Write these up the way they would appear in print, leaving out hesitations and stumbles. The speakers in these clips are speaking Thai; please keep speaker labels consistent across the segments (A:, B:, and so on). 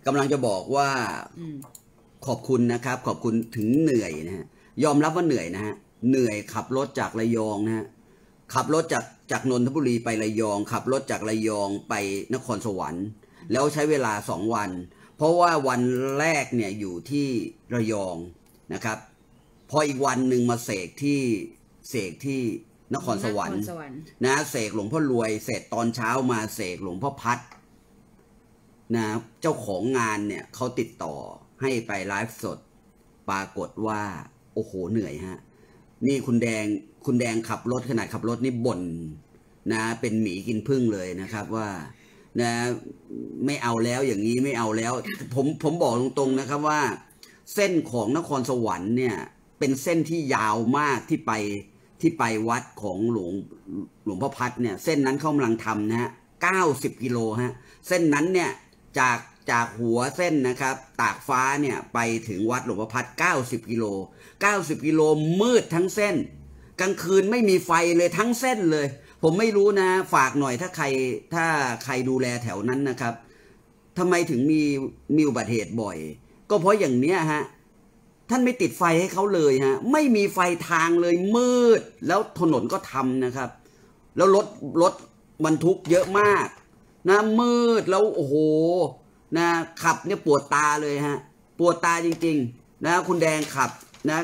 A: กำลังจะบอกว่าขอบคุณนะครับขอบคุณถึงเหนื่อยนะฮะยอมรับว่าเหนื่อยนะฮะเหนื่อยขับรถจากระยองนะฮะขับรถจากนนทบุรีไประยองขับรถจากระยองไปนครสวรรค์แล้วใช้เวลา2 วันเพราะว่าวันแรกเนี่ยอยู่ที่ระยองนะครับพออีกวันหนึ่งมาเสกที่นครสวรรค์นะเสกหลวงพ่อรวยเสร็จตอนเช้ามาเสกหลวงพ่อพัดนะเจ้าของงานเนี่ยเขาติดต่อให้ไปไลฟ์สดปรากฏว่าโอ้โหเหนื่อยฮะนี่คุณแดงขับรถขนาดขับรถนี่บ่นนะเป็นหมีกินผึ้งเลยนะครับว่านะไม่เอาแล้วอย่างนี้ไม่เอาแล้วผมบอกตรงๆนะครับว่าเส้นของนครสวรรค์เนี่ยเป็นเส้นที่ยาวมากที่ไปวัดของหลวงพ่อพัดเนี่ยเส้นนั้นเขากำลังทำนะฮะ90 กิโลฮะเส้นนั้นเนี่ยจากหัวเส้นนะครับตากฟ้าเนี่ยไปถึงวัดหลวงพ่อพัด90 กิโล90 กิโลมืดทั้งเส้นกลางคืนไม่มีไฟเลยทั้งเส้นเลยผมไม่รู้นะฝากหน่อยถ้าใครดูแลแถวนั้นนะครับทำไมถึงมีอุบัติเหตุบ่อยก็เพราะอย่างเนี้ยฮะท่านไม่ติดไฟให้เขาเลยฮะไม่มีไฟทางเลยมืดแล้วถนนก็ทำนะครับแล้วรถบรรทุกเยอะมากนะมืดแล้วโอ้โหนะขับเนี่ยปวดตาเลยฮะปวดตาจริงๆนะคุณแดงขับนะ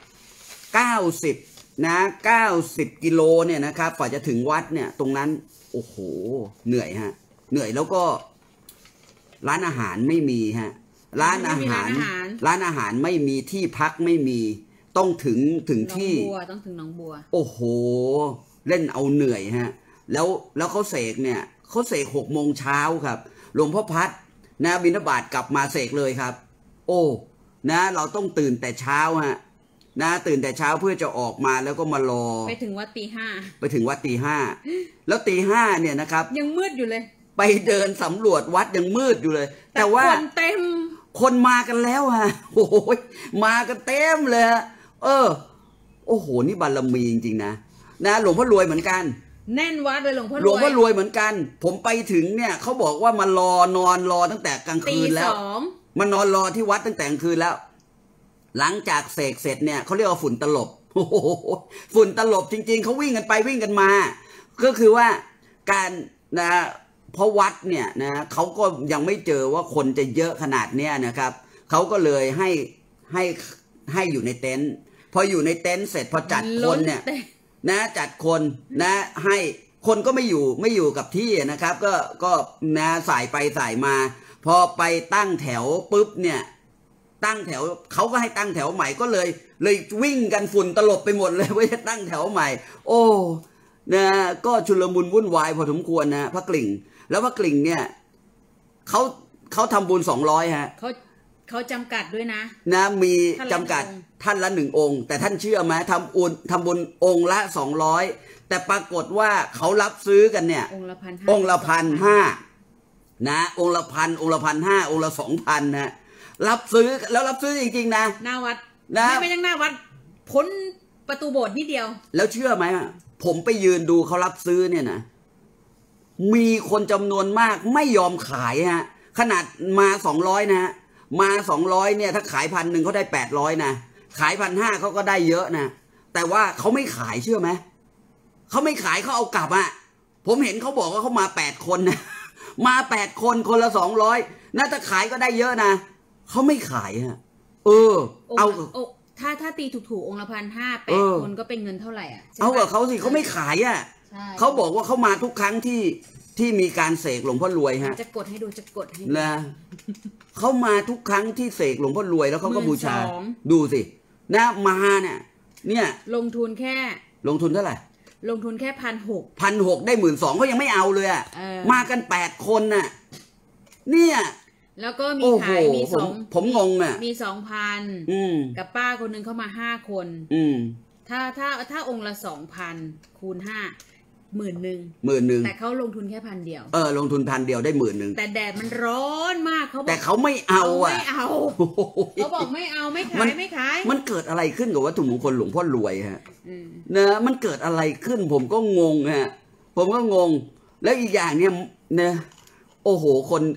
A: 90 กิโลเนี่ยนะครับกว่าจะถึงวัดเนี่ยตรงนั้นโอ้โหเหนื่อยฮะเหนื่อยแล้วก็ร้านอาหารไม่มีฮะร้านอาหารไม่มีที่พักไม่มีต้องถึงที่
B: ต้องถึงหนองบัว
A: โอ้โหเล่นเอาเหนื่อยฮะแล้วเขาเสกเนี่ยเขาเสก6 โมงเช้าครับหลวงพ่อพัดนะบิณฑบาตกลับมาเสกเลยครับโอ้นะเราต้องตื่นแต่เช้าฮะนะตื่นแต่เช้าเพื่อจะออกมาแล้วก็มารอ
B: ไปถึงวัดตี 5
A: ไปถึงวัดตี 5แล้วตี 5เนี่ยนะครับ
B: ยังมืดอยู่เลย
A: ไปเดินสำรวจวัดยังมืดอยู่เลยแต่ว่า
B: คนเต็ม
A: คนมากันแล้วฮะโอ้ยมากันเต็มเลยโอ้โหนี่บารมีจริงๆนะหลวงพ่อรวยเหมือนกัน
B: แน่นวัดเลยหลวงพ่อ
A: รวยเหมือนกันผมไปถึงเนี่ยเขาบอกว่ามานอนรอตั้งแต่กลางคืนแล้วมานอนรอที่วัดตั้งแต่กลางคืนแล้วหลังจากเสกเสร็จเนี่ยเขาเรียกว่าฝุ่นตลบโอ้โหฝุ่นตลบจริงๆเขาวิ่งกันไปวิ่งกันมาก็คือว่าการนะเพราะวัดเนี่ยนะเขาก็ยังไม่เจอว่าคนจะเยอะขนาดเนี้ยนะครับเขาก็เลยให้อยู่ในเต็นท์พออยู่ในเต็นท์เสร็จพอจัดคนเนี่ยนะจัดคนนะให้คนก็ไม่อยู่กับที่นะครับก็นะสายไปสายมาพอไปตั้งแถวปุ๊บเนี่ยตั้งแถวเขาก็ให้ตั้งแถวใหม่ก็เลยวิ่งกันฝุ่นตลบไปหมดเลยว่าจะตั้งแถวใหม่โอ้นะก็ชุลมุนวุ่นวายพอสมควรนะพระกลิ่งแล้วพระกลิ่งเนี่ยเขาทำบุญ200ฮะ
B: เขาจำกัดด้วยนะ
A: มีจำกัดท่านละ1 องค์แต่ท่านเชื่อไหมทำบุญองค์ละ200แต่ปรากฏว่าเขารับซื้อกันเนี่ย
B: องค์ละ 1,500
A: องค์ละ 1,500นะองค์ละ 1,000 องค์ละ 1,500 องค์ละ 2,000นะรับซื้อแล้วรับซื้อจริงๆนะ
B: หน้าวัดนะไม่ยังหน้าวัดพ้นประตูโบสถ์นิดเดียว
A: แล้วเชื่อไหมผมไปยืนดูเขารับซื้อเนี่ยนะมีคนจำนวนมากไม่ยอมขายฮะขนาดมา200นะฮะมา200เนี่ยถ้าขาย 1,000เขาได้800นะขาย 1,500เขาก็ได้เยอะนะแต่ว่าเขาไม่ขายเชื่อไหมเขาไม่ขายเขาเอากลับอะผมเห็นเขาบอกว่าเขามา8 คนนะมา8 คนคนละ200น่าจะขายก็ได้เยอะนะเขาไม่ขายฮะเอา
B: ถ้าตีถูกๆองค์ละ 1,500 8 คนก็เป็นเงินเท่าไหร่อ่ะ
A: เอากับเขาสิเขาไม่ขายอ่ะเขาบอกว่าเขามาทุกครั้งที่มีการเสกหลวงพ่อรวยฮะ
B: จะกดให้ดู
A: นะเขามาทุกครั้งที่เสกหลวงพ่อรวยแล้วเขาก็บูชาดูสินะมาเนี่ย
B: ลงทุน
A: เท่าไหร่
B: ลงทุนแค่
A: 1,600ได้12,000เขายังไม่เอาเลยอ่ะมากัน8 คนน่ะเนี่ย
B: แล้วก็มีขายมี
A: ผมงงอ่ะ
B: มี 2,000กับป้าคนนึงเข้ามา5 คนถ้าองค์ละ 2,000 คูณ 5 10,000แต่เขาลงทุนแค่1,000 เดียว
A: ลงทุน1,000 เดียวได้10,000
B: แต่แดดมันร้อนมากเขาบอก
A: แต่เขาไม่เอาอ่ะ
B: เขาบอกไม่เอาไม่ขาย
A: มันเกิดอะไรขึ้นกับวัตถุมงคลหลวงพ่อรวยฮะนะมันเกิดอะไรขึ้นผมก็งงฮะผมก็งงแล้วอีกอย่างเนี่ยนะโอ้โห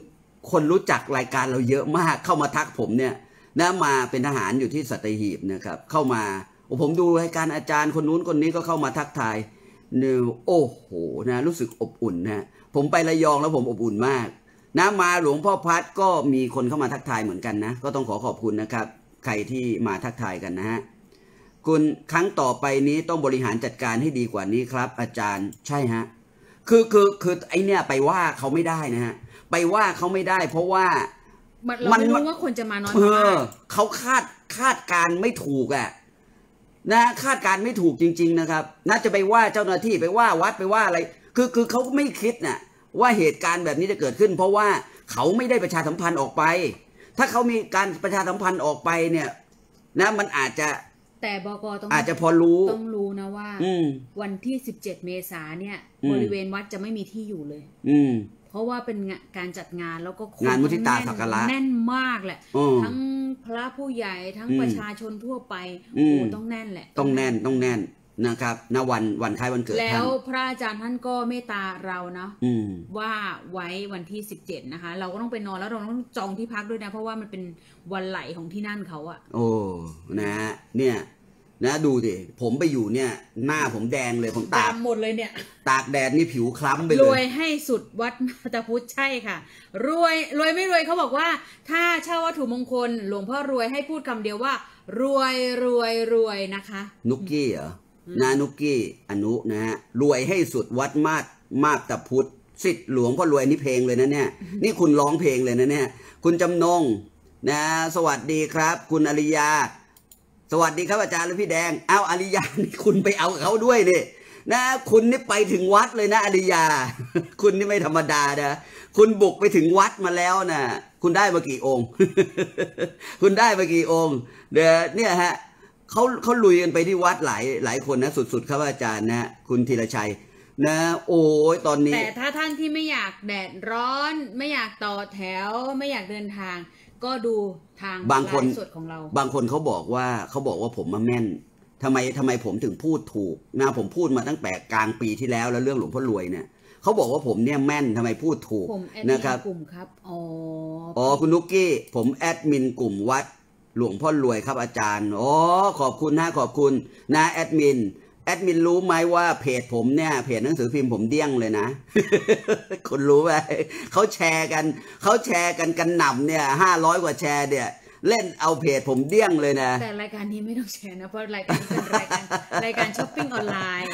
A: คนรู้จักรายการเราเยอะมากเข้ามาทักผมเนี่ยนะมาเป็นทหารอยู่ที่สัตหีบนะครับเข้ามาผมดูรายการอาจารย์คนนู้นคนนี้ก็เข้ามาทักทายเนี่ยโอ้โหนะรู้สึกอบอุ่นนะผมไประยองแล้วผมอบอุ่นมากนะมาหลวงพ่อพัดก็มีคนเข้ามาทักทายเหมือนกันนะก็ต้องขอบคุณนะครับใครที่มาทักทายกันนะฮะคุณครั้งต่อไปนี้ต้องบริหารจัดการให้ดีกว่านี้ครับ อาจารย์ใช่ฮะคือไอเนี่ยไปว่าเขาไม่ได้นะฮะไปว่าเขาไม่ได้เพราะว่า
B: เราไม่รู้ว่าคนจะมาน้อย
A: เขาคาดการไม่ถูกอ่ะนะคาดการไม่ถูกจริงๆนะครับน่าจะไปว่าเจ้าหน้าที่ไปว่าวัดไปว่าอะไรคือเขาไม่คิดน่ะว่าเหตุการณ์แบบนี้จะเกิดขึ้นเพราะว่าเขาไม่ได้ประชาสัมพันธ์ออกไปถ้าเขามีการประชาสัมพันธ์ออกไปเนี่ยนะมันอาจจะ
B: แต่บก.
A: อาจจะพอรู้
B: ต้องรู้นะว่าวันที่17 เมษายนเนี่ยบริเวณวัดจะไม่มีที่อยู่เลยเพราะว่าเป็นการจัดงานแล้วก็
A: งานมุทิตาสักการะ
B: แน่นมากแหละทั้งพระผู้ใหญ่ทั้งประชาชนทั่วไปโอ้ต้องแน่นแหละ
A: ต้องแน่นนะครับณวันคล้ายวันเกิดท่าน
B: แล้วพระอาจารย์ท่านก็เมตตาเราเนาะว่าไว้วันที่17นะคะเราก็ต้องไปนอนแล้วเราต้องจองที่พักด้วยนะเพราะว่ามันเป็นวันไหลของที่นั่นเขาอะ
A: โอ้นะเนี่ยนะดูดิผมไปอยู่เนี่ยหน้าผมแดงเลยผมตาก
B: หมดเลยเนี่ย
A: ตากแดดนี่ผิวคล้ำไปเลย
B: รวยให้สุดวัดมาตาพุทธใช่ค่ะรวยไม่รวยเขาบอกว่าถ้าเช่าวัตถุมงคลหลวงพ่อรวยให้พูดคำเดียวว่ารวยนะคะ
A: นุกกี้เหรอนานุกกี้อนุนะฮะรวยให้สุดวัดมาตาพุทธสิทธิ์หลวงพ่อรวยนี่เพลงเลยนะเนี่ยนี่คุณร้องเพลงเลยนะเนี่ยคุณจำนงนะสวัสดีครับคุณอริยาสวัสดีครับอาจารย์และพี่แดงเอาอริยานี่คุณไปเอาเขาด้วยนี่นะคุณนี่ไปถึงวัดเลยนะอริยาคุณนี่ไม่ธรรมดานะคุณบุกไปถึงวัดมาแล้วนะคุณได้มากี่องค์ คุณได้มากี่องค์เนี่ยฮะเขาลุยกันไปที่วัดหลายคนนะสุดๆครับอาจารย์นะคุณธีรชัยนะโอ้ยตอนนี้
B: แต่ถ้าท่านที่ไม่อยากแดดร้อนไม่อยากต่อแถวไม่อยากเดินทางก็ดูทาง
A: บางคน
B: สดของเรา
A: บางคนเขาบอกว่าผมมาแม่นทำไมผมถึงพูดถูกนะผมพูดมาตั้งแต่กลางปีที่แล้วเรื่องหลวงพ่อรวยเนี่ยเขาบอกว่าผมเนี่ยแม่นทำไมพูดถูก
B: นะครับกลุ่มครับ
A: อ๋อคุณนุกกี้ผมแอดมินกลุ่มวัดหลวงพ่อรวยครับอาจารย์อ๋อขอบคุณนะขอบคุณนะแอดมินรู้ไหมว่าเพจผมเนี่ยเพจหนังสือพิมพ์ผมเดี้ยงเลยนะ คุณรู้ไหมเขาแชร์กันกันหนำเนี่ย500 กว่าแชร์เนี่ยเล่นเอาเพจผมเดี้ยงเลยนะ
B: แต่รายการนี้ไม่ต้องแชร์นะเพราะรายการเป็นรายการช้อปปิ้งออนไลน์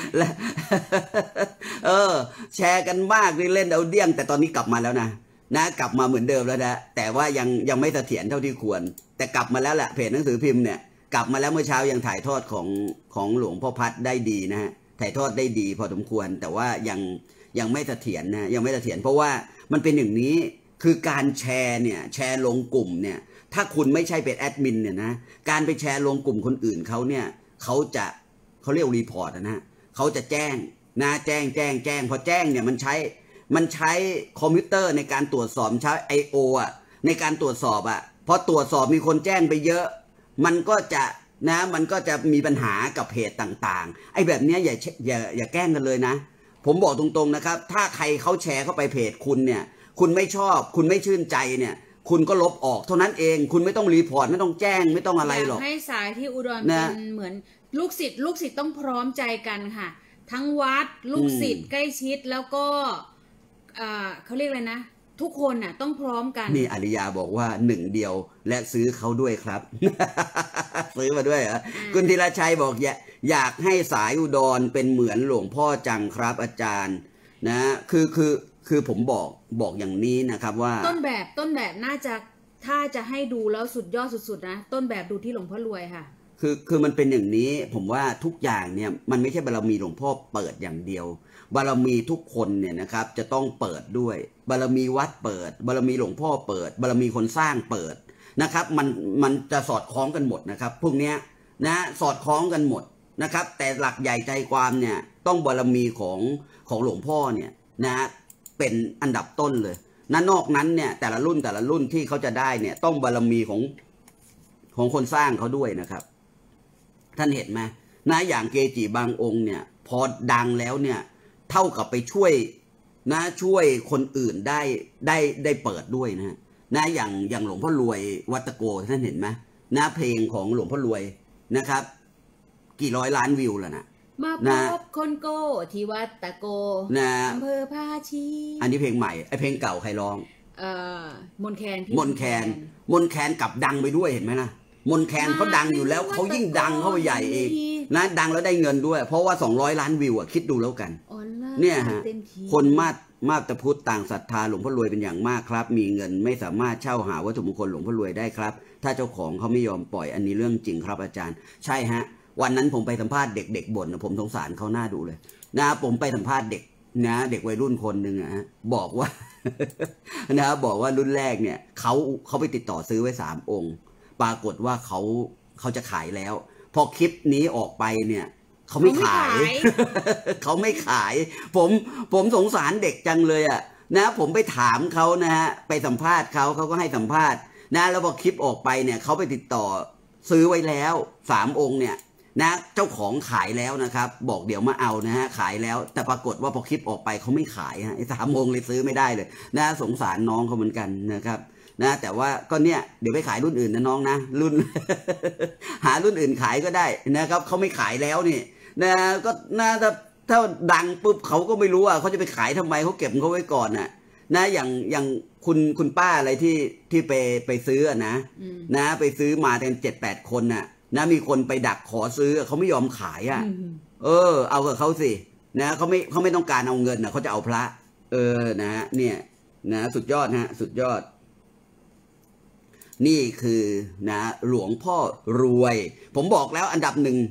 A: แชร์กันมากนี่เล่นเอาเดี้ยงแต่ตอนนี้กลับมาแล้วนะกลับมาเหมือนเดิมแล้วนะแต่ว่ายังไม่เสถียรเท่าที่ควรแต่กลับมาแล้วแหละเพจหนังสือพิมพ์เนี่ยกลับมาแล้วเมื่อเช้ายังถ่ายทอดของหลวงพ่อพัดได้ดีนะฮะถ่ายทอดได้ดีพอสมควรแต่ว่ายังไม่เสถียรนะยังไม่เสถียรเพราะว่ามันเป็นอย่างนี้คือการแชร์เนี่ยแชร์ลงกลุ่มเนี่ยถ้าคุณไม่ใช่เป็นแอดมินเนี่ยนะการไปแชร์ลงกลุ่มคนอื่นเขาเนี่ยเขาเรียกรีพอร์ตนะเขาจะแจ้งนะแจ้งพอแจ้งเนี่ยมันใช้คอมพิวเตอร์ในการตรวจสอบใช้ I/O อ่ะในการตรวจสอบอ่ะพอตรวจสอบมีคนแจ้งไปเยอะมันก็จะมีปัญหากับเพจต่างๆไอ้แบบนี้อย่าแกล้งกันเลยนะผมบอกตรงๆนะครับถ้าใครเขาแชร์เข้าไปเพจคุณเนี่ยคุณไม่ชอบคุณไม่ชื่นใจเนี่ยคุณก็ลบออกเท่านั้นเองคุณไม่ต้องรีพอร์ตไม่ต้องแจ้งไม่ต้องอะไรหรอก
B: ให้สายที่อุดรเป็นเหมือนลูกศิษย์ต้องพร้อมใจกันค่ะทั้งวัดลูกศิษย์ใกล้ชิดแล้วก็เขาเรียกอะไรนะทุกคนน่ะต้องพร้อมกัน
A: นี่อริยาบอกว่าหนึ่งเดียวและซื้อเขาด้วยครับ ซื้อมาด้วยเหรอคุณธีรชัยบอกอยากให้สายอุดรเป็นเหมือนหลวงพ่อจังครับอาจารย์นะคือผมบอกอย่างนี้นะครับว่า
B: ต้นแบบน่าจะถ้าจะให้ดูแล้วสุดยอดสุดๆนะต้นแบบดูที่หลวงพ่อรวยค่ะ
A: คือมันเป็นอย่างนี้ผมว่าทุกอย่างเนี่ยมันไม่ใช่บารมีหลวงพ่อเปิดอย่างเดียวบารมีทุกคนเนี่ยนะครับจะต้องเปิดด้วยบารมีวัดเปิดบารมีหลวงพ่อเปิดบารมีคนสร้างเปิดนะครับมันจะสอดคล้องกันหมดนะครับพวกเนี้ยนะสอดคล้องกันหมดนะครับแต่หลักใหญ่ใจความเนี่ยต้องบารมีของหลวงพ่อเนี่ยนะเป็นอันดับต้นเลยนอกนั้นเนี่ยแต่ละรุ่นที่เขาจะได้เนี่ยต้องบารมีของคนสร้างเขาด้วยนะครับท่านเห็นไหมนะอย่างเกจิบางองค์เนี่ยพอดังแล้วเนี่ยเท่ากับไปช่วยคนอื่นได้เปิดด้วยนะนะอย่างหลวงพ่อรวยวัดตะโกท่านเห็นไหมนะเพลงของหลวงพ่อรวยนะครับ กี่ร้อยล้านวิวแล้วนะ
B: มาพบคนโก้ที่วัดตะโก
A: นะ
B: อำเภอภาชี
A: อันนี้เพลงใหม่ไอเพลงเก่าใครร้อง
B: มนแคน
A: มนแคนกลับดังไปด้วยเห็นไหมนะมนแคนเขาดังอยู่แล้วเขายิ่งดังเข้าไปใหญ่เองนะดังแล้วได้เงินด้วยเพราะว่า200 ล้านวิวคิดดูแล้วกันเนี่ยฮะคนมาตพุทธต่างศรัทธาหลวงพ่อรวยเป็นอย่างมากครับมีเงินไม่สามารถเช่าหาวัตถุมงคลหลวงพ่อรวยได้ครับถ้าเจ้าของเขาไม่ยอมปล่อยอันนี้เรื่องจริงครับอาจารย์ใช่ฮะวันนั้นผมไปสัมภาษณ์เด็กบ่นผมสงสารเขาหน้าดูเลยนะผมไปสัมภาษณ์เด็กนะเด็กวัยรุ่นคนหนึ่งบอกว่านะบอกว่ารุ่นแรกเนี่ยเขาไปติดต่อซื้อไว้3 องค์ปรากฏว่าเขาจะขายแล้วพอคลิปนี้ออกไปเนี่ยเขาไม่ขายเขาไม่ขายผมสงสารเด็กจังเลยนะผมไปถามเขานะฮะไปสัมภาษณ์เขาก็ให้สัมภาษณ์นะแล้วพอคลิปออกไปเนี่ยเขาไปติดต่อซื้อไว้แล้ว3 องค์เนี่ยนะเจ้าของขายแล้วนะครับบอกเดี๋ยวมาเอานะฮะขายแล้วแต่ปรากฏว่าพอคลิปออกไปเขาไม่ขายฮะไอ้3 องค์เลยซื้อไม่ได้เลยนะสงสารน้องเขาเหมือนกันนะครับนะแต่ว่าก็เนี่ยเดี๋ยวไปขายรุ่นอื่นนะน้องนะรุ่น หารุ่นอื่นขายก็ได้นะครับเขาไม่ขายแล้วนี่นะก็น่าถ้าดังปุ๊บเขาก็ไม่รู้เขาจะไปขายทำไมเขาเก็บเขาไว้ก่อนนะอย่างคุณป้าอะไรที่ไปซื้อนะไปซื้อมากัน7-8 คนนะมีคนไปดักขอซื้อเขาไม่ยอมขายเอากับเขาสินะเขาไม่ต้องการเอาเงินเขาจะเอาพระนะเนี่ยนะสุดยอดฮะสุดยอดนี่คือนะหลวงพ่อรวยผมบอกแล้วอันดับ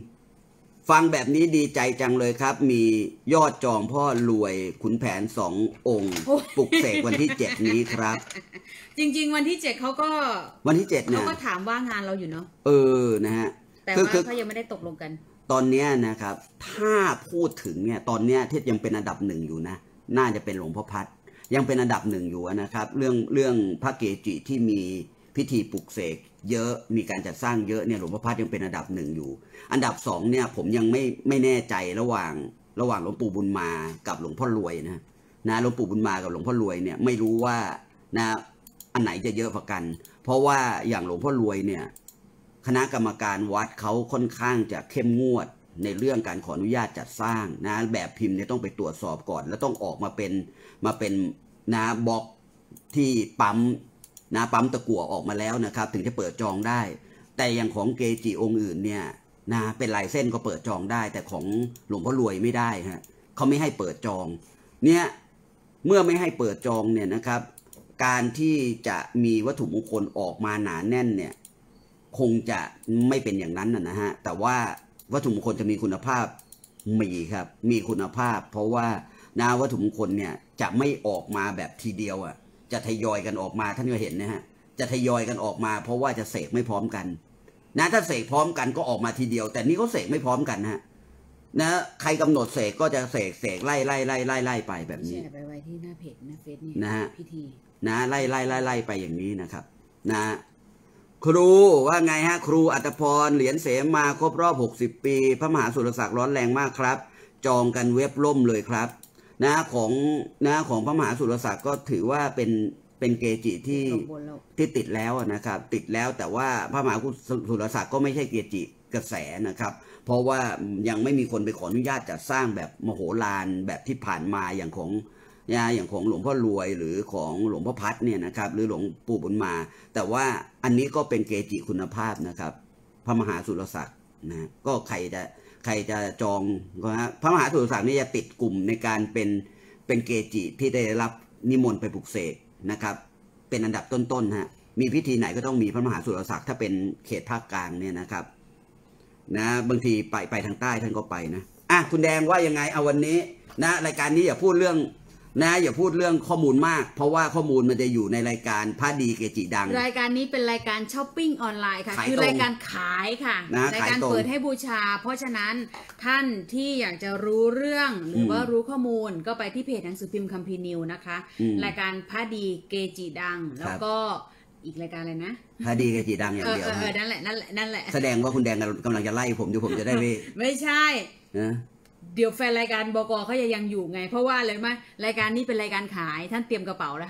A: 1ฟังแบบนี้ดีใจจังเลยครับมียอดจองพ่อรวยขุนแผน2 องค์ปลุกเสกวันที่7นี้ครับ
B: จริงๆวันที่7เขาก็
A: วันที่7เนี่ย
B: เขาก็ถามว่างานเราอยู่เนาะ
A: นะฮะ
B: แต่ว่าเขายังไม่ได้ตกลงกัน
A: ตอนนี้นะครับถ้าพูดถึงเนี่ยตอนนี้ที่ยังเป็นอันดับ1อยู่นะน่าจะเป็นหลวงพ่อพัดยังเป็นอันดับ1อยู่นะครับเรื่องพระเกจิที่มีพิธีปลุกเสกเยอะมีการจัดสร้างเยอะเนี่ยหลวงพ่อพัดยังเป็นอันดับ1อยู่อันดับ2เนี่ยผมยังไม่แน่ใจระหว่างหลวงปู่บุญมากับหลวงพ่อรวยนะหลวงปู่บุญมากับหลวงพ่อรวยเนี่ยไม่รู้ว่านะอันไหนจะเยอะกว่ากันเพราะว่าอย่างหลวงพ่อรวยเนี่ยคณะกรรมการวัดเขาค่อนข้างจะเข้มงวดในเรื่องการขออนุญาตจัดสร้างนะแบบพิมพ์เนี่ยต้องไปตรวจสอบก่อนแล้วต้องออกมาเป็นนะบล็อกที่ปั๊มตะกั่วออกมาแล้วนะครับถึงจะเปิดจองได้แต่อย่างของเกจิองค์อื่นเนี่ยนะเป็นลายเส้นก็เปิดจองได้แต่ของหลวงพ่อรวยไม่ได้ฮะเขาไม่ให้เปิดจองเนี่ยเมื่อไม่ให้เปิดจองเนี่ยนะครับการที่จะมีวัตถุมงคลออกมาหนาแน่นเนี่ยคงจะไม่เป็นอย่างนั้นนะฮะแต่ว่าวัตถุมงคลจะมีคุณภาพมีครับมีคุณภาพเพราะว่าวัตถุมงคลเนี่ยจะไม่ออกมาแบบทีเดียวจะทยอยกันออกมาท่านก็เห็นนะฮะจะทยอยกันออกมาเพราะว่าจะเสกไม่พร้อมกันนะถ้าเสกพร้อมกันก็ออกมาทีเดียวแต่นี่เขาเสกไม่พร้อมกันนะใครกำหนดเสกก็จะเสกไล่ไปแบบนี้
B: ไปไว้ที่หน้าเพจหน้าเฟซนี่
A: นะฮะ
B: พิธี
A: นะไล่ไปอย่างนี้นะครับนะครูว่าไงฮะครูอัตภพรเหรียญเสมาครบรอบ60 ปีพระมหาสุรศักดิ์ร้อนแรงมากครับจองกันเว็บล่มเลยครับของพระมหาสุรศักดิ์ก็ถือว่าเป็นเกจิที่ติดแล้วนะครับติดแล้วแต่ว่าพระมหาสุรศักดิ์ก็ไม่ใช่เกจิกระแสนะครับเพราะว่ายังไม่มีคนไปขออนุญาตจัดสร้างแบบมโหฬารแบบที่ผ่านมาอย่างของหลวงพ่อรวยหรือของหลวงพ่อพัดเนี่ยนะครับหรือหลวงปู่บุญมาแต่ว่าอันนี้ก็เป็นเกจิคุณภาพนะครับพระมหาสุรศักดิ์นะก็ใครจะจองก็พระมหาสุรศักดิ์นี่จะติดกลุ่มในการเป็นเกจิที่ได้รับนิมนต์ไปปลุกเสกนะครับเป็นอันดับต้นๆมีพิธีไหนก็ต้องมีพระมหาสุรศักดิ์ถ้าเป็นเขตภาคกลางเนี่ยนะครับบางทีไปทางใต้ท่านก็ไปนะคุณแดงว่ายังไงเอาวันนี้รายการนี้อย่าพูดเรื่องอย่าพูดเรื่องข้อมูลมากเพราะว่าข้อมูลมันจะอยู่ในรายการพระดีเกจิดัง
B: รายการนี้เป็นรายการช้อปปิ้งออนไลน์ค่ะคือรายการขายค่ะรายการเปิดให้บูชาเพราะฉะนั้นท่านที่อยากจะรู้เรื่องหรือว่ารู้ข้อมูลก็ไปที่เพจหนังสือพิมพ์คัมภีร์นิวนะคะรายการพระดีเกจิดังแล้วก็อีกรายการอะไรนะ
A: พระดีเกจิดังอย่างเดียว
B: นั่นแหละ
A: แสดงว่าคุณแดงกำลังจะไล่ผมอยู่ผมจะได้
B: ไม่ใช่เดี๋ยวแฟนรายการบก.เขายังอยู่ไงเพราะว่าอะไรไหมรายการนี้เป็นรายการขายท่านเตรียมกระเป๋าแล้วค่ะ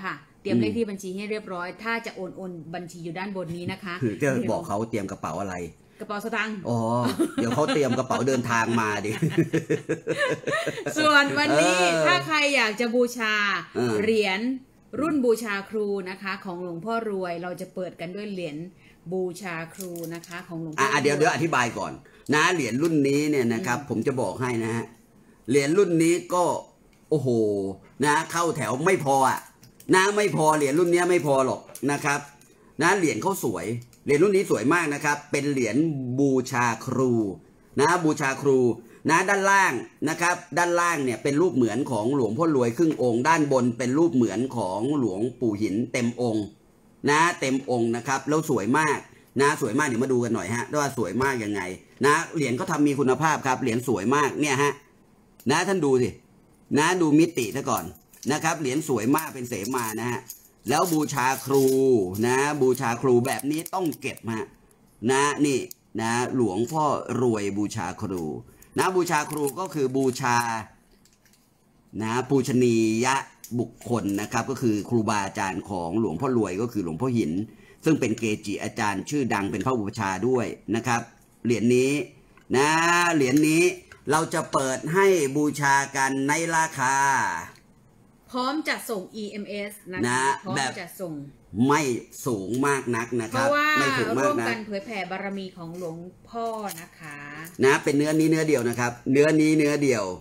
B: เตรียมเลขที่บัญชีให้เรียบร้อยถ้าจะโอนบัญชีอยู่ด้านบนนี้นะคะ
A: คือจะบอกเขาเตรียมกระเป๋าอะไร
B: กระเป๋าสตางค์
A: อ๋อเดี๋ยวเขาเตรียมกระเป๋าเดินทางมาดิ
B: ส่วนวันนี้ถ้าใครอยากจะบูชาเหรียญรุ่นบูชาครูนะคะของหลวงพ่อรวยเราจะเปิดกันด้วยเหรียญบูชาครูนะคะของหลวงพ่อ
A: เดี๋ยวอธิบายก่อนนะเหรียญรุ่นนี้เนี่ยนะครับผมจะบอกให้นะฮะเหรียญรุ่นนี้ก็โอ้โหนะเข้าแถวไม่พอนะไม่พอเหรียญรุ่นนี้ไม่พอหรอกนะครับนะเหรียญเขาสวยเหรียญรุ่นนี้สวยมากนะครับเป็นเหรียญบูชาครูนะบูชาครูนะด้านล่างนะครับด้านล่างเนี่ยเป็นรูปเหมือนของหลวงพ่อรวยครึ่งองค์ด้านบนเป็นรูปเหมือนของหลวงปู่หินเต็มองค์นะเต็มองค์นะครับแล้วสวยมากนะสวยมากเดี๋ยวมาดูกันหน่อยฮะว่าสวยมากยังไงนะเหรียญเขาทำมีคุณภาพครับเหรียญสวยมากเนี่ยฮะนะท่านดูสินะดูมิติซะก่อนนะครับเหรียญสวยมากเป็นเสมานะฮะแล้วบูชาครูนะบูชาครูแบบนี้ต้องเก็บฮะนะนี่นะหลวงพ่อรวยบูชาครูนะบูชาครูก็คือบูชานะปูชนียบุคคลนะครับก็คือครูบาอาจารย์ของหลวงพ่อรวยก็คือหลวงพ่อหินซึ่งเป็นเกจิอาจารย์ชื่อดังเป็นพระอุปชาด้วยนะครับเหรียญนี้นะเหรียญนี้เราจะเปิดให้บูชากันในราคา
B: พร้อมจัดส่ง EMS นะคะพร้อมจัดส่ง
A: ไม่สูงมากนักนะครับ
B: เพราะว่าร่วมกันเผยแผ่บารมีของหลวงพ่อนะคะ
A: นะเป็นเนื้อนี้เนื้อเดียวนะครับเนื้อนี้เนื้อเดียว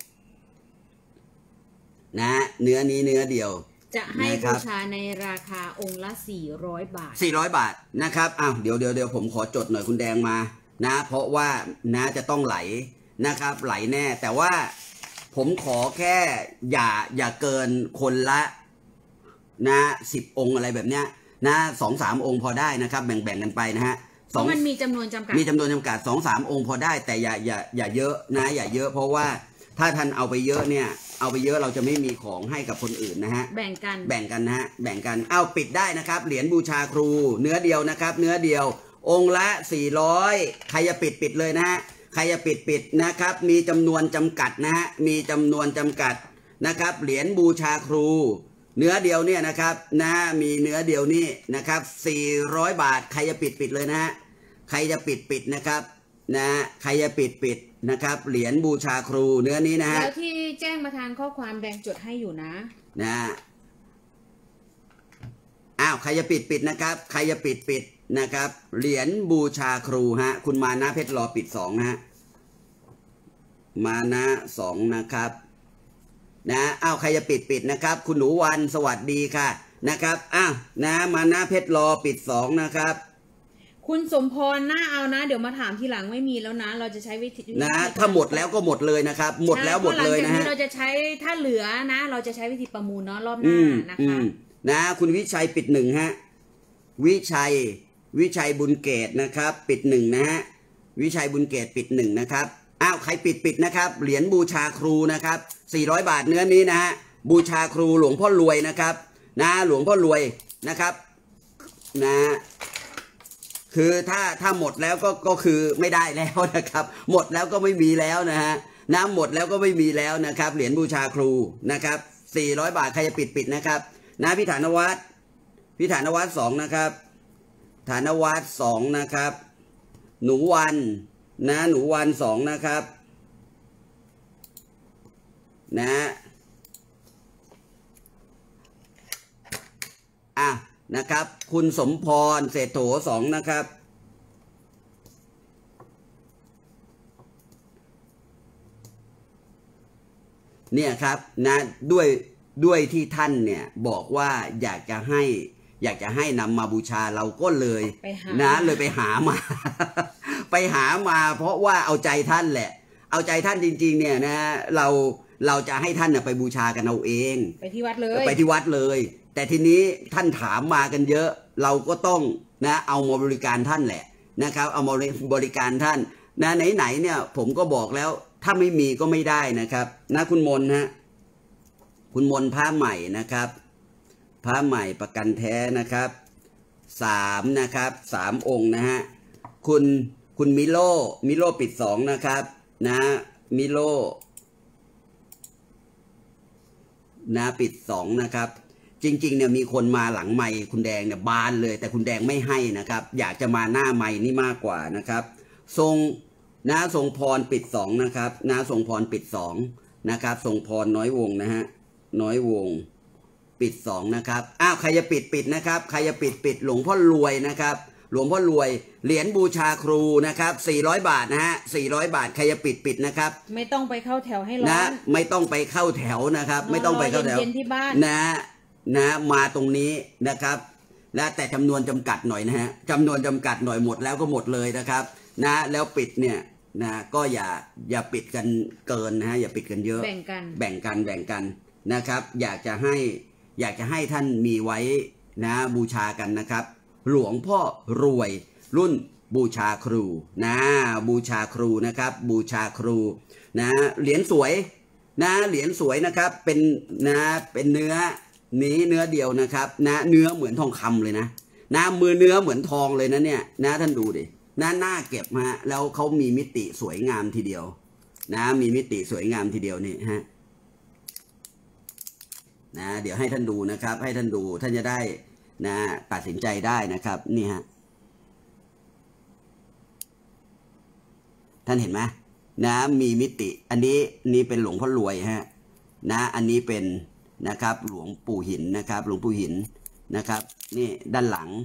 A: นะเนื้อนี้เนื้อเดียว
B: จะให้บูชาในราคาองค์ละ400 บาท
A: 400 บาทนะครับเดี๋ยวผมขอจดหน่อยคุณแดงมานะเพราะว่านะจะต้องไหลนะครับไหลแน่แต่ว่าผมขอแค่อย่าเกินคนละนะ10 องค์อะไรแบบเนี้ยนะ2-3 องค์พอได้นะครับแบ่งกันไปนะฮะ
B: เพราะมันมีจำนวนจำกัด
A: 2-3 องค์พอได้แต่อย่าเยอะนะอย่าเยอะเพราะว่าถ้าท่านเอาไปเยอะเนี่ยเอาไปเยอะเราจะไม่มีของให้กับคนอื่นนะฮะ
B: แบ่ง
A: กันนะฮะแบ่งกันเอาปิดได้นะครับเหรียญบูชาครูเนื้อเดียวนะครับเนื้อเดียวองค์ละ400ใครจะปิดเลยนะฮะใครจะปิดนะครับมีจำนวนจำกัดนะฮะมีจำนวนจำกัดนะครับเหรียญบูชาครูเนื้อเดียวเนี่ยนะครับนะมีเนื้อเดียวนี่นะครับ400 บาทใครจะปิดเลยนะฮะใครจะปิดนะครับนะใครจะปิดนะครับเหรียญบูชาครูเนื้อนี้นะฮะ
B: แล้วที่แจ้งมาทางข้อความแดงจดให้อยู่นะ
A: ใครจะปิดนะครับใครจะปิดนะครับเหรียญบูชาครูฮะคุณมานะเพชรรอปิด2ฮะมานะ2นะครับนะใครจะปิดนะครับคุณหนูวันสวัสดีค่ะนะครับนะมานะเพชรรอปิด2นะครับ
B: คุณสมพรน่าเอานะเดี๋ยวมาถามทีหลังไม่มีแล้วนะเราจะใช้วิธี
A: นะถ้าหมดแล้วก็หมดเลยนะครับหมดแล้วหมดเลยนะฮะ
B: เราจะใช้ถ้าเหลือนะเราจะใช้วิธีประมูลเนาะรอบหน้านะคะ
A: นะคุณวิชัยปิด1ฮะวิชัยบุญเกตนะครับปิด1นะฮะวิชัยบุญเกตปิด1นะครับใครปิดนะครับเหรียญบูชาครูนะครับ400 บาทเนื้อนี้นะฮะบูชาครูหลวงพ่อรวยนะครับนะหลวงพ่อรวยนะครับนะคือถ้าหมดแล้วก็คือไม่ได้แล้วนะครับหมดแล้วก็ไม่มีแล้วนะฮะน้ำหมดแล้วก็ไม่มีแล้วนะครับเหรียญบูชาครูนะครับ400 บาทใครจะปิดนะครับนะพี่ฐานวัฒน์2นะครับฐานวัฒน์2นะครับหนูวันนะหนูวัน2นะครับนะครับคุณสมพรเศรษโถ2นะครับเนี่ยครับนะด้วยที่ท่านเนี่ยบอกว่าอยากจะให้นำมาบูชาเราก็เลยเลยไปหามา เพราะว่าเอาใจท่านแหละเอาใจท่านจริงๆเนี่ยนะเราจะให้ท่านไปบูชากันเอาเอง
B: ไปที่วัด
A: เลยแต่ทีนี้ท่านถามมากันเยอะเราก็ต้องนะเอามาบริการท่านแหละนะครับเอามาบริการท่านนะไหนเนี่ยผมก็บอกแล้วถ้าไม่มีก็ไม่ได้นะครับนะคุณมนฮะคุณมนผ้าใหม่นะครับผ้าใหม่ประกันแท้นะครับ3นะครับ3 องค์นะฮะคุณมิโลปิด2นะครับนะมิโลนะปิด2นะครับจริงๆเนี่ยมีคนมาหลังไมค์คุณแดงเนี่ยบานเลยแต่คุณแดงไม่ให้นะครับอยากจะมาหน้าไมค์นี่มากกว่านะครับทรงพรปิด2นะครับทรงพรปิด2นะครับทรงพรน้อยวงนะฮะน้อยวงปิด2นะครับใครจะปิดนะครับใครจะปิดหลวงพ่อรวยนะครับหลวงพ่อรวยเหรียญบูชาครูนะครับ400 บาทนะฮะ400 บาทใครจะปิดนะครับ
B: ไม่ต้องไปเข้าแถวให้ร้อน
A: นะไม่ต้องไปเข้าแถวนะครับไม่ต้องไปเข้าแถว
B: ที่บ้าน
A: นะมาตรงนี้นะครับนะแต่จำนวนจำกัดหน่อยนะฮะจำนวนจำกัดหน่อยหมดแล้วก็หมดเลยนะครับนะแล้วปิดเนี่ยนะก็อย่าปิดกันเกินนะฮะอย่าปิดกันเยอะแบ่งกันนะครับอยากจะให้ท่านมีไว้นะบูชากันนะครับหลวงพ่อรวยรุ่นบูชาครูนะบูชาครูนะครับบูชาครูนะเหรียญสวยนะเหรียญสวยนะครับเป็นเนื้อเดียวนะครับนะเนื้อเหมือนทองคำเลยนะมือเนื้อเหมือนทองเลยนะเนี่ยนะท่านดูดิหน้าเก็บฮะแล้วเขามีมิติสวยงามทีเดียวนะมีมิติสวยงามทีเดียวนี่ฮะนะเดี๋ยวให้ท่านดูนะครับให้ท่านดูท่านจะได้นะตัดสินใจได้นะครับนี่ฮะท่านเห็นไหมนะมีมิติอันนี้เป็นหลวงพ่อรวยฮะนะอันนี้เป็นนะครับหลวงปู่หินนะครับหลวงปู่หินนะครับนี่ด้านหลัง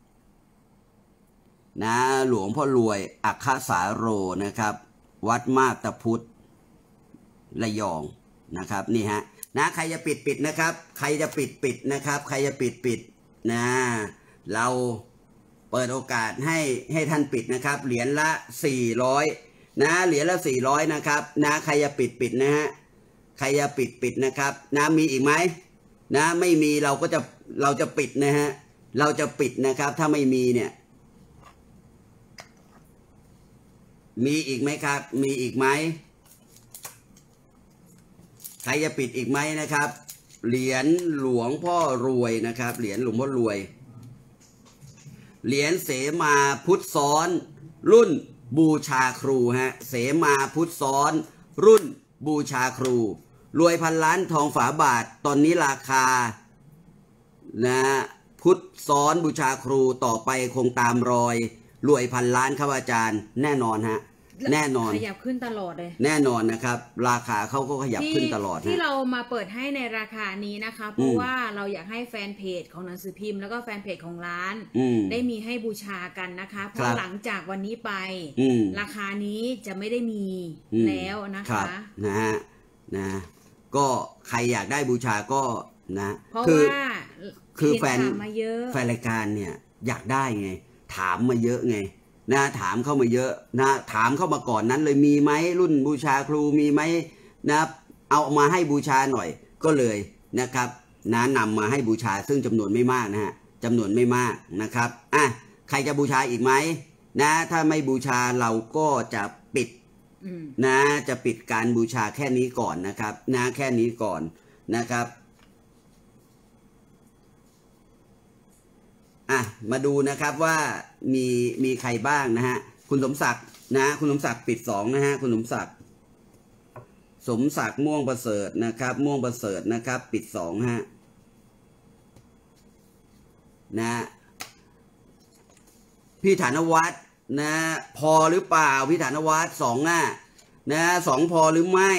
A: นะหลวงพ่อรวยอัคคสาโรนะครับวัดมาบตาพุธระยองนะครับนี่ฮะนะใครจะปิดนะครับใครจะปิดนะครับใครจะปิดนะเราเปิดโอกาสให้ท่านปิดนะครับเหรียญละ400นะเหรียญละ400นะครับนะใครจะปิดนะฮะใครจะปิดนะครับนะมีอีกไหมนะไม่มีเราจะปิดนะฮะเราจะปิดนะครับถ้าไม่มีเนี่ยมีอีกไหมครับมีอีกไหมใครจะปิดอีกไหมนะครับเหรียญหลวงพ่อรวยนะครับเหรียญหลวงพ่อรวยเหรียญเสมาพุทธซ้อนรุ่นบูชาครูฮะเสมาพุทธซ้อนรุ่นบูชาครูรวยพันล้านทองฝาบาทตอนนี้ราคานะพุทธซ้อนบูชาครูต่อไปคงตามรอยรวยพันล้านครับอาจารย์แน่นอนฮะแน่นอน
B: ขยับขึ้นตลอดเลย
A: แน่นอนนะครับราคาเขาก็ขยับขึ้นตลอด
B: ที่เรามาเปิดให้ในราคานี้นะคะเพราะว่าเราอยากให้แฟนเพจของหนังสือพิมพ์แล้วก็แฟนเพจของร้านได้มีให้บูชากันนะคะเพราะหลังจากวันนี้ไปราคานี้จะไม่ได้มีแล้วนะคะ
A: นะฮะนะก็ใครอยากได้บูชาก็นะ
B: เพราะว่า
A: คือแฟนรายการเนี่ยอยากได้ไงถามมาเยอะไงนะถามเข้ามาเยอะนะถามเข้ามาก่อนนั้นเลยมีไหมรุ่นบูชาครูมีไหมนะเอามาให้บูชาหน่อยก็เลยนะครับนะนำมาให้บูชาซึ่งจำนวนไม่มากนะฮะจำนวนไม่มากนะครับใครจะบูชาอีกไหมนะถ้าไม่บูชาเราก็จะปิดนะจะปิดการบูชาแค่นี้ก่อนนะครับนะแค่นี้ก่อนนะครับมาดูนะครับว่ามีใครบ้างนะฮะคุณสมศักดิ์นะคุณสมศักดิ์ปิด2นะฮะคุณสมศักดิ์ม่วงประเสริฐนะครับม่วงประเสริฐนะครับปิด2ฮะนะพี่ฐานวัฒน์นะพอหรือเปล่าพี่ฐานวัฒน์นะ2พอหรือไม่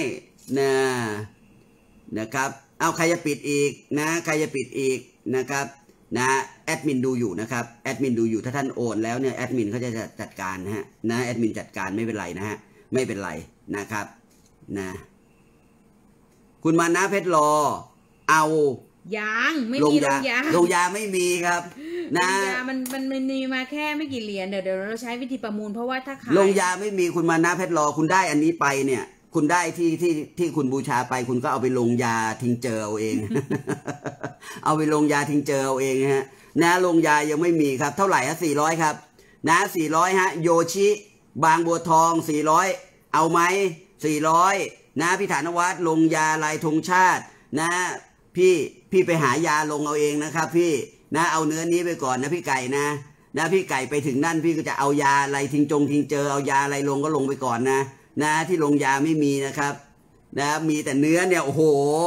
A: นะครับเอาใครจะปิดอีกนะใครจะปิดอีกนะครับนะแอดมินดูอยู่นะครับแอดมินดูอยู่ถ้าท่านโอนแล้วเนี่ยแอดมินเขาจะจัดการนะฮะนะแอดมินจัดการไม่เป็นไรนะฮะไม่เป็นไรนะครับนะคุณมานะเพชรรอเอา
B: ยังไม่มีล
A: งยาไม่มีครับนะ
B: ลงยามันมีมาแค่ไม่กี่เหรียญเดี๋ยวเราใช้วิธีประมูลเพราะว่าถ้าขาย
A: ลงยาไม่มีคุณมานะเพชรรอคุณได้อันนี้ไปเนี่ยคุณได้ที่คุณบูชาไปคุณก็เอาไปลงยาทิ้งเจอเอาเอง เอาไปลงยาทิ้งเจอเอาเองฮะนะลงยายังไม่มีครับเท่าไหร่ฮะ400ครับนะ400ฮะโยชิบางบัวทอง400เอาไหม400นะพี่ฐานวัฒน์ลงยาลายธงชาตินะพี่ไปหายาลงเอาเองนะครับพี่นะเอาเนื้อนี้ไปก่อนนะพี่ไก่นะพี่ไก่ไปถึงนั่นพี่ก็จะเอายาอะไรทิ้งเจอเอายาอะไรลงก็ลงไปก่อนนะที่ลงยาไม่มีนะครับนะมีแต่เนื้อเนี่ยโอ้โห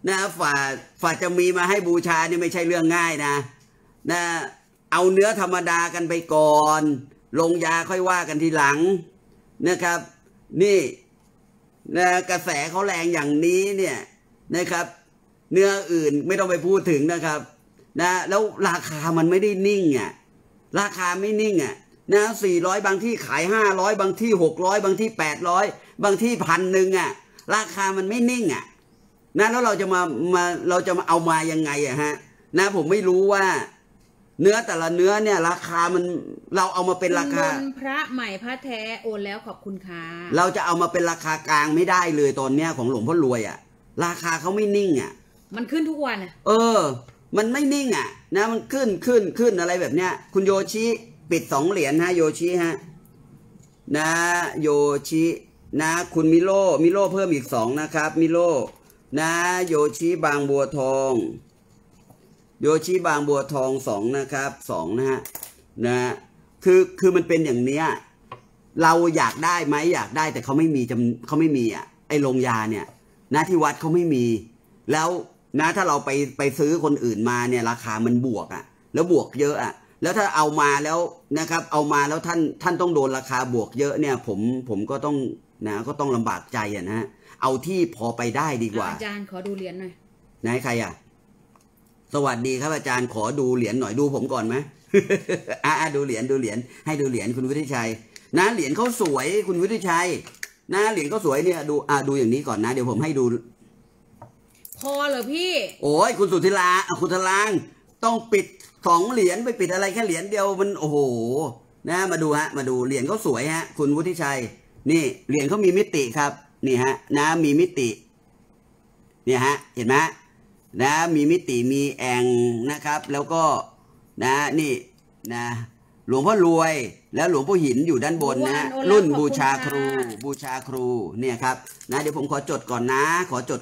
A: นะฝ่าจะมีมาให้บูชานี่ไม่ใช่เรื่องง่ายนะเอาเนื้อธรรมดากันไปก่อนลงยาค่อยว่ากันทีหลังนะครับนี่นะกระแสเขาแรงอย่างนี้เนี่ยนะครับเนื้ออื่นไม่ต้องไปพูดถึงนะครับนะแล้วราคามันไม่ได้นิ่งอ่ะราคาไม่นิ่งอ่ะนะ400บางที่ขาย500บางที่600บางที่800บางที่1,000อ่ะราคามันไม่นิ่งอ่ะนะแล้วเราจะมาเอามายังไงอะฮะนะผมไม่รู้ว่าเนื้อแต่ละเนื้อเนี่ยราคามันเราเอามาเป็นราคา
B: พระใหม่พระแท้โอนแล้วขอบคุณค่ะ
A: เราจะเอามาเป็นราคากลางไม่ได้เลยตอนเนี้ยของหลวงพ่อรวยอ่ะราคาเขาไม่นิ่งอ่ะ
B: มันขึ้นทุกวันอ่ะ
A: มันไม่นิ่งอ่ะนะมันขึ้นอะไรแบบเนี้ยคุณโยชิปิด2 เหรียญฮะโยชิฮะนะโยชินะคุณมิโลเพิ่มอีก2นะครับมิโลนะโยชิบางบัวทองโยชิบางบัวทอง2นะครับ2นะฮะคือมันเป็นอย่างเนี้ยเราอยากได้ไหมอยากได้แต่เขาไม่มีอ่ะไอ้โรงยาเนี่ยนะที่วัดเขาไม่มีแล้วนะถ้าเราไปซื้อคนอื่นมาเนี่ยราคามันบวกอ่ะแล้วบวกเยอะอ่ะแล้วถ้าเอามาแล้วนะครับเอามาแล้วท่านต้องโดนราคาบวกเยอะเนี่ยผมก็ต้องนะก็ต้องลำบากใจอ่ะนะเอาที่พอไปได้ดีกว่า
B: อาจารย์ขอดูเหรียญหน่อย
A: ไหนใครอ่ะสวัสดีครับอาจารย์ขอดูเหรียญหน่อยดูผมก่อนไหม ดูเหรียญให้ดูเหรียญคุณวุฒิชัยนะเหรียญเขาสวยคุณวุฒิชัยนะเหรียญเขาสวยเนี่ยดูอย่างนี้ก่อนนะเดี๋ยวผมให้ดู
B: พอเหรอพี่
A: โอ้ยคุณสุธิลาคุณทลางต้องปิด2 เหรียญไปปิดอะไรแค่เหรียญเดียวมันโอ้โหนะมาดูเหรียญเขาสวยฮะคุณวุฒิชัยนี่เหรียญเขามีมิติครับนี่ฮะนะมีมิติเนี่ยฮะเห็นไหมนะมีมิติมีแองนะครับแล้วก็นะนี่นะหลวงพ่อรวยแล้วหลวงพ่อหินอยู่ด้านบนนะรุ่นบูชาครูเนี่ยครับนะเดี๋ยวผมขอจดก่อนนะ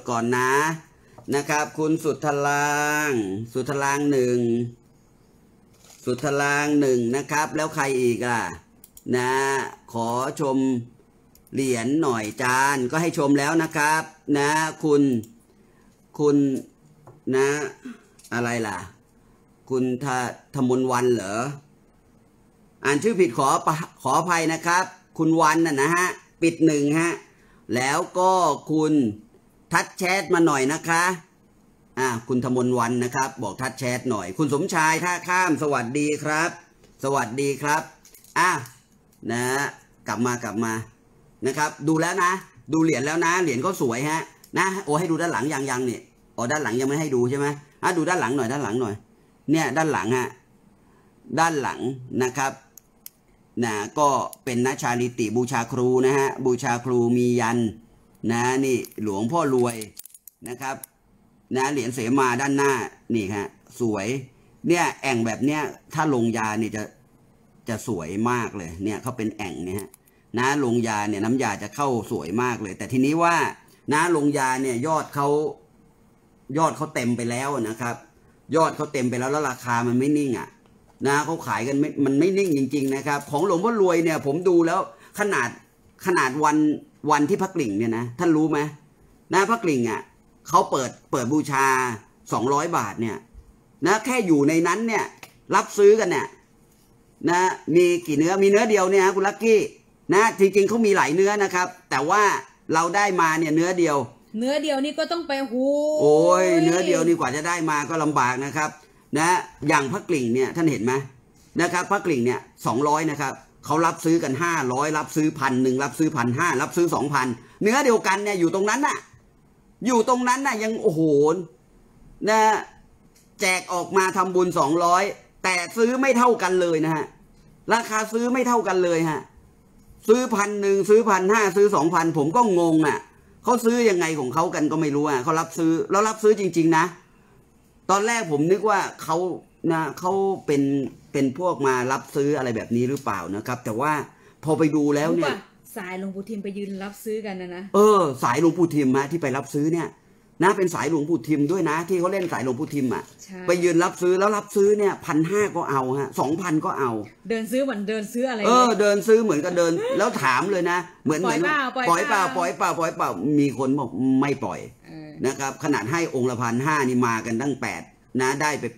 A: นะครับคุณสุทลาง1สุทลาง1นะครับแล้วใครอีกอ่ะนะขอชมเหรียญหน่อยจานก็ให้ชมแล้วนะครับนะคุณนะอะไรล่ะคุณธมนวันเหรออ่านชื่อผิดขออภัยนะครับคุณวันนะฮะปิด1ฮะแล้วก็คุณทัดแชทมาหน่อยนะคะคุณธมนวันนะครับบอกทัดแชทหน่อยคุณสมชายท่าข้ามสวัสดีครับนะกลับมานะครับดูแล้วนะดูเหรียญแล้วนะเหรียญก็สวยฮะนะโอ้ให้ดูด้านหลังยังเนี่ยด้านหลังยังไม่ให้ดูใช่ไหมดูด้านหลังหน่อยเนี่ยด้านหลังฮะด้านหลังนะครับนะก็เป็นนะชาลิติบูชาครูนะฮะบูชาครูมียันนะนี่หลวงพ่อรวยนะครับนะเหรียญเสมาด้านหน้านี่ฮะสวยเนี่ยแอ่งแบบเนี้ยถ้าลงยาเนี่ยจะสวยมากเลยเนี่ยเขาเป็นแอ่งเนี่ยฮะนะลงยาเนี่ยน้ำยาจะเข้าสวยมากเลยแต่ทีนี้ว่านะลงยาเนี่ยยอดเขาเต็มไปแล้วนะครับยอดเขาเต็มไปแล้วราคามันไม่นิ่งอ่ะนะเขาขายกันมันไม่นิ่งจริงๆนะครับของหลวงพ่อรวยเนี่ยผมดูแล้วขนาดวันที่พระกลิ่งเนี่ยนะท่านรู้ไหมนะพระกลิ่งอ่ะเขาเปิดบูชา200 บาทเนี่ยนะแค่อยู่ในนั้นเนี่ยรับซื้อกันเนี่ยนะมีกี่เนื้อมีเนื้อเดียวเนี่ยคุณลักกี้นะจริงๆเขามีหลายเนื้อนะครับแต่ว่าเราได้มาเนี่ยเนื้อเดียว
B: นี่ก็ต้องไป
A: โอ้ยเนื้อเดียวนี่กว่าจะได้มาก็ลำบากนะครับนะอย่างพระกลิ่งเนี่ยท่านเห็นไหมนะครับพระกลิ่งเนี่ย200นะครับเขารับซื้อกัน500รับซื้อ1,000รับซื้อ1,500รับซื้อ2,000เนื้อเดียวกันเนี่ยอยู่ตรงนั้นน่ะยังโอ้โหนะแจกออกมาทำบุญ200แต่ซื้อไม่เท่ากันเลยนะฮะราคาซื้อไม่เท่ากันเลยฮะซื้อ1,000ซื้อ1,500ซื้อ2,000ผมก็งงอ่ะเขาซื้อยังไงของเขากันก็ไม่รู้อ่ะเขารับซื้อแล้วรับซื้อจริงๆนะตอนแรกผมนึกว่าเขาเป็นพวกมารับซื้ออะไรแบบนี้หรือเปล่านะครับแต่ว่าพอไปดูแล้วเนี่ย
B: สายหลวงปู่ทิมไปยืนรับซื้อกันนะ
A: สายหลวงปู่ทิมมาที่ไปรับซื้อเนี่ยนะเป็นสายหลวงปู่ทิมด้วยนะที่เขาเล่นสายหลวงปู่ทิมอ่ะไปยืนรับซื้อแล้วรับซื้อเนี่ย1,500ก็เอาฮะ2,000ก็เอา
B: เดินซื้อเหมือนเดินซื้ออะไร
A: เดินซื้อเหมือนกับเดินแล้วถามเลยนะเหมือนปล่อยเปล่ามีคนบอกไม่ปล่อยนะครับขนาดให้องค์ละ1,500นี่มากันตั้ง8นะได้ไป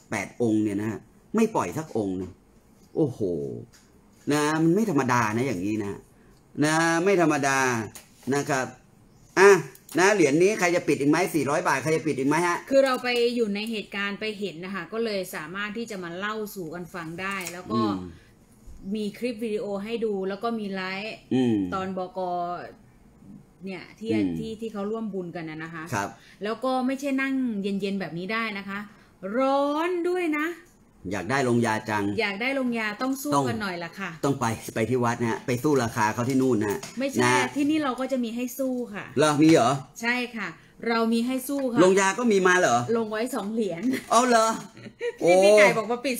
A: 8องค์เนี่ยนะฮะไม่ปล่อยสักองค์นะโอ้โหนะมันไม่ธรรมดานะอย่างนี้นะไม่ธรรมดานะครับนะเหรียญนี้ใครจะปิดอีกไหม400 บาทใครจะปิดอีกไหมฮะ
B: คือเราไปอยู่ในเหตุการณ์ไปเห็นนะคะก็เลยสามารถที่จะมาเล่าสู่กันฟังได้แล้วก็มีคลิปวิดีโอให้ดูแล้วก็มีไลฟ์ตอนบก.เนี่ยที่เขาร่วมบุญกันนะคะ
A: ครับ
B: แล้วก็ไม่ใช่นั่งเย็นๆแบบนี้ได้นะคะร้อนด้วยนะ
A: อยากได้ลงยาจัง
B: อยากได้ลงยาต้องสู้กันหน่อยล่ะค่ะ
A: ต้องไปที่วัดนะฮะไปสู้ราคาเขาที่นู่นนะ
B: ไม่ใช่ที่นี่เราก็จะมีให้สู้ค่ะ
A: เหรอมีเหรอ
B: ใช่ค่ะเรามีให้สู้ค่ะ
A: ลงยาก็มีมาเหรอ
B: ลงไว้2 เหรียญ
A: เอาเหรอ
B: พี่ไก่บอกว่าปิด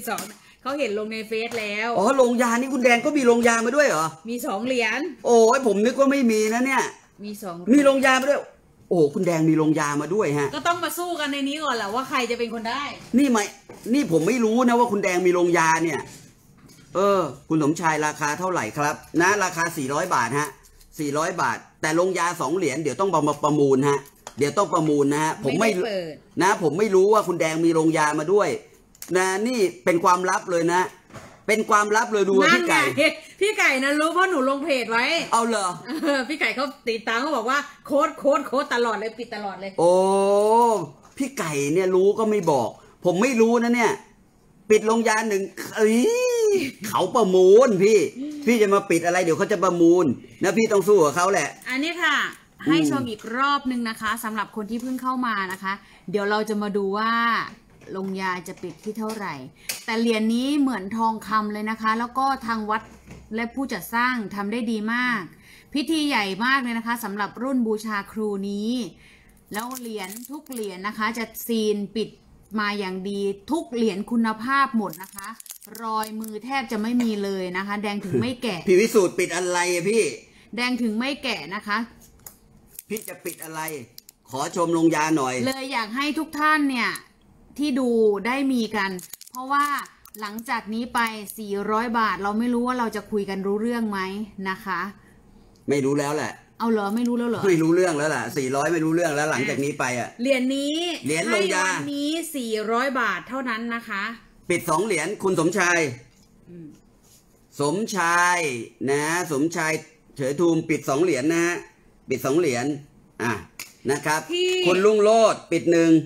B: 2เขาเห็นลงในเฟซแล้ว
A: อ๋อลงยานี่คุณแดงก็มีลงยามาด้วยเหรอ
B: มี2 เหรียญ
A: โอ้ยผมนึกว่าไม่มีนะเนี่ยมีลงยามาด้วยโอ้คุณแดงมีลงยามาด้วยฮะ
B: ก็ต้องมาสู้กันในนี้ก่อนแหละว่าใครจะเป็นคนได้
A: นี่ผมไม่รู้นะว่าคุณแดงมีลงยาเนี่ยคุณสมชายราคาเท่าไหร่ครับนะราคา400 บาทฮะ400 บาทแต่ลงยา2 เหรียญเดี๋ยวต้องมาประมูลฮะเดี๋ยวต้องประมูลนะฮะผมไม่นะผมไม่รู้ว่าคุณแดงมีลงยามาด้วยนะนี่เป็นความลับเลยนะเป็นความลับเลยดู
B: พี่ไก่นะรู้เพราะหนูลงเพจไว้
A: เอาเหรอ
B: พี่ไก่เขาติดตามเขาบอกว่าโค้ดตลอดเลยปิดตลอดเลย
A: โอ้พี่ไก่เนี่ยรู้ก็ไม่บอกผมไม่รู้นะเนี่ยปิดลงยาเขาประมูลพี่จะมาปิดอะไรเดี๋ยวเขาจะประมูลนะพี่ต้องสู้กับเขาแหละ
B: อันนี้ค่ะให้ชมอีกรอบนึงนะคะสำหรับคนที่เพิ่งเข้ามานะคะเดี๋ยวเราจะมาดูว่าลงยาจะปิดที่เท่าไหร่แต่เหรียญนี้เหมือนทองคำเลยนะคะแล้วก็ทางวัดและผู้จัดสร้างทำได้ดีมากพิธีใหญ่มากเลยนะคะสำหรับรุ่นบูชาครูนี้แล้วเหรียญทุกเหรียญนะคะจะซีนปิดมาอย่างดีทุกเหรียญคุณภาพหมดนะคะรอยมือแทบจะไม่มีเลยนะคะแดงถึงไม่แกะ
A: พี่วิสูตรปิดอะไรพี่
B: แดงถึงไม่แกะนะคะ
A: พี่จะปิดอะไรขอชมลงยาหน่อย
B: เลยอยากให้ทุกท่านเนี่ยที่ดูได้มีกันเพราะว่าหลังจากนี้ไป400 บาทเราไม่รู้ว่าเราจะคุยกันรู้เรื่องไหมนะคะ
A: ไม่รู้แล้วแหละ
B: เอาเหรอไม่รู้แล้วเหรอ
A: ไม่รู้เรื่องแล้วล่ะ400ไม่รู้เรื่องแล้วหลังจากนี้ไป
B: เหรียญนี้
A: เหรียญลงยา
B: วันนี้400 บาทเท่านั้นนะคะ
A: ปิด2 เหรียญคุณสมชายสมชายนะสมชายเฉยทูมปิด2 เหรียญนะฮะปิด2 เหรียญนะครับคุณลุงโลดปิด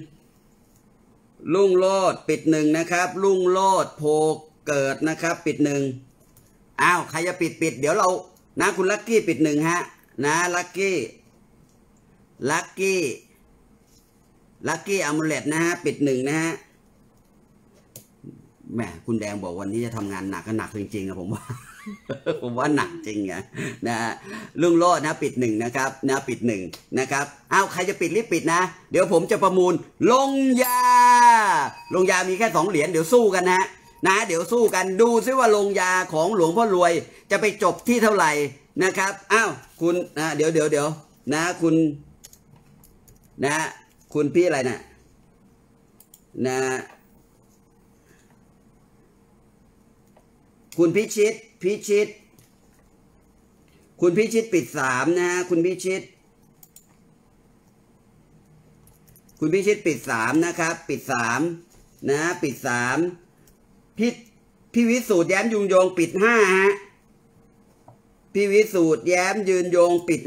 A: 1ลุงโลดปิด1นะครับลุงโลดโพเกิดนะครับปิด1อ้าวใครจะปิดเดี๋ยวเรานะคุณลักกี้ปิด1ฮะนะลักกี้อัมูเลตนะฮะปิด1นะฮะแหมคุณแดงบอกวันนี้จะทำงานหนักก็หนักจริงๆนะผมว่าหนักจริงนะลุงโลดนะปิด1นะครับนะปิด1นะครับอ้าวใครจะปิดรีบปิดนะเดี๋ยวผมจะประมูลลงยามีแค่2 เหรียญเดี๋ยวสู้กันนะเดี๋ยวสู้กันดูซิว่าลงยาของหลวงพ่อรวยจะไปจบที่เท่าไหร่นะครับอ้าวคุณเดี๋ยวนะคุณนะคุณพี่อะไรนะคุณพิชิตคุณพิชิตปิด3นะฮะคุณพิชิตปิด3นะครับปิด3นะปิด3พี่วิสูตรแย้มยืนยงปิด5ฮะพี่วิสูตรแย้มยืนยงปิด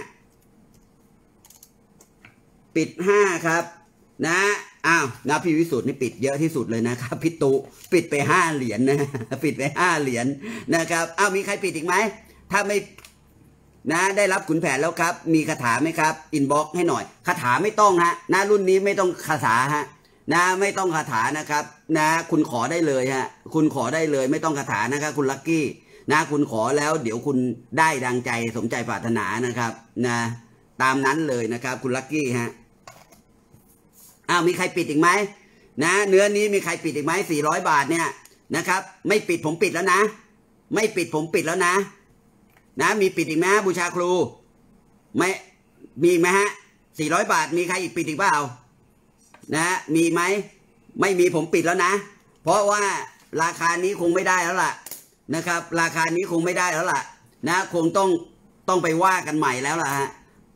A: 5ครับนะอ้าวนะพี่วิสุทธิ์นี่ปิดเยอะที่สุดเลยนะครับพี่ตุปิดไป5 เหรียญนะปิดไป5 เหรียญนะครับอ้าวมีใครปิดอีกไหมถ้าไม่นะได้รับขุนแผนแล้วครับมีคาถาไหมครับอินบ็อกซ์ให้หน่อยคาถาไม่ต้องฮะนะรุ่นนี้ไม่ต้องคาถาฮะนะไม่ต้องคาถานะครับนะคุณขอได้เลยฮะคุณขอได้เลยไม่ต้องคาถานะครับคุณลักกี้นะคุณขอแล้วเดี๋ยวคุณได้ดังใจสมใจปรารถนานะครับนะตามนั้นเลยนะครับคุณลักกี้ฮะอ้าวมีใครปิดอีกไหมนะเนื้อนี้มีใครปิดอีกไหม400 บาทเนี่ยนะครับไม่ปิดผมปิดแล้วนะไม่ปิดผมปิดแล้วนะมีปิดอีกไหมบูชาครูไม่มีไหมฮะ400 บาทมีใครอีกปิดอีกเปล่านะมีไหมไม่มีผมปิดแล้วนะเพราะว่าราคานี้คงไม่ได้แล้วล่ะนะครับราคานี้คงไม่ได้แล้วล่ะนะคงต้องไปว่ากันใหม่แล้วล่ะฮะ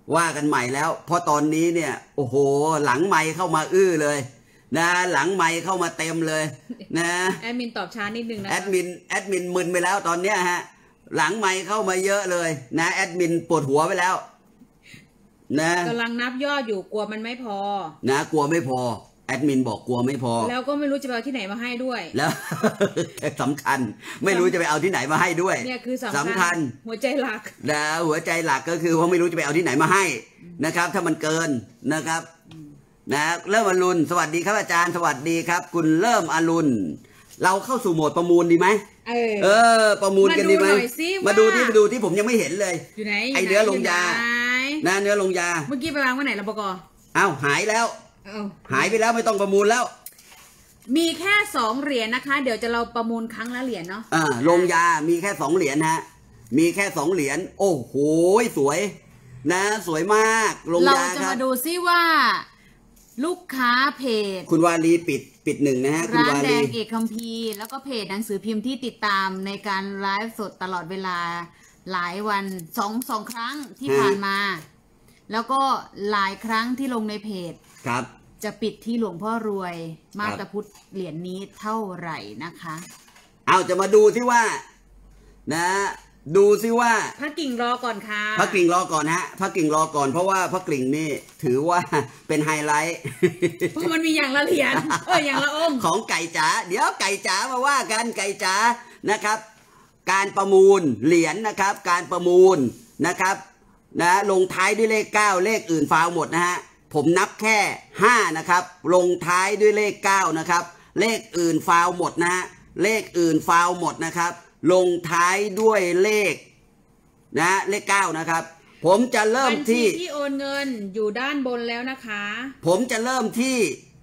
A: ว่ากันใหม่แล้วเพราะตอนนี้เนี่ยโอ้โหหลังไมค์เข้ามาอื้อเลยนะหลังไมค์เข้ามาเต็มเลยนะ
B: แอดมินตอบช้านิดนึงนะ
A: แอดมินมึนไปแล้วตอนเนี้ยฮะหลังไมค์เข้ามาเยอะเลยนะแอดมินปวดหัวไปแล้วนะ
B: กำลังนับยอดอยู่กลัวมันไม่พอ
A: นะกลัวไม่พอแอดมินบอกกลัวไม่พอ
B: แล้วก็ไม่รู้จะไปเอาที่ไหนมาให้ด้วย
A: แล้ว สำคัญไม่รู้จะไปเอาที่ไหนมาให้ด้วย
B: เนี่ยคือสำคัญหัวใจหลัก
A: นะหัวใจหลักก็คือว่าไม่รู้จะไปเอาที่ไหนมาให้นะครับถ้ามันเกินนะครับนะเริ่มอรุณสวัสดีครับอาจารย์สวัสดีครับคุณเริ่มอรุณเราเข้าสู่โหมดประมูลดีไหมประมูลกันดีไหมมาดูที่ผมยังไม่เห็นเลย
B: อยู่ไหน
A: ไอเนื้อลงยานะเนื้อลงยา
B: เมื่อกี้ไปวางไว้ไหนละปก
A: อ้าวหายแล้วหายไปแล้วไม่ต้องประมูลแล้ว
B: มีแค่2 เหรียญนะคะเดี๋ยวจะเราประมูลครั้งละเหรียญเนาะ
A: ลงยามีแค่2 เหรียญฮะมีแค่2 เหรียญโอ้โหสวยนะสวยมากลงยา
B: เราจะมาดูซิว่าลูกค้าเพจ
A: คุณวาลีปิด1นะฮะ
B: ร้านแดงเอกคัมภีร์แล้วก็เพจหนังสือพิมพ์ที่ติดตามในการไลฟ์สดตลอดเวลาหลายวันสองครั้งที่ผ่านมาแล้วก็หลายครั้งที่ลงในเพจ
A: ครับ
B: จะปิดที่หลวงพ่อรวยมาตรพุทธเหรียญนี้เท่าไหร่นะคะ
A: เอาจะมาดูที่ว่านะดูซิว่า
B: พระกิ่งรอก่อนค่ะ
A: พระกิ่งรอก่อนฮะพระกิ่งรอก่อนเพราะว่าพระกิ่งนี่ถือว่าเป็นไฮไลท์
B: เพราะมันมีอย่างละเหรียญอย่างละองค์
A: ของไก่จ๋าเดี๋ยวไก่จ๋ามาว่ากันไก่จ๋านะครับการประมูลเหรียญนะครับการประมูลนะครับนะลงท้ายด้วยเลข9เลขอื่นฟาวหมดนะฮะผมนับแค่5นะครับลงท้ายด้วยเลข9นะครับเลขอื่นฟาวหมดนะฮะเลขอื่นฟาวหมดนะครับลงท้ายด้วยเลขนะเลข9นะครับผมจะเริ่มที่
B: ที่โอนเงินอยู่ด้านบนแล้วนะคะ
A: ผมจะเริ่มที่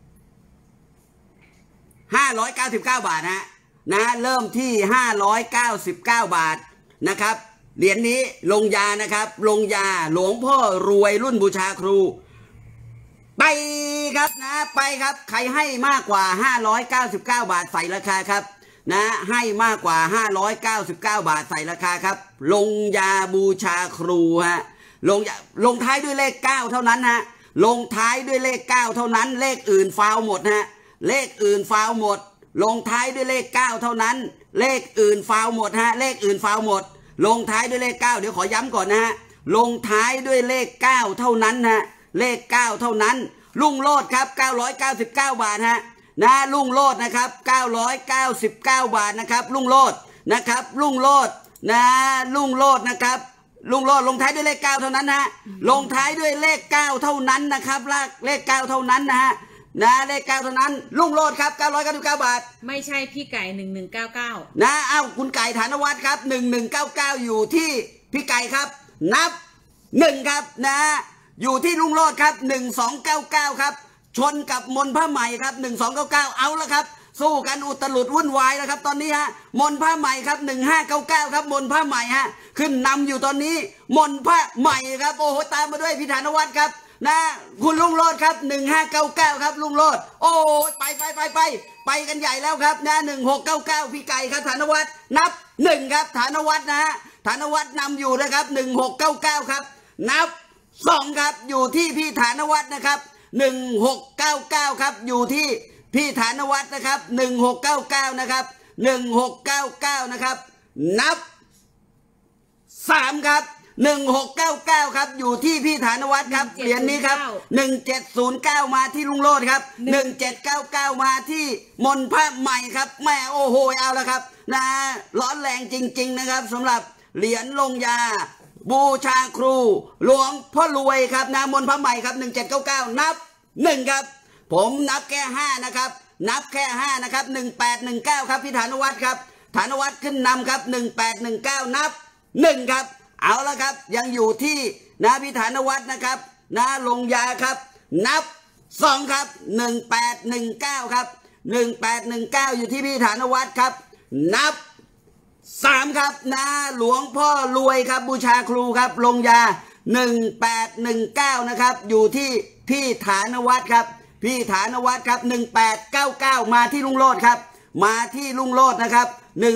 A: 599 บาทนะเริ่มที่599 บาทนะครับเหรียญนี้ลงยานะครับลงยาหลวงพ่อรวยรุ่นบูชาครูไปครับนะไปครับใครให้มากกว่า599 บาทใส่ราคาครับนะให้มากกว่า599 บาทใส่ราคาครับลงยาบูชาครูฮะลงท้ายด้วยเลข9เท่านั้นฮะลงท้ายด้วยเลข9เท่านั้นเลขอื่นฟาวหมดฮะเลขอื่นฟาวหมดลงท้ายด้วยเลข9เท่านั้นเลขอื่นฟาวหมดฮะเลขอื่นฟาวหมดลงท้ายด้วยเลข9เดี๋ยวขอย้ำก่อนนะฮะลงท้ายด้วยเลข9เท่านั้นฮะเลข9เท่านั้นลุงโลดครับ999 บาทฮะนะลุงโลดนะครับ999 บาทนะครับลุงโลดนะครับลุงโลดนะลุงโลดนะครับลุงโลดลงท้ายด้วยเลข9เท่านั้นฮะลงท้ายด้วยเลข9เท่านั้นนะครับเลข9เท่านั้นนะฮะนะเลข9เท่านั้นลุงโลดครับ999 บาท
B: ไม่ใช่พี่ไก่1199
A: นะเอ้าคุณไก่ฐานวัฒน์ครับ1199อยู่ที่พี่ไก่ครับนับ1ครับนะอยู่ที่ลุงโลดครับ1299ครับชนกับมนผ้าใหม่ครับ1299เอาละครับสู้กันอุตลุดวุ่นวายนะครับตอนนี้ฮะมนผ้าใหม่ครับ1599ครับมนผ้าใหม่ฮะขึ้นนำอยู่ตอนนี้มนผ้าใหม่ครับโอ้โหตามมาด้วยพี่ฐานวัฒน์ครับนะคุณลุงโลดครับ1599ครับลุงโลดโอ้ไปกันใหญ่แล้วครับนะ1699พี่ไก่ครับฐานวัฒน์นับ1ครับฐานวัฒน์นะฮะฐานวัฒน์นำอยู่นะครับ1699ครับนับ2ครับอยู่ที่พี่ฐานวัฒน์นะครับ1699ครับอยู่ที่พี่ฐานวัฒน์นะครับ1699นะครับ1699นะครับนับ3ครับ1699ครับอยู่ที่พี่ฐานวัฒน์ครับเหรียญนี้ครับ1709มาที่ลุงโลดครับ1799มาที่มนผ้าใหม่ครับแม่โอ้โหเอาละครับนะร้อนแรงจริงๆนะครับสำหรับเหรียญลงยาบูชาครูหลวงพ่อรวยครับนะมนผ้าใหม่ครับ1799นับ1ครับผมนับแค่5นะครับนับแค่5นะครับ1819ครับพี่ฐานวัฒน์ครับฐานวัฒน์ขึ้นนำครับ1819นับ1ครับเอาละครับยังอยู่ที่นะพี่ฐานวัฒน์นะครับนะลงยาครับนับ2ครับ1819ครับ1819อยู่ที่พี่ฐานวัฒน์ครับนับ3ครับนะหลวงพ่อรวยครับบูชาครูครับลงยา1819นะครับอยู่ที่พี่ฐานวัฒน์ครับพี่ฐานวัฒน์ครับ1899มาที่ลุงโลดครับมาที่ลุงโลดนะครับ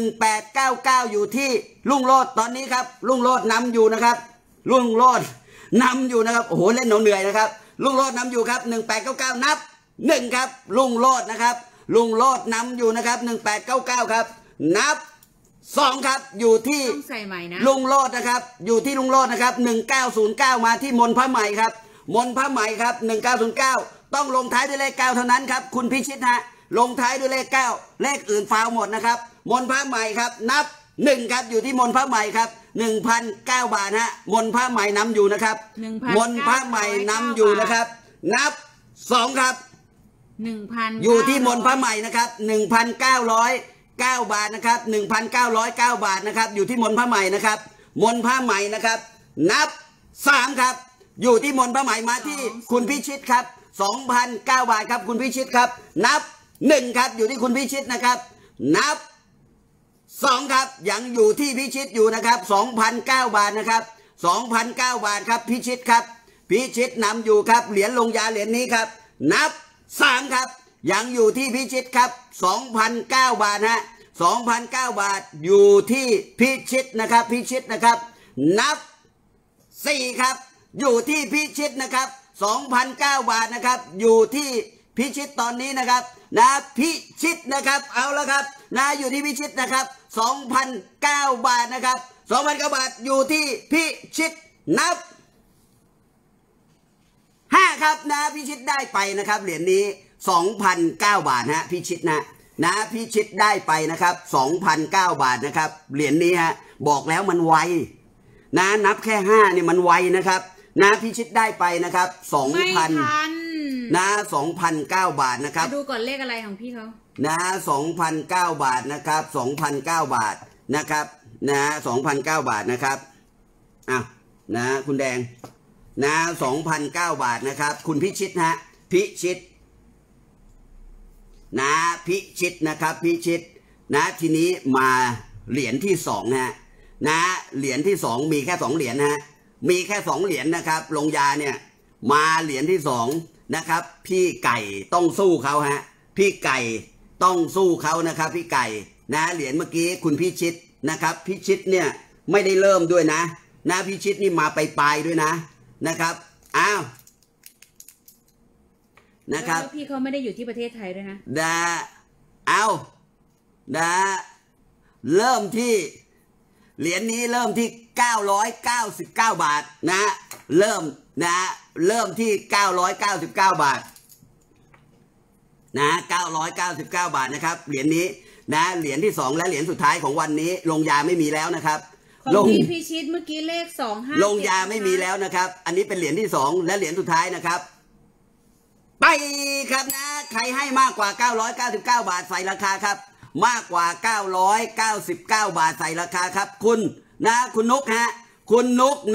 A: 1899อยู่ที่ลุงโลดตอนนี้ครับลุงโลดนำอยู่นะครับลุงโลดนำอยู่นะครับโอ้โหเล่นเหนื่อยนะครับลุงโลดนำอยู่ครับ1899นับ1ครับลุงโลดนะครับลุงโลดนำอยู่นะครับ1899ครับนับ2ครับอยู่ที่
B: ต้องใส่ใหม่นะ
A: ลุงโลดนะครับอยู่ที่ลุงโลดนะครับ1909มาที่มนพระใหม่ครับมนพระใหม่ครับ1909ต้องลงท้ายด้วยเลข9เท่านั้นครับคุณพิชิตฮะลงท้ายด้วยเลข9เลขอื่นฟาวหมดนะครับมนพระใหม่ครับนับ1ครับอยู่ที่มนพระใหม่ครับ1,009 บาทฮะมนพระใหม่นำอยู่นะครับมนพระใหม่นำอยู่นะครับนับ2ครับ
B: 1,000
A: อยู่ที่มนพระใหม่นะครับ1,909 บาทนะครับ1,909 บาทนะครับอยู่ที่มนพระใหม่นะครับมนพระใหม่นะครับนับ3ครับอยู่ที่มนพระใหม่มาที่คุณพิชิตครับ2,009 บาทครับคุณพิชิตครับนับ1ครับอยู่ที่คุณพิชิตนะครับนับ2ครับยังอยู่ที่พิชิตอยู่นะครับ2,009 บาทนะครับ2,009 บาทครับพิชิตครับพิชิตนำอยู่ครับเหรียญลงยาเหรียญนี้ครับนับ3ครับยังอยู่ที่พิชิตครับ2,009 บาทฮะ2,009 บาทอยู่ที่พิชิตนะครับพิชิตนะครับนับ4ครับอยู่ที่พิชิตนะครับ2,009 บาทนะครับอยู่ที่พิชิตตอนนี้นะครับนะพิชิตนะครับเอาละครับนะอยู่ที่พิชิตนะครับ2,009 บาทนะครับ2,009 บาทอยู่ที่พิชิตนับ5ครับนะพิชิตได้ไปนะครับเหรียญนี้2,009 บาทฮะพิชิตนะพิชิตได้ไปนะครับ2,009 บาทนะครับเหรียญนี้ฮะบอกแล้วมันไวนะนับแค่5เนี่ยมันไวนะครับนะพิชิตได้ไปนะครับ2,000นะ2,009 บาทนะครับ
B: ดูก่อนเลขอะไรของพี่เขา
A: นะ2,009 บาทนะครับ2,009 บาทนะครับนะ2,009 บาทนะครับอ่ะนะคุณแดงนะ2,009 บาทนะครับคุณพิชิตฮะพิชิตนะพิชิตนะครับพิชิตนะทีนี้มาเหรียญที่2นะเหรียญที่2มีแค่2เหรียญนะฮะมีแค่2เหรียญนะครับลงยาเนี่ยมาเหรียญที่2นะครับพี่ไก่ต้องสู้เขาฮะพี่ไก่ต้องสู้เขานะครับพี่ไก่นะเหรียญเมื่อกี้คุณพิชิตนะครับพิชิตเนี่ยไม่ได้เริ่มด้วยนะพิชิตนี่มาปลายด้วยนะครับอ้าวนะครับ
B: พี่เขาไม่ได้อยู่ที่ประเทศไทยด้วยนะ
A: เอาเริ่มที่เหรียญนี้เริ่มที่999 บาทนะเริ่มที่999 บาทนะ999 บาทนะครับเหรียญนี้นะเหรียญที่2และเหรียญสุดท้ายของวันนี้ลงยาไม่มีแล้วนะครับ
B: ของพี่พิชิตเมื่อกี้เลข25
A: ลงยาไม่มีแล้วนะครับอันนี้เป็นเหรียญที่2และเหรียญสุดท้ายนะครับไปครับนะใครให้มากกว่า999 บาทใส่ราคาครับมากกว่า999 บาทใส่ราคาครับคุณคุณนุกฮะคุณนุก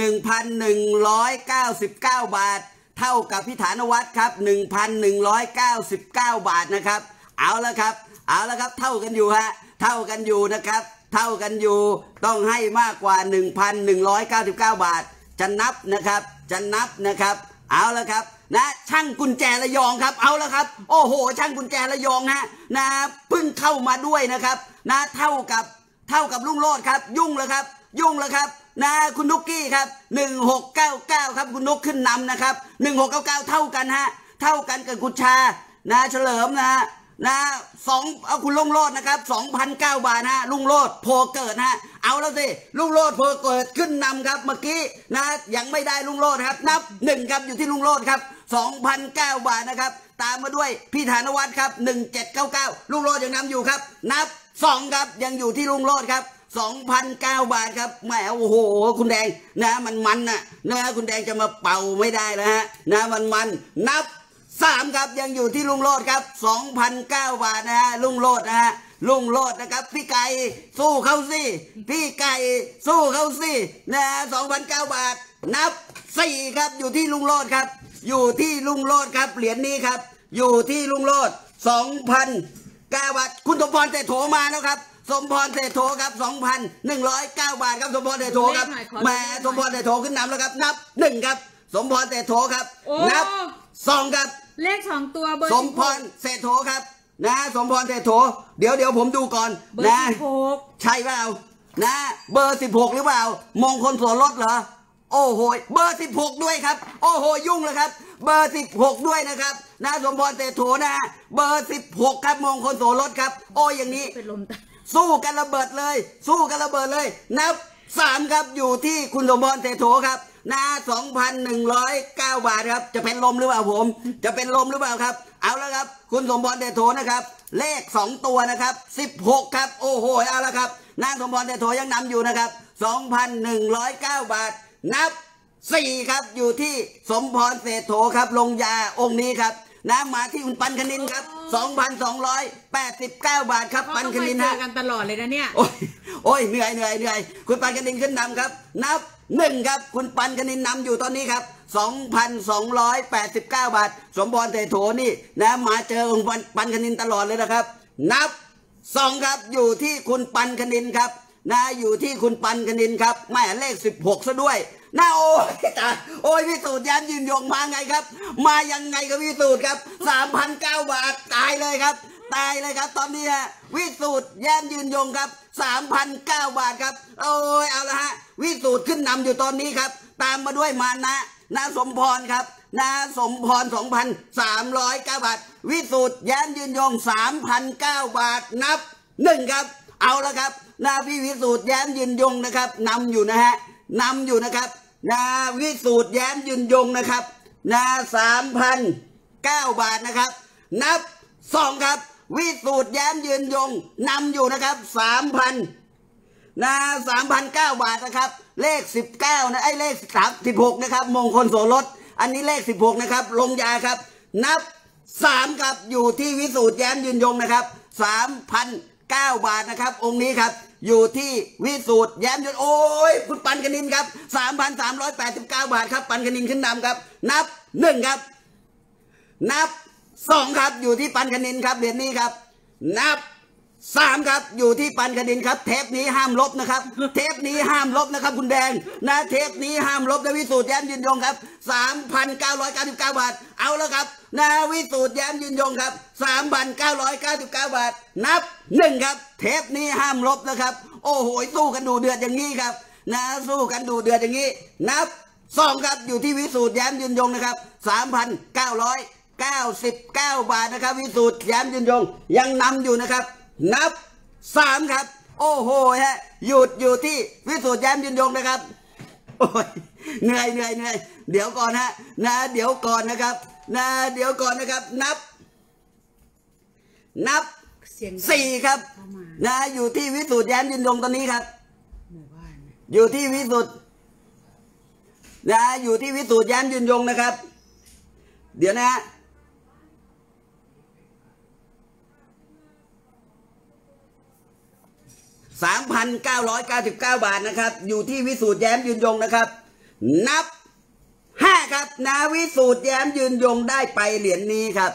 A: 1,199 บาทเท่ากับพี่ฐานวัฒน์ครับ 1,199 บาทนะครับเอาละครับเท่ากันอยู่ฮะเท่ากันอยู่นะครับเท่ากันอยู่ต้องให้มากกว่า 1,199 บาทจะนับนะครับเอาละครับนะช่างกุญแจระยองครับเอาละครับโอ้โหช่างกุญแจระยองฮะเพิ่งเข้ามาด้วยนะครับเท่ากับลุงโลดครับยุ่งแล้วครับคุณนุกกี้ครับ1699ครับคุณนุกขึ้นนำนะครับ1699เท่ากันฮะเท่ากันกับกุชาเฉลิมเอาคุณลุงโลดนะครับ 2,009 บาทฮะลุงโลดโพเกิดฮะเอาแล้วสิลุงโลดโพเกิดขึ้นนำครับเมื่อกี้ยังไม่ได้ลุงโลดครับนับ1ครับอยู่ที่ลุงโลดครับ 2,009 บาทนะครับตามมาด้วยพี่ฐานวัฒน์ครับ1799ลุงโลดยังนำอยู่ครับนับ2ครับยังอยู่ที่ลุงโลดครับ 2,009 บาทครับแหมโอ้โหคุณแดงมันคุณแดงจะมาเป่าไม่ได้แล้วฮะมันนับ3ครับยังอยู่ที่ลุงโลดครับ 2,009 บาทนะฮะลุงโลดนะครับพี่ไก่สู้เขาสิพี่ไก่สู้เขาสิ2,009 บาทนับ4ครับอยู่ที่ลุงโลดครับอยู่ที่ลุงโลดครับเหรียญนี้ครับอยู่ที่ลุงโลด 2,009 บาทคุณสมพรเศรษฐโถมาแล้วครับสมพรเศรษฐโถครับ 2,109 บาทครับสมพรเศรษฐโถครับแหมสมพรเศรษฐโถขึ้นนำแล้วครับนับ1ครับสมพรเศรษฐโถครับนับ2ครับ
B: เลข2ตัวเบอร์
A: สมพรเศรษฐโถครับสมพรเศรษฐโถเดี๋ยวผมดูก่อน
B: เบอร์16
A: ใช่เปล่าเบอร์16หรือเปล่ามงคลโสรถเหรอโอ้โหเบอร์16ด้วยครับโอ้โหยุ่งเลยครับเบอร์16ด้วยนะครับนะสมพรเศรษโถนะฮะเบอร์16ครับมงคลโสรสครับโอ้อย่างนี้สู้กันระเบิดเลยสู้กันระเบิดเลยนับ3ครับอยู่ที่คุณสมพรเศรษโถครับนะ 2,109 บาทครับจะเป็นลมหรือเปล่าผมจะเป็นลมหรือเปล่าครับเอาแล้วครับคุณสมพรเศรษโถนะครับเลข2ตัวนะครับ16ครับโอ้โหเอาละครับนางสมพรเศรษโถยังนำอยู่นะครับ 2,109 บาทนับ4ครับอยู่ที่สมพรเศรษโถครับลงยาองค์นี้ครับนะมาที่คุณปันคณินครับ 2,289 บาทครับปันคณินฮะ
B: กันตลอดเลยนะเนี่ย
A: โอ้ยเหนื่อยคุณปันคณินขึ้นนำครับนับ1ครับคุณปันคณินนำอยู่ตอนนี้ครับ 2,289 บาทสมพรเศรษโถนี่นะมาเจอคุณปันคณินตลอดเลยนะครับนับ2ครับอยู่ที่คุณปันคณินครับนะอยู่ที่คุณปันคณินครับแม่เลข16ซะด้วยนะโอ้ยตายโอ้ยวิสูตรยันยืนยงมาไงครับมายังไงกับวิสูตรครับ 3,009 บาทตายเลยครับตายเลยครับตอนนี้ฮะวิสูตรยันยืนยงครับ 3,009 บาทครับโอ้ยเอาละฮะวิสูตรขึ้นนำอยู่ตอนนี้ครับตามมาด้วยมานะสมพรครับนะสมพร 2,309 บาทวิสูตรยันยืนยง 3,009 บาทนับ1ครับเอาละครับนะพี่วิสูตรแย้มยืนยงนะครับนำอยู่นะฮะนำอยู่นะครับนะวิสูตรแย้มยืนยงนะครับนะ3,009 บาทนะครับนับ2ครับวิสูตรแย้มยืนยงนำอยู่นะครับ 3,000นะ 3,009 บาทนะครับเลข19นะไอ้เลข16นะครับมงคลโสรสอันนี้เลข16นะครับลงยาครับนับ3ครับอยู่ที่วิสูตรแย้มยืนยงนะครับ 3,009 บาทนะครับองค์นี้ครับอยู่ที่วิสูตรแย้มยืนโอ้ยคุณปันคณินครับ 3,389 บาทครับปันคณินขึ้นนำครับนับ1ครับนับ2ครับอยู่ที่ปันคณินครับเหรียญนี้ครับนับ3ครับอยู่ที่ปันคณินครับเทปนี้ห้ามลบนะครับเทปนี้ห้ามลบนะครับคุณแดงนะเทปนี้ห้ามลบนะวิสูตรแย้มยืนยงครับ 3,999 บาทเอาแล้วครับนะวิสูตรแย้มยืนยงครับ 3,999 บาทนับ1ครับเทปนี้ห้ามลบนะครับโอ้โหสู้กันดูเดือดอย่างนี้ครับนะสู้กันดูเดือดอย่างนี้นับ2ครับอยู่ที่วิสูตรแย้มยืนยงนะครับ 3,999 บาทนะครับวิสูตรแย้มยืนยงยังนำอยู่นะครับนับ3ครับโอ้โหฮะหยุดอยู่ที่วิสูตรแย้มยืนยงนะครับโอ้ยเหนื่อยเดี๋ยวก่อนฮะนะเดี๋ยวก่อนนะครับนะเดี๋ยวก่อนนะครับนับ4ครับนะอยู่ที่วิสูตรแย้มยืนยงตอนนี้ครับอยู่ที่วิสูตรนะอยู่ที่วิสูตรแย้มยืนยงนะครับเดี๋ยวนะ3,999 บาทนะครับอยู่ที่วิสูตรแย้มยืนยงนะครับนับ5ครับนะวิสูตรแย้มยืนยงได้ไปเหรียญนี้ครับ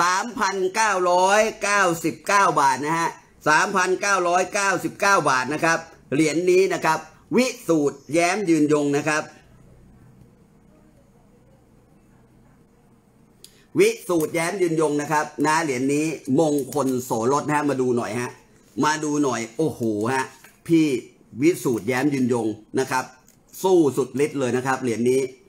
A: 3,999 บาทนะฮะ 3,999 บาทนะครับเหรียญนี้นะครับวิสูตรแย้มยืนยงนะครับวิสูตรแย้มยืนยงนะครับนะเหรียญนี้มงคลโสรสนะฮะมาดูหน่อยฮะมาดูหน่อยโอ้โหฮะพี่วิสูตรแย้มยืนยงนะครับสู้สุดฤทธิ์เลยนะครับเหรียญ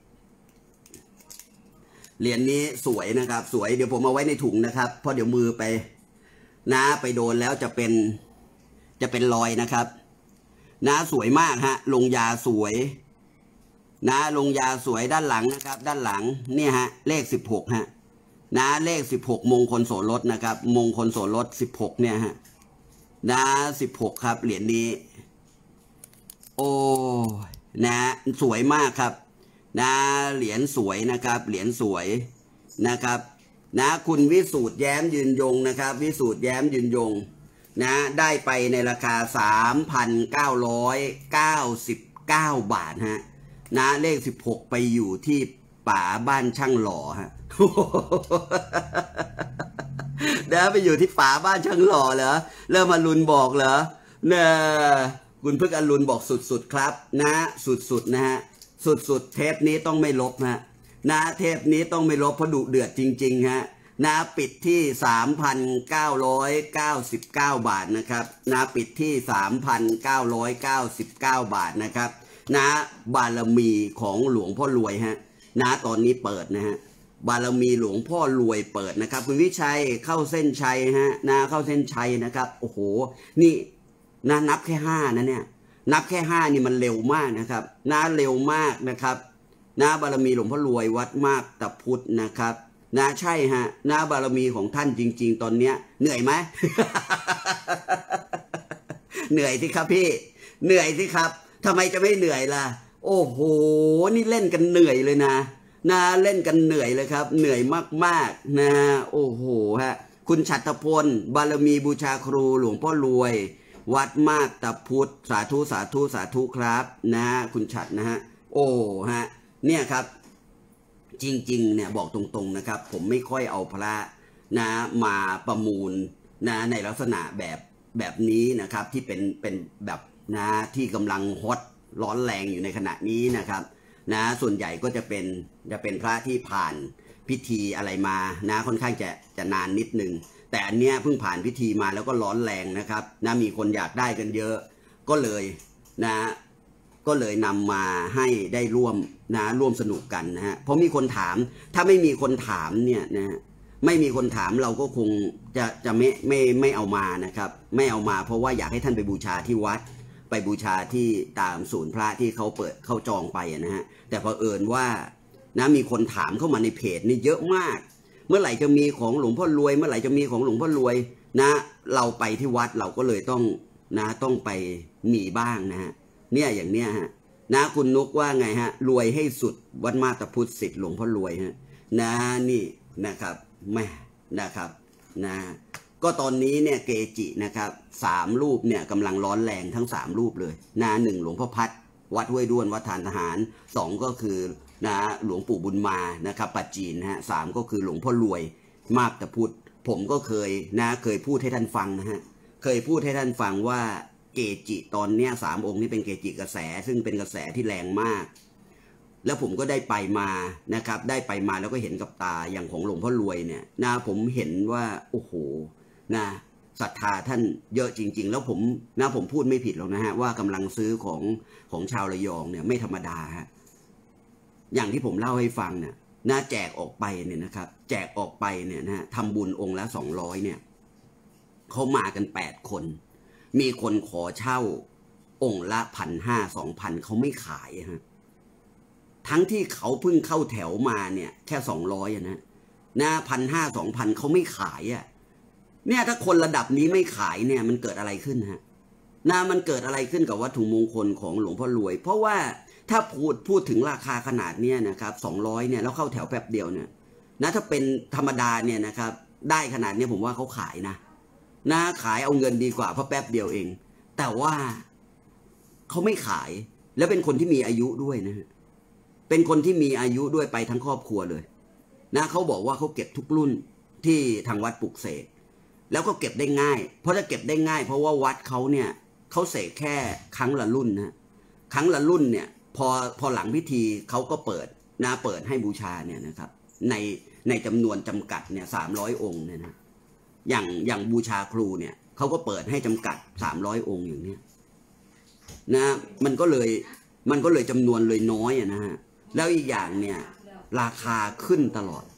A: นี้สวยนะครับสวยเดี๋ยวผมเอาไว้ในถุงนะครับเพราะเดี๋ยวมือไปนะไปโดนแล้วจะเป็นรอยนะครับนะสวยมากฮะลงยาสวยนะลงยาสวยด้านหลังนะครับด้านหลังเนี่ยฮะเลข16ฮะนะเลข16มงคลโสรสนะครับมงคลโสรส16เนี่ยฮะนะ16ครับเหรียญนี้โอ้นะสวยมากครับนะเหรียญสวยนะครับเหรียญสวยนะครับนะคุณวิสูตรแย้มยืนยงนะครับวิสูตรแย้มยืนยงนะได้ไปในราคา 3,999 บาทฮะนะเลข16ไปอยู่ที่ป่าบ้านช่างหล่อฮะเดี๋ยวไปอยู่ที่ป่าบ้านช่างหล่อเหรอเริ่มอรุณบอกเหรอเนี่ยคุณพึกอรุณบอกสุดๆครับนะสุดๆนะฮะสุดๆเทปนี้ต้องไม่ลบฮะนะเทปนี้ต้องไม่ลบเพราะดุเดือดจริงๆฮะนะปิดที่ 3,999 บาทนะครับนะปิดที่ 3,999 บาทนะครับนะบารมีของหลวงพ่อรวยฮะนะตอนนี้เปิดนะฮะบารมีหลวงพ่อรวยเปิดนะครับคุณวิชัยเข้าเส้นชัยฮะนะเข้าเส้นชัยนะครับโอ้โหนี่นะนับแค่5นะเนี่ยนับแค่5นี่มันเร็วมากนะครับนะเร็วมากนะครับนะบารมีหลวงพ่อรวยวัดมากตะพุทธนะครับนะใช่ฮะนะบารมีของท่านจริงๆตอนเนี้ยเหนื่อยไหม เหนื่อยสิครับพี่เหนื่อยสิครับทำไมจะไม่เหนื่อยล่ะโอ้โหนี่เล่นกันเหนื่อยเลยนะเล่นกันเหนื่อยเลยครับเหนื่อยมากๆนะโอ้โหฮะคุณฉัตรพลบารมีบูชาครูหลวงพ่อรวยวัดมากตะพุทธสาธุสาธุสาธุครับนะคุณฉัตรนะฮะโอ้ฮะเนี่ยครับจริงๆเนี่ยบอกตรงๆนะครับผมไม่ค่อยเอาพระนะมาประมูลนะในลักษณะแบบนี้นะครับที่เป็นแบบนะที่กำลังฮอตร้อนแรงอยู่ในขณะนี้นะครับนะส่วนใหญ่ก็จะเป็นพระที่ผ่านพิธีอะไรมานะค่อนข้างจะนานนิดนึงแต่อันเนี้ยเพิ่งผ่านพิธีมาแล้วก็ร้อนแรงนะครับนะมีคนอยากได้กันเยอะก็เลยนำมาให้ได้ร่วมสนุกกันนะฮะเพราะมีคนถามถ้าไม่มีคนถามเนี่ยนะไม่มีคนถามเราก็คงจะไม่เอามานะครับไม่เอามาเพราะว่าอยากให้ท่านไปบูชาที่วัดไปบูชาที่ตามศูนย์พระที่เขาจองไปนะฮะแต่เผอิญว่านะมีคนถามเข้ามาในเพจนี่เยอะมากเมื่อไหร่จะมีของหลวงพ่อรวยเมื่อไหร่จะมีของหลวงพ่อรวยนะเราไปที่วัดเราก็เลยต้องไปมีบ้างนะฮะเนี่ยอย่างเนี้ยฮะนะคุณนุกว่าไงฮะรวยให้สุดวัดมาตะพุทธศิษย์หลวงพ่อรวยฮะนะนี่นะครับแม่นะครับนะก็ตอนนี้เนี่ยเกจินะครับ3 รูปเนี่ยกำลังร้อนแรงทั้ง3 รูปเลยนะ1หลวงพ่อพัดวัดห้วยด้วนวัดทานทหาร2ก็คือนะหลวงปู่บุญมานะครับปัจจีนนะฮะ3ก็คือหลวงพ่อรวยมากตะพุทธผมก็เคยพูดให้ท่านฟังนะฮะเคยพูดให้ท่านฟังว่าเกจิตอนเนี้ย3 องค์นี้เป็นเกจิกระแสซึ่งเป็นกระแสที่แรงมากแล้วผมก็ได้ไปมานะครับได้ไปมาแล้วก็เห็นกับตาอย่างของหลวงพ่อรวยเนี่ยนะผมเห็นว่าโอ้โหนะศรัทธาท่านเยอะจริงๆแล้วผมพูดไม่ผิดหรอกนะฮะว่ากำลังซื้อของชาวระยองเนี่ยไม่ธรรมดาฮะอย่างที่ผมเล่าให้ฟังเนี่ยนะแจกออกไปเนี่ยนะครับแจกออกไปเนี่ยนะทำบุญองค์ละ200เนี่ยเขามากัน8 คนมีคนขอเช่าองค์ละ1,500 2,000เขาไม่ขายฮะทั้งที่เขาเพิ่งเข้าแถวมาเนี่ยแค่200นะ1,500 2,000เขาไม่ขายอ่ะเนี่ยถ้าคนระดับนี้ไม่ขายเนี่ยมันเกิดอะไรขึ้นฮะมันเกิดอะไรขึ้นกับวัตถุมงคลของหลวงพ่อรวยเพราะว่าถ้าพูดถึงราคาขนาดเนี้ยนะครับ200เนี่ยแล้วเข้าแถวแป๊บเดียวเนี่ยถ้าเป็นธรรมดาเนี่ยนะครับได้ขนาดนี้ผมว่าเขาขายนะขายเอาเงินดีกว่าเพราะแป๊บเดียวเองแต่ว่าเขาไม่ขายแล้วเป็นคนที่มีอายุด้วยนะฮะเป็นคนที่มีอายุด้วยไปทั้งครอบครัวเลยเขาบอกว่าเขาเก็บทุกรุ่นที่ทางวัดปลุกเสกแล้วก็เก็บได้ง่ายเพราะจะเก็บได้ง่ายเพราะว่าวัดเขาเนี่ยเขาเสกแค่ครั้งละรุ่นนะครั้งละรุ่นเนี่ยพอหลังพิธีเขาก็เปิดให้บูชาเนี่ยนะครับในจำนวนจำกัดเนี่ย300 องค์เนี่ยนะอย่างบูชาครูเนี่ยเขาก็เปิดให้จำกัด300 องค์อย่างเนี้ยมันก็เลยจำนวนเลยน้อยนะฮะแล้วอีกอย่างเนี่ยราคาขึ้นตลอด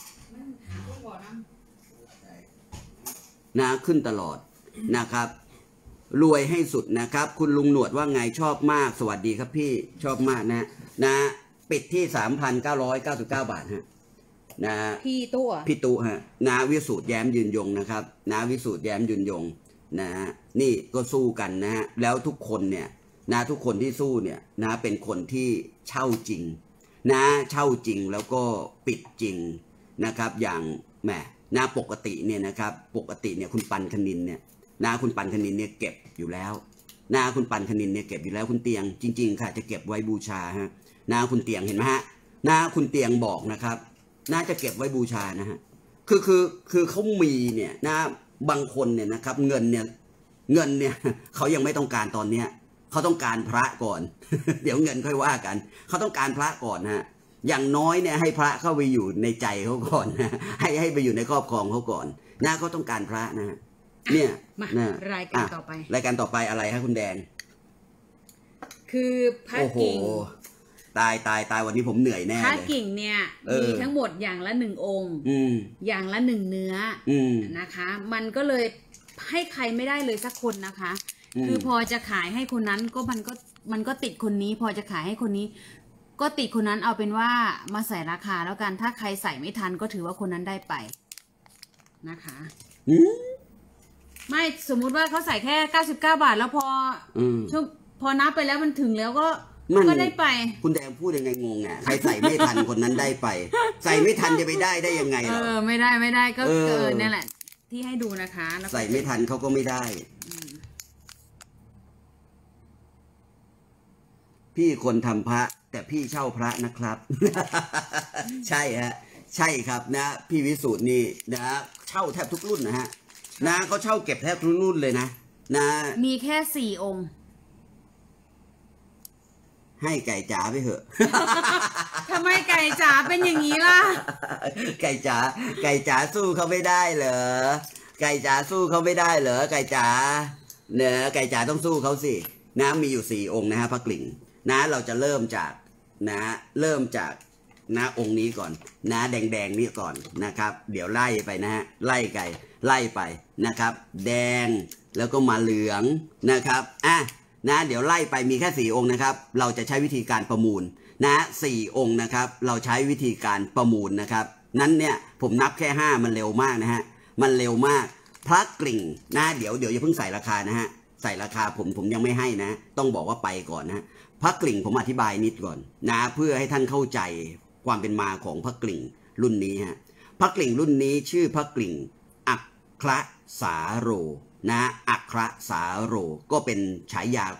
A: ขึ้นตลอดนะครับรวยให้สุดนะครับคุณลุงหนวดว่าไงชอบมากสวัสดีครับพี่ชอบมากนะปิดที่ 3,999 บาทฮะพี่ตู้ฮะวิสูตรแย้มยืนยงนะครับวิสูตรแย้มยืนยงนี่ก็สู้กันนะฮะแล้วทุกคนเนี่ยทุกคนที่สู้เนี่ยเป็นคนที่เช่าจริงเช่าจริงแล้วก็ปิดจริงนะครับอย่างแหมปกติเนี่ยนะครับปกติเนี่ยคุณปันคณินเนี่ยคุณปันคณินเนี่ยเก็บอยู่แล้วคุณปันคณินเนี่ยเก็บอยู่แล้วคุณเตียงจริงๆค่ะจะเก็บไว้บูชาฮะคุณเตียงเห็นไหมฮะคุณเตียงบอกนะครับจะเก็บไว้บูชานะฮะคือเขามีเนี่ยบางคนเนี่ยนะครับเงินเนี่ยเขายังไม่ต้องการตอนเนี้ยเขาต้องการพระก่อน เดี๋ยวเงินค่อยว่ากันเขาต้องการพระก่อนฮะอย่างน้อยเนี่ยให้พระเข้าไปอยู่ในใจเขาก่อนนะให้ไปอยู่ในครอบครองเขาก่อนเขาต้องการพระนะเนี่ย
B: รายการต่อไป
A: อะไรฮะคุณแดง
B: คือพระ
A: โอ้โห
B: กิ่ง
A: ตายวันนี้ผมเหนื่อยแน่
B: พระ
A: เลย
B: กิ่งเนี่ยมีทั้งหมดอย่างละ1 องค์ อย่างละ1 เนื้อนะคะ มันก็เลยให้ใครไม่ได้เลยสักคนนะคะ คือพอจะขายให้คนนั้นก็มันก็ติดคนนี้ พอจะขายให้คนนี้ ก็ติดคนนั้น เอาเป็นว่ามาใส่ราคาแล้วกัน ถ้าใครใส่ไม่ทันก็ถือว่าคนนั้นได้ไปนะคะไม่สมมุติว่าเขาใส่แค่99 บาทแล้วพอนับไปแล้วมันถึงแล้วก็ได้ไป
A: คุณแดงพูดยังไงงงอ่ะใครใส่ไม่ทันคนนั้นได้ไป ใส่ไม่ทันจะไปได้ยังไงหรอ
B: ไม่ได้ก็นี่แหละที่ให้ดูนะคะ
A: ใส่ไม่ทันเขาก็ไม่ได้พี่คนทำพระแต่พี่เช่าพระนะครับ ใช่ฮะใช่ครับนะพี่วิสูตรนี่นะเช่าแทบทุกรุ่นนะฮะนะเขาเช่าเก็บแทบทุกรุ่นเลยนะ
B: มีแค่4 องค์
A: ให้ไก่จ๋าไปเถอะ
B: ทำไมไก่จ๋าเป็นอย่างนี้ล่ะ
A: ไก่จ๋าสู้เขาไม่ได้เหรอไก่จ๋าสู้เขาไม่ได้เหรอไก่จ๋าเนอะไก่จ๋าต้องสู้เขาสินะมีอยู่4 องค์นะฮะพระกลิ่งนะเราจะเริ่มจากนะองค์นี้ก่อนนะแดงนี้ก่อนนะครับเดี๋ยวไล่ไปนะฮะไล่ไปนะครับแดงแล้วก็มาเหลืองนะครับนะเดี๋ยวไล่ไปมีแค่4 องค์นะครับเราจะใช้วิธีการประมูลนะ4 องค์นะครับเราใช้วิธีการประมูลนะครับนั้นเนี่ยผมนับแค่5มันเร็วมากนะฮะมันเร็วมากพระกลิ่งนะเดี๋ยวอย่าเพิ่งใส่ราคานะฮะใส่ราคาผมยังไม่ให้นะต้องบอกว่าไปก่อนนะพระกลิ่งผมอธิบายนิดก่อนนะเพื่อให้ท่านเข้าใจความเป็นมาของพระกลิ่งรุ่นนี้ฮะพระกลิ่งรุ่นนี้ชื่อพระกลิ่งอัครสาโรนะอัครสาโรก็เป็นฉายา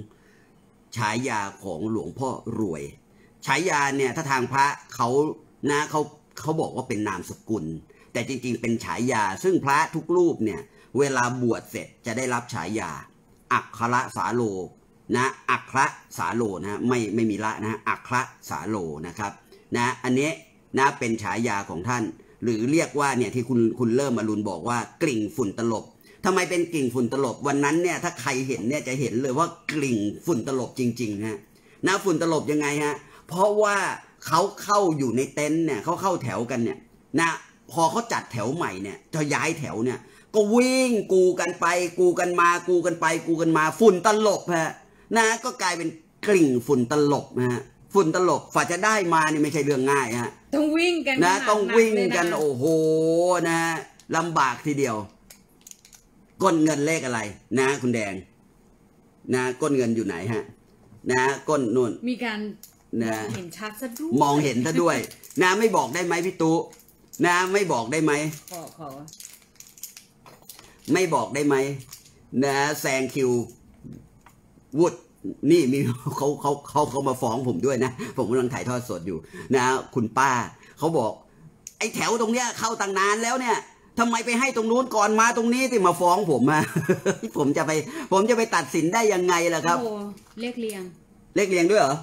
A: ของหลวงพ่อรวยฉายาเนี่ยถ้าทางพระเขานะเขาบอกว่าเป็นนามสกุลแต่จริงๆเป็นฉายาซึ่งพระทุกรูปเนี่ยเวลาบวชเสร็จจะได้รับฉายาอัครสาโรนะอัครสาโรนะไม่มีละนะอัครสาโรนะครับนะอันนี้นะเป็นฉายาของท่านหรือเรียกว่าเนี่ยที่คุณเริ่มอรุณบอกว่ากลิ่งฝุ่นตลบทำไมเป็นกลิ่งฝุ่นตลบวันนั้นเนี่ยถ้าใครเห็นเนี่ยจะเห็นเลยว่ากลิ่งฝุ่นตลบจริงๆนะฝุ่นตลบยังไงฮะเพราะว่าเขาเข้าอยู่ในเต็นท์เนี่ยเขาเข้าแถวกันเนี่ยนะพอเขาจัดแถวใหม่เนี่ยจะย้ายแถวเนี่ยก็วิ่งกูกันไปกูกันมากูกันไปกูกันมาฝุ่นตลบฮะนะก็กลายเป็นกลิ่งฝุ่นตลบนะฮะฝุ่นตลบฝ่าจะได้มานี่ไม่ใช่เรื่องง่ายฮะ
B: ต้องวิ่งกัน
A: นะต้องวิ่งกันโอ้โหนะลำบากทีเดียวก้นเงินเลขอะไรนะคุณแดงนะก้นเงินอยู่ไหนฮะนะก้นนู่น
B: มีการเห็นชัดซะด้วย
A: มองเห็นซะด้วยนะไม่บอกได้ไหมพี่ตุ๊นะไม่บอกได้ไหม
B: ขอ
A: ไม่บอกได้ไหมนะแซงคิววุฒนี่มีเขามาฟ้องผมด้วยนะผมกำลังถ่ายทอดสดอยู่นะคุณป้าเขาบอกไอ้แถวตรงเนี้ยเข้าตั้งนานแล้วเนี่ยทำไมไปให้ตรงนู้นก่อนมาตรงนี้ที่มาฟ้องผมอะ ผมจะไปตัดสินได้ยังไงล่ะครับ
B: โอ้เลขเรียง
A: ด้วยเหรอ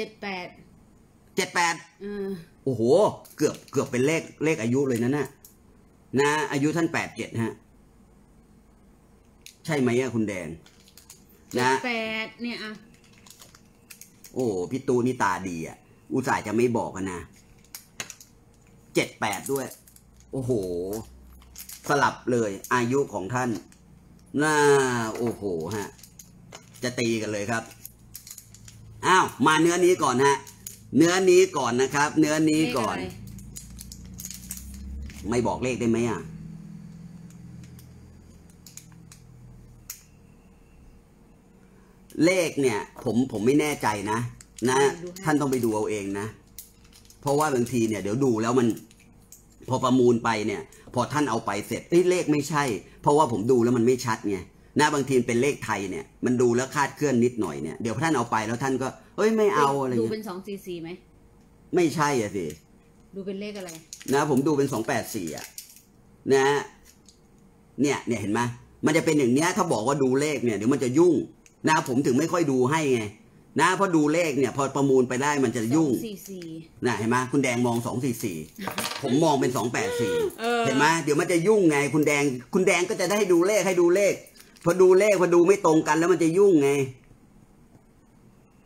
B: 78
A: โอ้โหเกือบเป็นเลขอายุเลยนะอายุท่าน87ฮะใช่ไหมอะคุณแดงนะ
B: 78เนี่ยอะ
A: โอ้พี่ตูนี่ตาดีอะอุตส่าห์จะไม่บอกนะ78ด้วยโอ้โหสลับเลยอายุของท่านน่าโอ้โหฮะจะตีกันเลยครับอ้าวมาเนื้อนี้ก่อนฮะเนื้อนี้ก่อนนะครับเนื้อนี้ก่อนไม่บอกเลขได้ไหมอ่ะเลขเนี่ยผมไม่แน่ใจนะท่านต้องไปดูเอาเองนะเพราะว่าบางทีเนี่ยเดี๋ยวดูแล้วมันพอประมูลไปเนี่ยพอท่านเอาไปเสร็จเลขไม่ใช่เพราะว่าผมดูแล้วมันไม่ชัดไงนะบางทีเป็นเลขไทยเนี่ยมันดูแล้วคาดเคลื่อนนิดหน่อยเนี่ยเดี๋ยวท่านเอาไปแล้วท่านก็ไม่เอาอะไร
B: ดูเป็น244ไหม
A: ไม่ใช่อ่ะสิ
B: ดูเป็นเลขอะไร
A: นะผมดูเป็น284อ่ะนะเนี่ยเห็นไหมมันจะเป็นอย่างเนี้ยถ้าบอกว่าดูเลขเนี่ยเดี๋ยวมันจะยุ่งนะผมถึงไม่ค่อยดูให้ไงนะเพราะดูเลขเนี่ยพอประมูลไปได้มันจะยุ่งนะเห็นไหมคุณแดงมอง244ผมมองเป็น284เห็นไหมเดี๋ยวมันจะยุ่งไงคุณแดงก็จะได้ให้ดูเลขพอดูเลขพอดูไม่ตรงกันแล้วมันจะยุ่งไง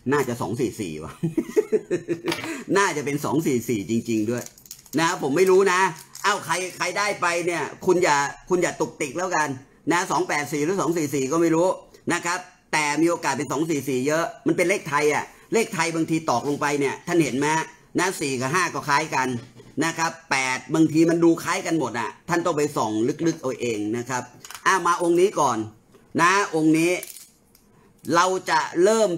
A: น่าจะ244ว่ะ น่าจะเป็น244จริงๆด้วยนะผมไม่รู้นะเอ้าใครได้ไปเนี่ยคุณอย่าตุกติกแล้วกันนะ284หรือ244ก็ไม่รู้นะครับแต่มีโอกาสเป็น244เยอะมันเป็นเลขไทยอ่ะเลขไทยบางทีตอกลงไปเนี่ยท่านเห็นไหมนะ4กับ5ก็คล้ายกันนะครับ8บางทีมันดูคล้ายกันหมดอ่ะท่านต้องไปส่องลึกๆเอาเองนะครับมาองค์นี้ก่อนนะองค์นี้เราจะเริ่ม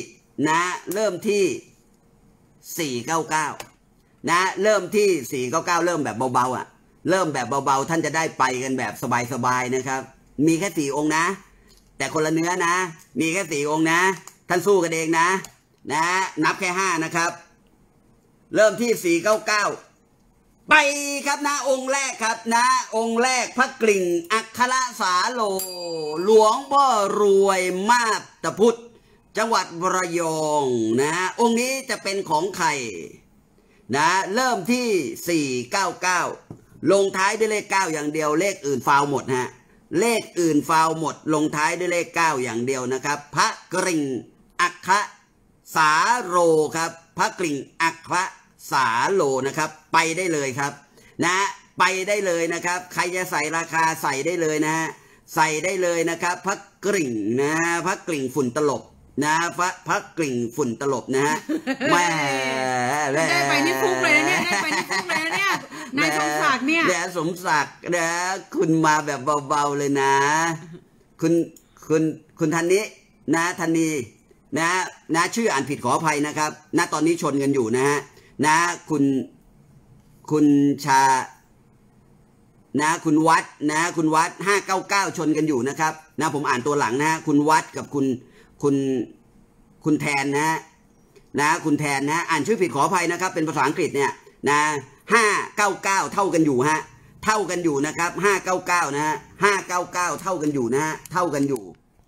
A: ที่499นะเริ่มที่499เริ่มแบบเบาๆอ่ะเริ่มแบบเบาๆท่านจะได้ไปกันแบบสบายๆนะครับมีแค่4องค์นะแต่คนละเนื้อนะมีแค่4องค์นะท่านสู้กันเองนะนับแค่5นะครับเริ่มที่499ไปครับนะองค์แรกครับนะองค์แรกพระกลิ่งอัครสาโลหลวงพ่อรวยมาบตาพุธจังหวัดระยองนะองค์นี้จะเป็นของใครนะเริ่มที่499ลงท้ายด้วยเลข9อย่างเดียวเลขอื่นฟาวหมดฮะเลขอื่นฟาวหมดลงท้ายด้วยเลข9อย่างเดียวนะครับพระกริ่งอัครสาโลครับพระกริ่งอัครสาโลนะครับไปได้เลยครับนะไปได้เลยนะครับใครจะใส่ราคาใส่ได้เลยนะฮะใส่ได้เลยนะครับพระกริ่งนะพระกริ่งฝุ่นตลบนะพระกริ่งฝุ่นตลบนะฮะแม่
B: ได้ไปนี่ฟุกเลยนะเนี่ยได้ไปนี่ฟุกเลยนะเนี่ยนายสมศักดิ์เนี่ย
A: สมศักดิ์นะคุณมาแบบเบาๆเลยนะคุณทันนี้นะทันนีนะชื่ออ่านผิดขออภัยนะครับนะตอนนี้ชนกันอยู่นะฮะนะคุณชานะคุณวัดนะคุณวัด599ชนกันอยู่นะครับนะผมอ่านตัวหลังนะคุณวัดกับคุณแทนนะคุณแทนนะอ่านชื่อผิดขออภัยนะครับเป็นภาษาอังกฤษเนี่ยนะ599เท่ากันอยู่ฮะเท่ากันอยู่นะครับ599นะฮะ599เท่ากันอยู่นะฮะเท่ากันอยู่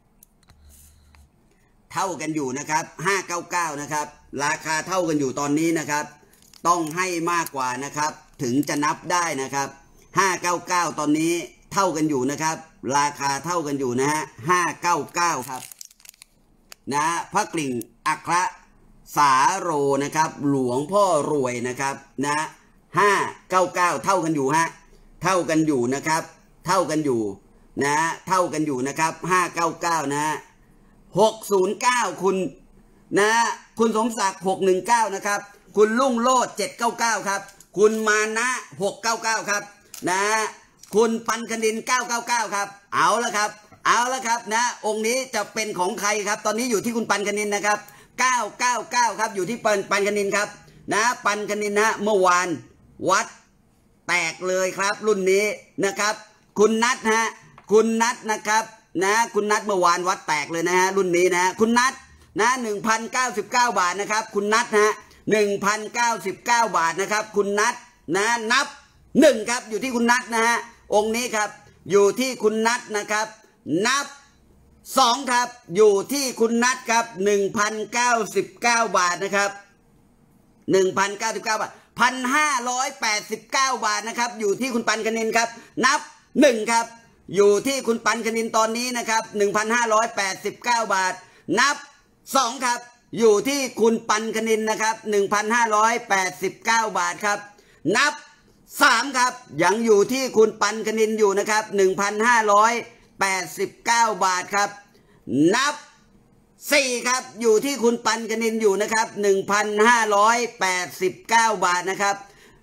A: นะครับ599นะครับราคาเท่ากันอยู่ตอนนี้นะครับต้องให้มากกว่านะครับถึงจะนับได้นะครับ599ตอนนี้เท่ากันอยู่นะครับราคาเท่ากันอยู่นะฮะ599ครับนะพระกลิ่งอัครสาโรนะครับหลวงพ่อรวยนะครับนะ599เท่ากันอยู่ฮะเท่ากันอยู่นะครับเท่ากันอยู่นะเท่ากันอยู่นะครับ599นะ609คุณสมศักดิ์619นะครับคุณลุ่งโลด799ครับคุณมานะ699ครับนะคุณปันคณิน999ครับเอาละครับนะองค์นี้จะเป็นของใครครับตอนนี้อยู่ที่คุณปันคณินนะครับ999ครับอยู่ที่ปันคณินครับนะปันคณินนะเมื่อวานวัดแตกเลยครับรุ่นนี้นะครับคุณนัทคุณนัทนะครับนะคุณนัทเมื่อวานวัดแตกเลยนะฮะรุ่นนี้นะคุณนัทนะ1,099 บาทนะครับคุณนัท1,099 บาทนะครับคุณนัทนะนับ1ครับอยู่ที่คุณนัทนะฮะองค์นี้ครับอยู่ที่คุณนัทนะครับนับ2ครับอยู่ที่คุณนัทครับ1,099 บาทนะครับ1,099 บาท1,589 บาทนะครับอยู่ที่คุณปันคณินครับนับ1ครับอยู่ที่คุณปันคณินตอนนี้นะครับ 1,589 บาทนับ2ครับอยู่ที่คุณปันคณินนะครับ 1,589 บาทครับนับ3ครับยังอยู่ที่คุณปันคณินอยู่นะครับ 1,589 บาทครับนับ4ครับอยู่ที่คุณปันคณินอยู่นะครับ 1,589 บาทนะครับ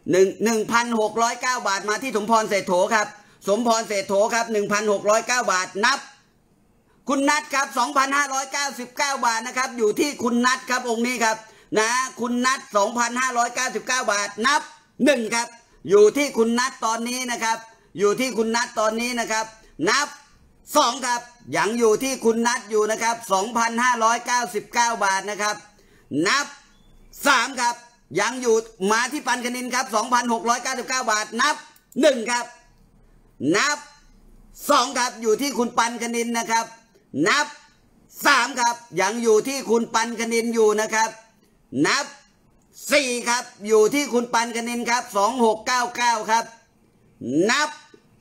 A: 1,609 บาทมาที่สมพรเศรษโถครับสมพรเศรษโถครับ 1,609 บาทนับคุณนัทครับ 2,599 บาทนะครับอยู่ที่คุณนัทครับองค์นี้ครับนะคุณนัท 2,599 บาทนับ1ครับอยู่ที่คุณนัทตอนนี้นะครับอยู่ที่คุณนัทตอนนี้นะครับนับ2ครับยังอยู่ที่คุณนัทอยู่นะครับ 2,599 บาทนะครับนับ3ครับยังอยู่มาที่ปันคณินครับ 2,699 บาทนับ1ครับนับ2ครับอยู่ที่คุณปันคณินนะครับนับ3ครับยังอยู่ที่คุณปันคณินอยู่นะครับนับ4ครับอยู่ที่คุณปันคณินครับ2699ครับนับ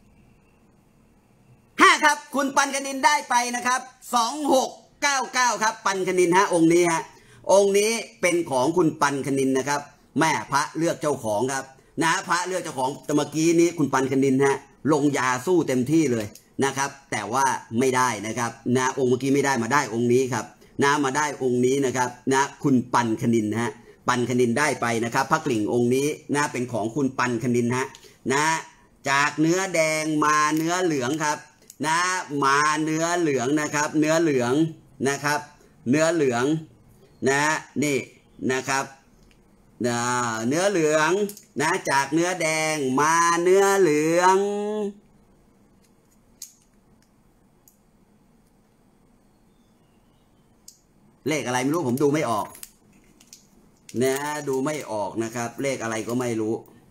A: 5ครับคุณปันคณินได้ไปนะครับ2699ครับปันคณินองค์นี้องค์นี้เป็นของคุณปันคณินนะครับแม่พระเลือกเจ้าของครับนะพระเลือกเจ้าของแต่เมื่อกี้นี้คุณปันคณินฮะลงยาสู้เต็มที่เลยนะครับแต่ว่าไม่ได้นะครับนะองค์เมื่อกี้ไม่ได้มาได้องค์นี้ครับนะมาได้องค์นี้นะครับนะคุณปันคณินฮะปันคณินได้ไปนะครับพระกลิ่งองค์นี้นะเป็นของคุณปันคณินฮะนะจากเนื้อแดงมาเนื้อเหลืองครับนะมาเนื้อเหลืองนะครับเนื้อเหลืองนะครับเนื้อเหลืองนะนี่นะครับเนื้อเหลืองนะจากเนื้อแดงมาเนื้อเหลืองเลขอะไรไม่รู้ผมดูไม่ออกนะดูไม่ออกนะครับเลขอะไรก็ไม่รู้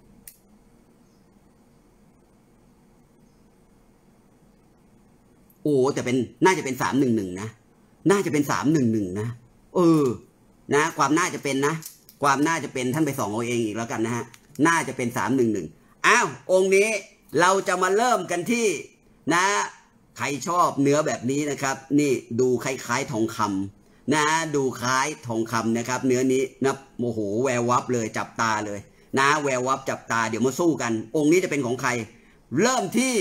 A: โอ้แต่เป็นน่าจะเป็น311นะน่าจะเป็น311นะนะความน่าจะเป็นนะความน่าจะเป็นท่านไปส่องเอาเองอีกแล้วกันนะฮะน่าจะเป็น311อ้าวองค์นี้เราจะมาเริ่มกันที่นะใครชอบเนื้อแบบนี้นะครับนี่ดูคล้ายๆทองคำนะดูคล้ายทองคำนะครับเนื้อนี้นะโมโหแวววับเลยจับตาเลยนะแวววับจับตาเดี๋ยวมาสู้กันองค์นี้จะเป็นของใครเริ่มที่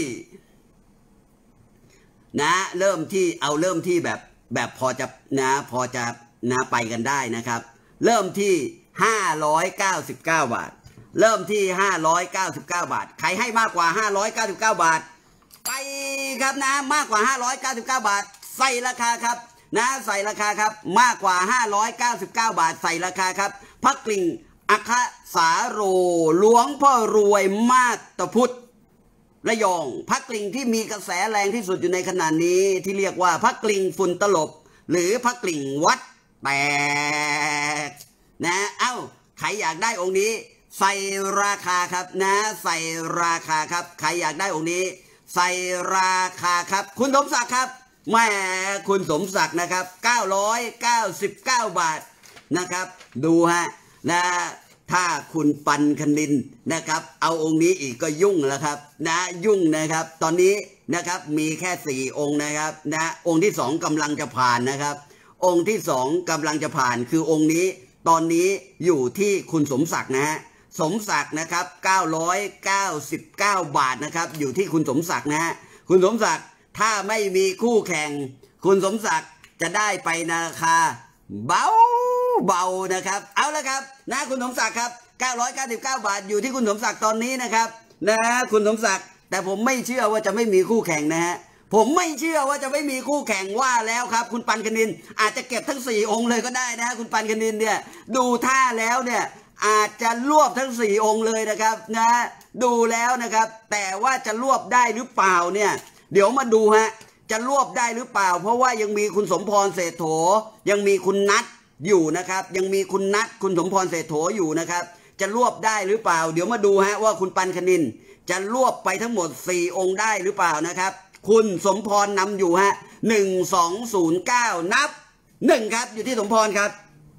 A: นะเริ่มที่แบบพอจะนะพอจะนะไปกันได้นะครับเริ่มที่599 บาทเริ่มที่599 บาทใครให้มากกว่า599 บาทไปครับนะมากกว่า599 บาทใส่ราคาครับนะใส่ราคาครับมากกว่า599 บาทใส่ราคาครับพระกลิ่งอัคสาโรหลวงพ่อรวยมาตพุทธระยองพระกลิ่งที่มีกระแสแรงที่สุดอยู่ในขณะนี้ที่เรียกว่าพระกลิ่งฝุ่นตลบหรือพระกลิ่งวัดแตกนะใครอยากได้องค์นี้ใส่ราคาครับนะใส่ราคาครับใครอยากได้องค์นี้ใส่ราคาครับคุณสมศักดิ์ครับแม่คุณสมศักดิ์นะครับ999 บาทนะครับดูฮะนะถ้าคุณปันคณินนะครับเอาองค์นี้อีกก็ยุ่งแล้วครับนะยุ่งนะครับตอนนี้นะครับมีแค่4องค์นะครับนะองค์ที่2กำลังจะผ่านนะครับองค์ที่2กำลังจะผ่านคือองค์นี้ตอนนี้อยู่ที่คุณสมศักดิ์นะฮะสมศักดิ์นะครับ999 บาทนะครับอยู่ที่คุณสมศักดิ์นะฮะคุณสมศักดิ์ถ้าไม่มีคู่แข่งคุณสมศักดิ์จะได้ไปราคาเบานะครับเอาละครับนะคุณสมศักดิ์ครับ999 บาทอยู่ที่คุณสมศักดิ์ตอนนี้นะครับนะคุณสมศักดิ์แต่ผมไม่เชื่อว่าจะไม่มีคู่แข่งนะฮะผมไม่เชื่อว่าจะไม่มีคู่แข่งว่าแล้วครับคุณปันคณินอาจจะเก็บทั้ง4องค์เลยก็ได้นะฮะคุณปันคณินเนี่ยดูท่าแล้วเนี่ยอาจจะรวบทั้ง4องค์เลยนะครับนะดูแล้วนะครับแต่ว่าจะรวบได้หรือเปล่าเนี่ยเดี๋ยวมาดูฮะจะรวบได้หรือเปล่าเพราะว่ายังมีคุณสมพรเศรษฐโถยังมีคุณนัทอยู่นะครับยังมีคุณนัทคุณสมพรเศรษฐโถอยู่นะครับจะรวบได้หรือเปล่าเดี๋ยวมาดูฮะว่าคุณปันคณินจะรวบไปทั้งหมด4องค์ได้หรือเปล่านะครับคุณสมพรนำอยู่ฮะ1209นับ1ครับอยู่ที่สมพรครับ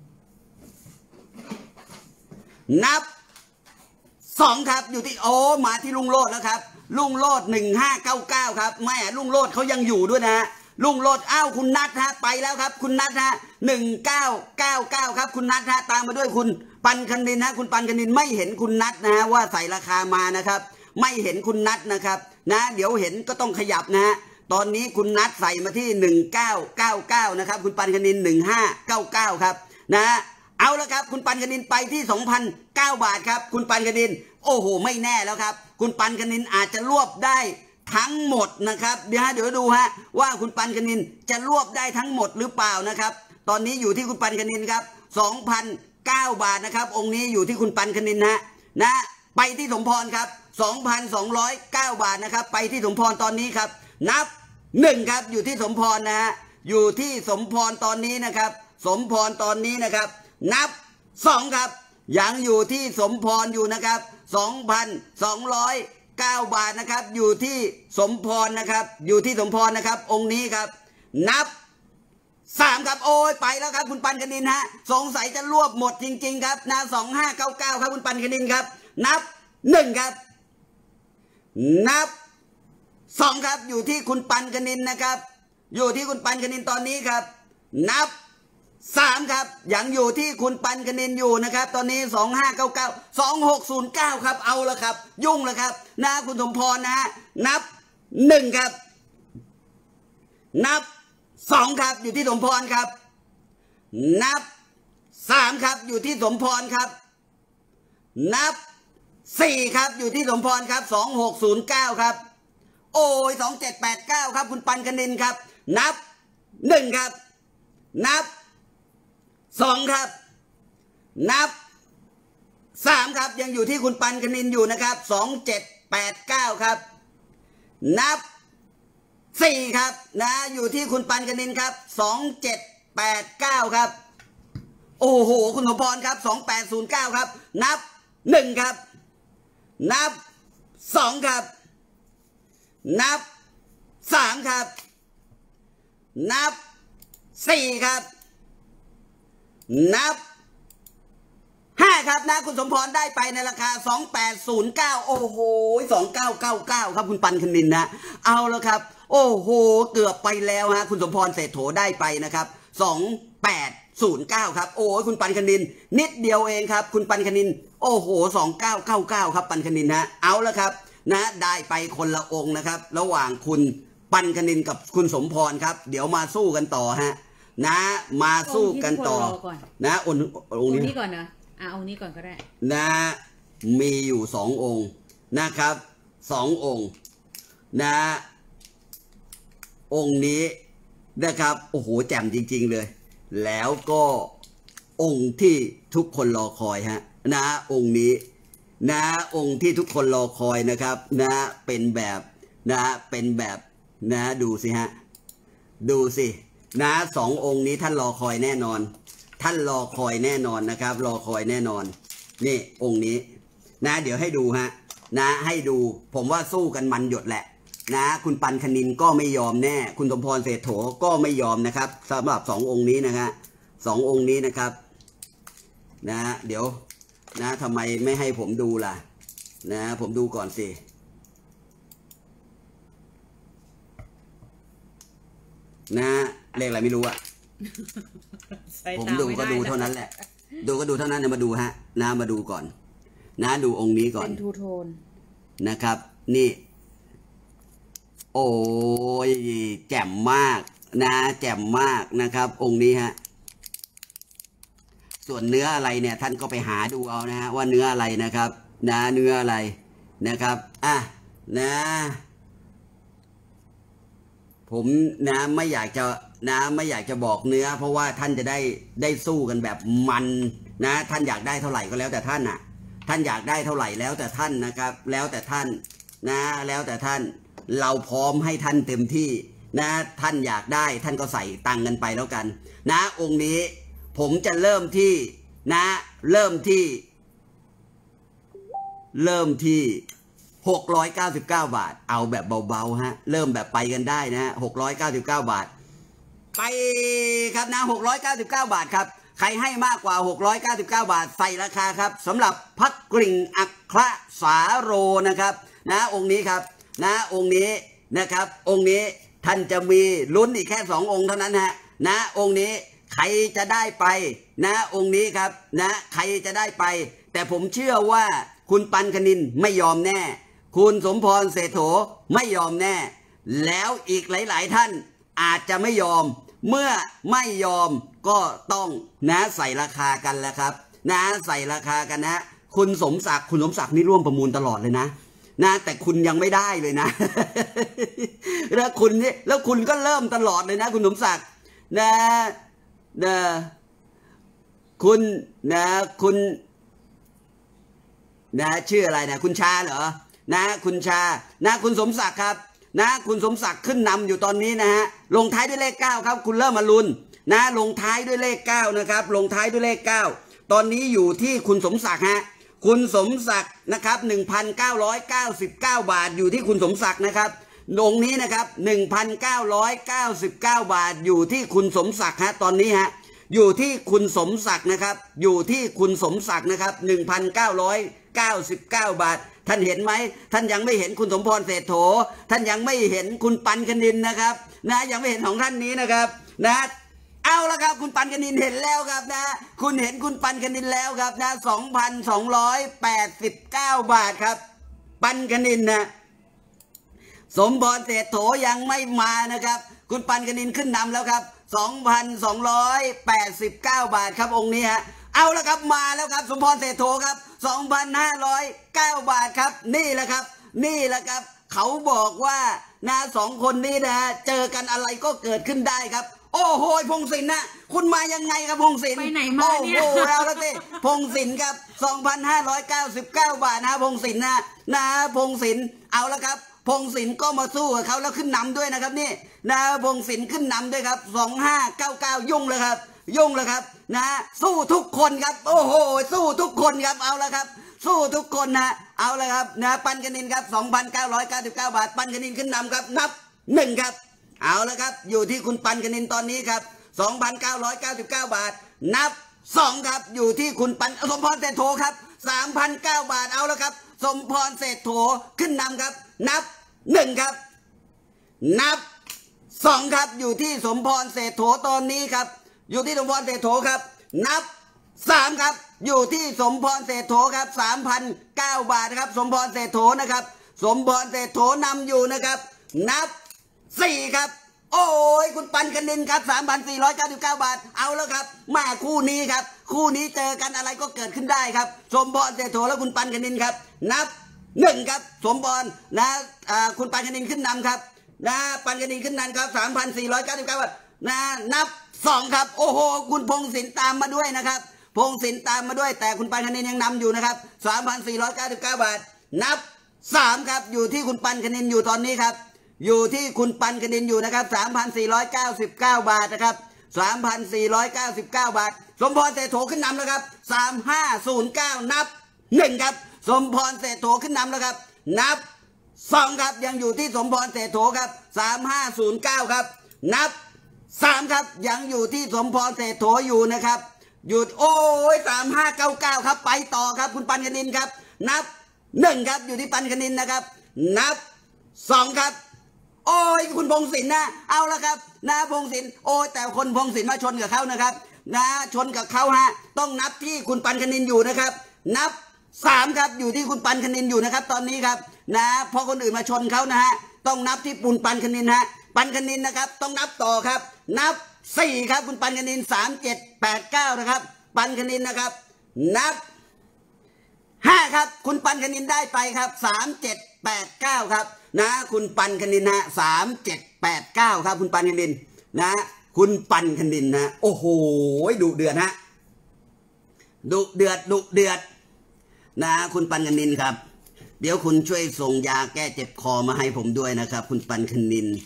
A: นับ2ครับอยู่ที่มาที่ลุงโลดแล้วครับลุงโลด1599ครับแม่ลุงโลดเขายังอยู่ด้วยนะฮะลุงโลดคุณนัทฮะไปแล้วครับคุณนัทฮะ1999ครับคุณนัทฮะตามมาด้วยคุณปันคณินฮะคุณปันคณินไม่เห็นคุณนัทนะฮะว่าใส่ราคามานะครับไม่เห็นคุณนัทนะครับนะเดี๋ยวเห็นก็ต้องขยับนะฮะตอนนี้คุณนัทใส่มาที่1999นะครับคุณปันคณิน1599ครับนะเอาละครับคุณปันคณินไปที่ 2,009 บาทครับคุณปันคณินโอ้โหไม่แน่แล้วครับคุณปันคณินอาจจะรวบได้ทั้งหมดนะครับเดี๋ยวดูฮะว่าคุณปันคณินจะรวบได้ทั้งหมดหรือเปล่านะครับตอนนี้อยู่ที่คุณปันคณินครับ 2,009 บาทนะครับองค์นี้อยู่ที่คุณปันคณินนะไปที่สมพรครับ 2,209 บาทนะครับไปที่สมพรตอนนี้ครับนับ1ครับอยู่ที่สมพรนะฮะอยู่ที่สมพรตอนนี้นะครับสมพรตอนนี้นะครับนับ2ครับยังอยู่ที่สมพรอยู่นะครับ 2,209 บาทนะครับอยู่ที่สมพรนะครับอยู่ที่สมพรนะครับองค์นี้ครับนับ3ครับโอ้ยไปแล้วครับคุณปันคณินฮะสงสัยจะรวบหมดจริงๆครับนะ2599ครับคุณปันคณินครับนับ1ครับนับ2ครับอยู่ที่คุณปันคณินนะครับอยู่ที่คุณปันคณินตอนนี้ครับนับ 3ครับยังอยู่ที่คุณปันคณินอยู่นะครับตอนนี้2599 2609ครับเอาละครับยุ่งแล้วครับนะคุณสมพรนะฮะนับ1ครับนับ2ครับอยู่ที่สมพรครับนับ3ครับอยู่ที่สมพรครับนับ4ครับอยู่ที่สมพรครับ2609ครับโอ้ย2789ครับคุณปันคณินครับนับ1ครับนับ2ครับนับ3ครับยังอยู่ที่คุณปันคณินอยู่นะครับ2789ครับนับ4ครับนะอยู่ที่คุณปันคณินครับ2789ครับโอ้โหคุณสมพรครับ2809ครับนับ1ครับนับ2ครับนับ3ครับนับ4ครับนับ5ครับนะคุณสมพรได้ไปในราคา2809โอ้โห2999ครับคุณปันคณินนะเอาแล้วครับโอ้โหเกือบไปแล้วฮะคุณสมพรเศรษโถได้ไปนะครับ2809ครับโอ้ยคุณปันคณินนิดเดียวเองครับคุณปันคณินโอ้โห2999ครับปันคณินนะเอาแล้วครับนะได้ไปคนละองค์นะครับระหว่างคุณปันคณินกับคุณสมพรครับเดี๋ยวมาสู้กันต่อฮะนะมาสู้กันต่อนะองค์นี้ก่อนนะ
B: องค์นี้ก่อนก็ได้
A: นะมีอยู่2องค์นะครับ2องค์นะองค์นี้นะครับโอ้โหแจ่มจริงๆเลยแล้วก็องค์ที่ทุกคนรอคอยฮะนะองค์นี้นะองค์ที่ทุกคนรอคอยนะครับนะเป็นแบบนะเป็นแบบนะดูสิฮะดูสินะ2องค์นี้ท่านรอคอยแน่นอนท่านรอคอยแน่นอนนะครับรอคอยแน่นอนนี่องค์นี้นะเดี๋ยวให้ดูฮะนะให้ดูผมว่าสู้กันมันหยดแหละนะคุณปันคณินก็ไม่ยอมแน่คุณสมพรเศรษโถก็ไม่ยอมนะครับสำหรับ2องค์นี้นะฮะ2องค์นี้นะครับนะเดี๋ยวนะทำไมไม่ให้ผมดูล่ะนะผมดูก่อนสินะเลขอะไรไม่รู้อะผมดูก็ดูเท่านั้นแหละดูก็ดูเท่านั้นมาดูฮะนะมาดูก่อนนะดูองค์นี้ก่อน
B: เป็นทูโทน
A: นะครับนี่โอ้ยแจ่มมากนะแจ่มมากนะครับองค์นี้ฮะส่วนเนื้ออะไรเนี่ยท่านก็ไปหาดูเอานะฮะว่าเนื้ออะไรนะครับนะเนื้ออะไรนะครับนะผมนะไม่อยากจะบอกเนื้อเพราะว่าท่านจะได้สู้กันแบบมันนะท่านอยากได้เท่าไหร่ก็แล้วแต่ท่านน่ะท่านอยากได้เท่าไหร่แล้วแต่ท่านนะครับแล้วแต่ท่านนะแล้วแต่ท่านเราพร้อมให้ท่านเต็มที่นะท่านอยากได้ท่านก็ใส่ตังค์กันไปแล้วกันนะองค์นี้ผมจะเริ่มที่นะเริ่มที่699 บาทเอาแบบเบาๆฮะเริ่มแบบไปกันได้นะฮะ699 บาทไปครับนะ699 บาทครับใครให้มากกว่า699 บาทใส่ราคาครับสำหรับพักกริ่งอัครสาโรนะครับนะองค์นี้ครับนะองค์นี้นะครับองค์นี้ท่านจะมีลุ้นอีกแค่2องค์เท่านั้นฮะนะองค์นี้ใครจะได้ไปนะองค์นี้ครับนะใครจะได้ไปแต่ผมเชื่อว่าคุณปันคณินไม่ยอมแน่คุณสมพรเศรษโถไม่ยอมแน่แล้วอีกหลายๆท่านอาจจะไม่ยอมเมื่อไม่ยอมก็ต้องนะใส่ราคากันแล้วครับนะใส่ราคากันนะคุณสมศักดิ์นี่ร่วมประมูลตลอดเลยนะแต่คุณยังไม่ได้เลยนะแล้วคุณก็เริ่มตลอดเลยนะคุณสมศักดิ์คุณชื่ออะไรนะคุณชาเหรอนะคุณชานะคุณสมศักดิ์ครับนะคุณสมศักดิ์ขึ้นนำอยู่ตอนนี้นะฮะลงท้ายด้วยเลข9ครับคุณเริ่มมาลุ้นนะลงท้ายด้วยเลข9นะครับลงท้ายด้วยเลข9ตอนนี้อยู่ที่คุณสมศักดิ์ฮะคุณสมศักดิ์นะครับ 1,999 บาทอยู่ที่คุณสมศักดิ์นะครับองค์นี้นะครับ 1,999 บาทอยู่ที่คุณสมศักดิ์ฮะตอนนี้ฮะอยู่ที่คุณสมศักดิ์นะครับอยู่ที่คุณสมศักดิ์นะครับ 1,999 บาทท่านเห็นไหมท่านยังไม่เห็นคุณสมพรเศรษโถท่านยังไม่เห็นคุณปันคณินนะครับนะยังไม่เห็นของท่านนี้นะครับนะเอาละครับคุณปันคณินเห็นแล้วครับนะคุณเห็นคุณปันคณินแล้วครับนะ2,289 บาทครับปันคณินนะสมพรเศรษฐโถยังไม่มานะครับคุณปันคณินขึ้นนำแล้วครับ2,289 บาทครับองค์นี้ฮะเอาละครับมาแล้วครับสมพรเศรษฐโถครับ2,509 บาทครับนี่แหละครับนี่แหละครับเขาบอกว่านะสองคนนี้นะเจอกันอะไรก็เกิดขึ้นได้ครับโอ้โหพงศิลป์นะคุณมายังไงครับพงศิลป์
B: ไปไหนมาเนี่ย
A: โอ้โหเอาละสิพงศิลป์ครับ2,599 บาทนะพงศิลป์นะพงศิลป์เอาละครับพงศิลป์ก็มาสู้กับเขาแล้วขึ้นนำด้วยนะครับนี่นะพงศิลป์ขึ้นนำด้วยครับ2599ยุ่งเลยครับยุ่งเลยครับนะสู้ทุกคนครับโอ้โหสู้ทุกคนครับเอาละครับสู้ทุกคนนะเอาละครับนะปันคณินครับ2,999 บาทปันคณินขึ้นนำครับนับ1ครับเอาละครับอยู่ที่คุณปันคณินตอนนี้ครับ2,999 บาทนับ2ครับอยู่ที่คุณปันสมพรเศรษฐโถครับ3,009 บาทเอาละครับสมพรเศรษฐโถขึ้นนำครับนับ1ครับนับ2ครับอยู่ที่สมพรเศรษฐโถตอนนี้ครับอยู่ที่สมพรเศรษฐโถครับนับ3ครับอยู่ที่สมพรเศรษฐโถครับ3,009 บาทนะครับสมพรเศรษฐโถนะครับสมพรเศรษฐโถนำอยู่นะครับนับ4ครับโอ้ยคุณปันคณินครับ3,499 บาทเอาแล้วครับมาคู่นี้ครับคู่นี้เจอกันอะไรก็เกิดขึ้นได้ครับสมพรเศรษฐโถและคุณปันคณินครับนับ1ครับสมพรนะคุณปันคณินขึ้นนำครับนะปันคณินขึ้นนำครับ3,499 บาทนะนับ2ครับโอ้โหคุณพงศิลป์ตามมาด้วยนะครับพงศิลป์ตามมาด้วยแต่คุณปันคณินยังนำอยู่นะครับ3,499 บาทนับ3ครับอยู่ที่คุณปันคณินอยู่ตอนนี้ครับอยู่ที่คุณปันคณินอยู่นะครับ3,499 บาทนะครับ3,499 บาทสมพรเศรษฐโถขึ้นนำแล้วครับ3,509นับ1ครับสมพรเศรษฐโถขึ้นนำแล้วครับนับ2ครับยังอยู่ที่สมพรเศรษฐโถครับ3,509ครับนับ3ครับยังอยู่ที่สมพรเศรษฐโถอยู่นะครับหยุดโอ้ย3,599ครับไปต่อครับคุณปันคณินครับนับ1ครับอยู่ที่ปันคณินนะครับนับ2ครับโอ้ยคุณพงศิลป์นะเอาละครับนะพงศิลป์โอ้ยแต่คนพงศิลป์มาชนกับเขานะครับนะชนกับเขาฮะต้องนับที่คุณปันคณินอยู่นะครับนับ3ครับอยู่ที่คุณปันคณินอยู่นะครับตอนนี้ครับนะพอคนอื่นมาชนเขานะฮะต้องนับที่ปุนปันคณินฮะปันคณินนะครับต้องนับต่อครับนับ4ครับคุณปันคณิน3789นะครับปันคณินนะครับนับ5ครับคุณปันคณินได้ไปครับ3789ครับนะคุณปันคณินนะ3789ครับคุณปันคณินนะคุณปันคณินนะโอ้โหดุเดือดฮะดุเดือดนะคุณปันคณินครับเดี๋ยวคุณช่วยส่งยาแก้เจ็บคอมาให้ผมด้วยนะครับคุณปันคณิน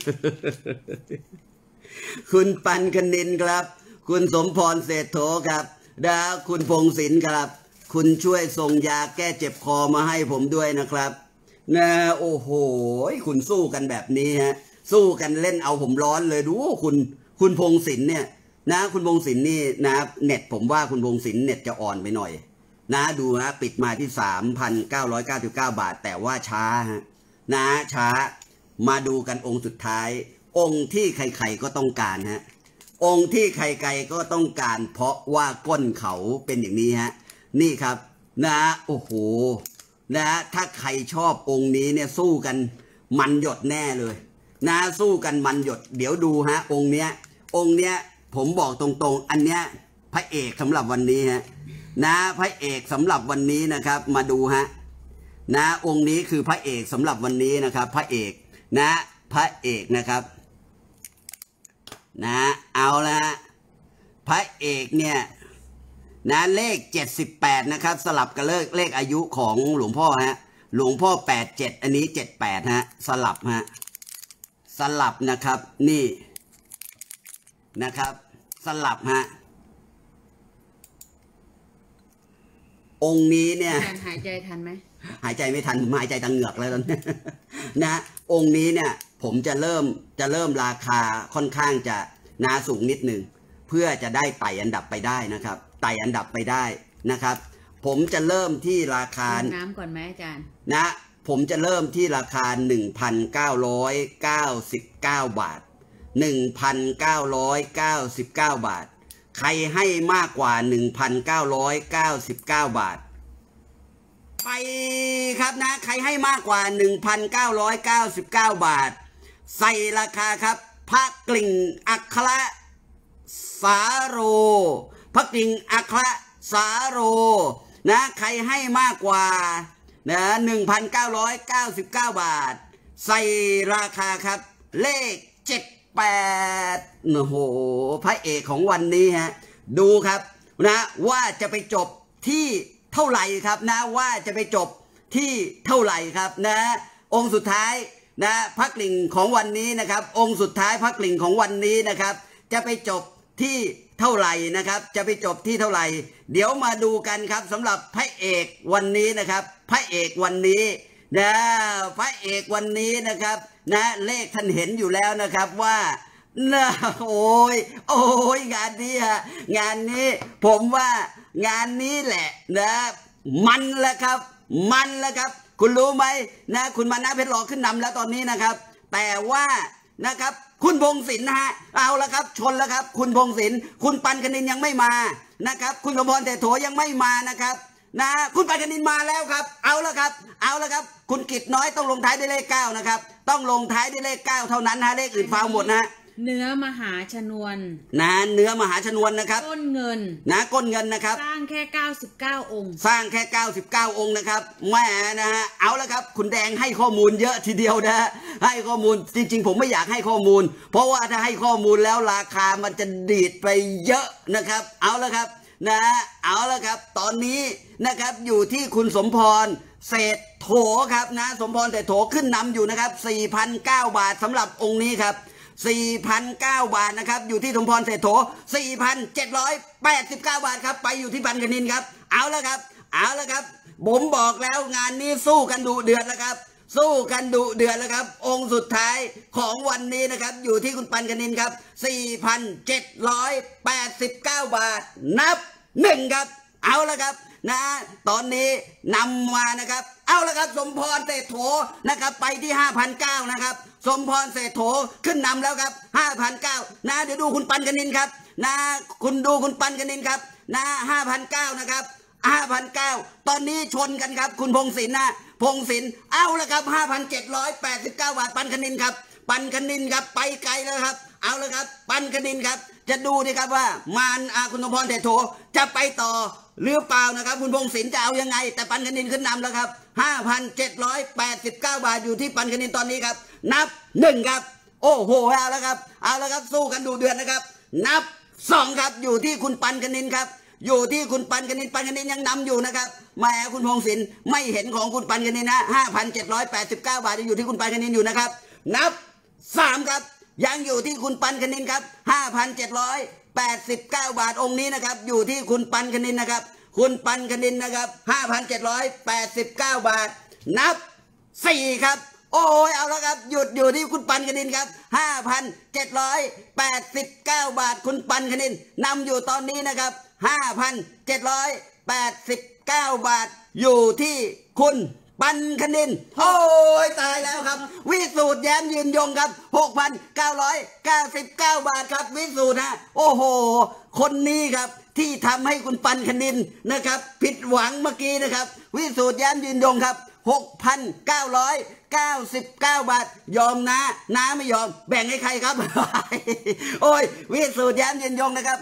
A: คุณปันคณินครับคุณสมพรเศรษฐโถครับนะคุณพงศิลป์ครับคุณช่วยส่งยาแก้เจ็บคอมาให้ผมด้วยนะครับนะโอ้โหคุณสู้กันแบบนี้ฮะสู้กันเล่นเอาผมร้อนเลยดูคุณพงศิลป์เนี่ยนะคุณพงศิลป์นี่นะเน็ตผมว่าคุณพงศิลป์เน็ตจะอ่อนไปหน่อยนะดูฮะปิดมาที่ 3,999 บาทแต่ว่าช้าฮะนะช้ามาดูกันองค์สุดท้ายองค์ที่ใครๆก็ต้องการฮะองค์ที่ใครๆก็ต้องการเพราะว่าก้นเขาเป็นอย่างนี้ฮะนี่ครับนะโอ้โหนะถ้าใครชอบองค์นี้เนี่ยสู้กันมันหยดแน่เลยนะสู้กันมันหยดเดี๋ยวดูฮะองค์เนี้ยผมบอกตรงๆอันเนี้ยพระเอกสำหรับวันนี้ฮะนะพระเอกสำหรับวันนี้นะครับมาดูฮะนะองค์นี้คือพระเอกสำหรับวันนี้นะครับพระเอกนะพระเอกนะครับนะเอาละพระเอกเนี่ยนะเลข78นะครับสลับกับเลขอายุของหลวงพ่อฮะหลวงพ่อ87อันนี้78ฮะสลับฮะสลับนะครับนี่นะครับสลับฮะองค์นี้เนี่ย
B: หายใจทันไหม
A: หายใจไม่ทันผมหายใจทางเหงือกแล้วตอนนี้นะองค์นี้เนี่ยผมจะเริ่มราคาค่อนข้างจะสูงนิดหนึ่งเพื่อจะได้ไต่อันดับไปได้นะครับไต่อันดับไปได้นะครับผมจะเริ่มที่ราคา
B: น้ำก่อนไหมอาจารย์
A: นะผมจะเริ่มที่ราคา 1,999 บาท 1,999 บาทใครให้มากกว่า 1,999 บาทไปครับนะใครให้มากกว่า 1,999 บาทใส่ราคาครับพระกลิ่งอัครสาโรพระกลิ่งอัครสาโรนะใครให้มากกว่านะ 1,999 บาทใส่ราคาครับเลข78โอ้โหพระเอกของวันนี้ฮะดูครับนะว่าจะไปจบที่เท่าไหร่ครับนะว่าจะไปจบที่เท่าไหร่ครับนะองค์สุดท้ายนะพระกลิ่งของวันนี้นะครับองค์สุดท้ายพระกลิ่งของวันนี้นะครับจะไปจบที่เท่าไหร่นะครับจะไปจบที่เท่าไหร่เดี๋ยวมาดูกันครับสำหรับพระเอกวันนี้นะครับพระเอกวันนี้นะพระเอกวันนี้นะครับนะเลขท่านเห็นอยู่แล้วนะครับว่านะโอ้ยงานนี้ฮะงานนี้ผมว่างานนี้แหละนะมันแหละครับมันแหละครับคุณรู้ไหมนะคุณมานะเพชรหล่อขึ้นนำแล้วตอนนี้นะครับแต่ว่านะครับคุณพงศิลป์นะฮะเอาละครับชนแล้วครับคุณพงศิลป์คุณปันคณินยังไม่มานะครับคุณสมพรเศรษฐโถยังไม่มานะครับนะคุณปันคณินมาแล้วครับเอาละครับคุณกิจน้อยต้องลงท้ายด้วยเลข9นะครับต้องลงท้ายด้วยเลข9เท่านั้นฮะเลขอื่นฟาวหมดนะ
B: เนื้อมหาชนวน
A: นะเนื้อมหาชนวนนะครับ
B: ก้นเงิน
A: นะก้นเงินนะครับ
B: สร้างแค่99องค์
A: สร้างแค่99องค์นะครับแม่นะฮะเอาละครับคุณแดงให้ข้อมูลเยอะทีเดียวนะฮะให้ข้อมูลจริงๆผมไม่อยากให้ข้อมูลเพราะว่าถ้าให้ข้อมูลแล้วราคามันจะดีดไปเยอะนะครับเอาละครับนะเอาละครับตอนนี้นะครับอยู่ที่คุณสมพรเศรษฐโถครับนะสมพรเศรษฐโถขึ้นนำอยู่นะครับ 4,009 บาทสำหรับองค์นี้ครับ4,009 บาทนะครับอยู่ที่สมพรเศรษฐโถ 4,789 บาทครับไปอยู่ที่ปันคณินครับเอาละครับผมบอกแล้วงานนี้สู้กันดุเดือดแล้วครับสู้กันดุเดือดแล้วครับองค์สุดท้ายของวันนี้นะครับอยู่ที่คุณปันคณินครับ 4,789 บาทนับ1ครับเอาละครับนะตอนนี้นำมานะครับเอาละครับสมพรเศรษฐโถนะครับไปที่ 5,900 นะครับสมพรเศรษฐโถขึ้นนำแล้วครับ 5,900 นะเดี๋ยวดูคุณปันคณินครับนะคุณดูคุณปันคณินครับนะ 5,900 นะครับ 5,900 ตอนนี้ชนกันครับคุณพงศิลป์นะพงศิลป์เอาละครับ 5,789 บาทปันคณินครับปันคณินครับไปไกลแล้วครับเอาละครับปันคณินครับจะดูดิครับว่ามารคุณสมพรเศรษฐโถจะไปต่อหรือเปล่านะครับคุณพงศิลป์จะเอายังไงแต่ปันคณินขึ้นนำแล้วครับ 5,789 บาทอยู่ที่ปันคณินตอนนี้ครับนับ1ครับโอ้โหเอาแล้วครับสู้กันดูเดือดนะครับนับ2ครับอยู่ที่คุณปันคณินครับอยู่ที่คุณปันคณินยังนำอยู่นะครับแหมคุณพงศิลป์ไม่เห็นของคุณปันคณินนะ 5,789 บาทยังอยู่ที่คุณปันคณินอยู่นะครับนับ3ครับยังอยู่ที่คุณปันคณินครับ 5,789 บาทองค์นี้นะครับอยู่ที่คุณปันคณินนะครับคุณปันคณินนะครับ 5,789 บาทนับ4ครับโอ้ยเอาแล้วครับหยุดอยู่ที่คุณปันคณินครับ 5,789 บาทคุณปันคณินนำอยู่ตอนนี้นะครับ 5,789 บาทอยู่ที่คุณปันคณินโอ้ยตายแล้วครับวิสูตรแย้มยืนยงครับ 6,999 บาทครับวิสูตรฮะโอ้โหคนนี้ครับที่ทำให้คุณปันคณินนะครับผิดหวังเมื่อกี้นะครับวิสูตรแย้มยืนยงครับ 6,999 บาทยอมนะไม่ยอมแบ่งให้ใครครับ โอ้ยวิสูตรแย้มยืนยงนะครับ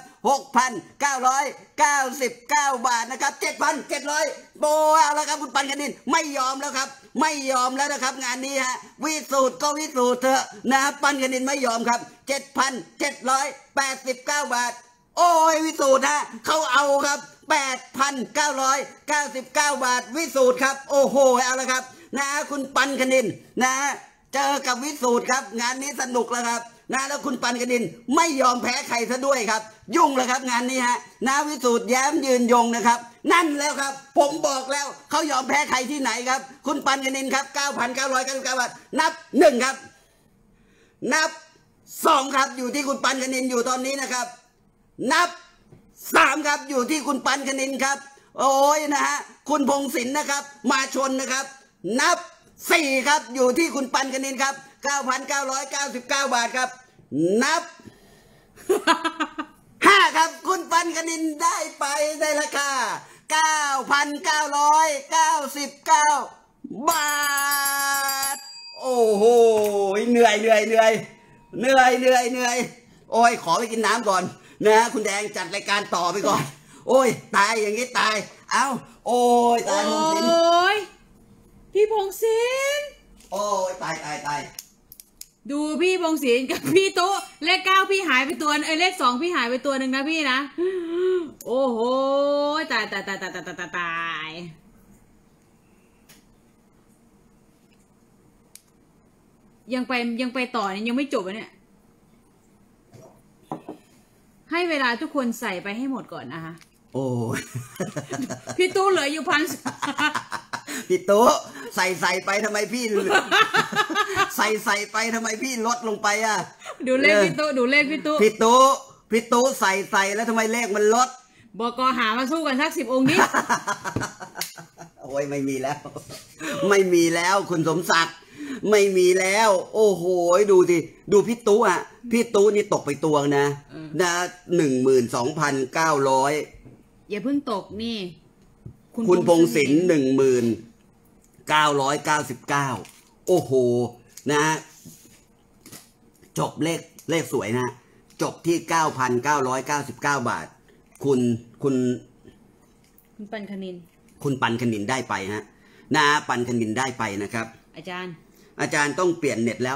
A: 6,999 บาทนะครับ 7,700 โบเอาแล้วครับคุณปันคณินไม่ยอมแล้วครับไม่ยอมแล้วนะครับงานนี้ฮะวิสูตรก็วิสูตรเถอะนะปันคณินไม่ยอมครับ 7,789 บาทโอ้ยวิสูตรฮะเขาเอาครับ 8,999 บาทวิสูตรครับโอ้โหเอาละครับนะคุณปันคณินนะเจอกับวิสูตรครับงานนี้สนุกแล้วครับนะแล้วคุณปันคณินไม่ยอมแพ้ใครซะด้วยครับยุ่งแล้วครับงานนี้ฮะนะวิสูตรแย้มยืนยงนะครับนั่นแล้วครับผมบอกแล้วเขายอมแพ้ใครที่ไหนครับคุณปันคณินครับ 9,999 บาทนับ1ครับนับ2ครับอยู่ที่คุณปันคณินอยู่ตอนนี้นะครับนับ3ครับอยู่ที่คุณปันคณินครับโอ้ยนะฮะคุณพงศิลป์นะครับมาชนนะครับนับ4ครับอยู่ที่คุณปันคณินครับ 9,999 บาทครับนับ 5ครับคุณปันคณินได้ไปในราคา 9,999 บาทโอ้โหเหนื่อยโอ้ยขอไปกินน้ำก่อนนะคุณแดงจัดรายการต่อไปก่อนโอ้ยตายอย่างนี้ตายเอ้าโอ้ยตายพงศิลป์
B: โอ้ยพี่พงศิลป์
A: โอ้ยตาย
B: ดูพี่พงศิลป์กับพี่ตุ๊เลข 9พี่หายไปตัวเลข 2พี่หายไปตัวหนึ่งนะพี่นะโอ้โหตายยังไปต่อเนี่ยยังไม่จบเนี่ยให้เวลาทุกคนใส่ไปให้หมดก่อนนะคะ
A: โอ้ย
B: พี่ตู้เหลืออยู่พัน
A: พี่ตู้ใส่ไปทำไมพี่ ใส่ไปทำไมพี่ลดลงไปอ่ะ
B: ดูเลขพี่ตู้
A: พี่ตู้ใส่แล้วทำไมเลขมันลด
B: บก.หามาสู้กันสัก10 องค์นี้
A: โอ้ยไม่มีแล้วคุณสมศักดิ์ไม่มีแล้วโอ้โหดูสิดูพี่ตู้อ่ะพี่ตู้นี่ตกไปตัวนะ12,900
B: อย่าเพิ่งตกนี่
A: คุณพงศิลป์1999โอ้โหนะจบเลขสวยนะจบที่ 9,999 บาทคุณ
B: ปันคณิ
A: นได้ไปฮะนะปันคณินได้ไปนะครับ
B: อาจารย์
A: ต้องเปลี่ยนเน็ตแล้ว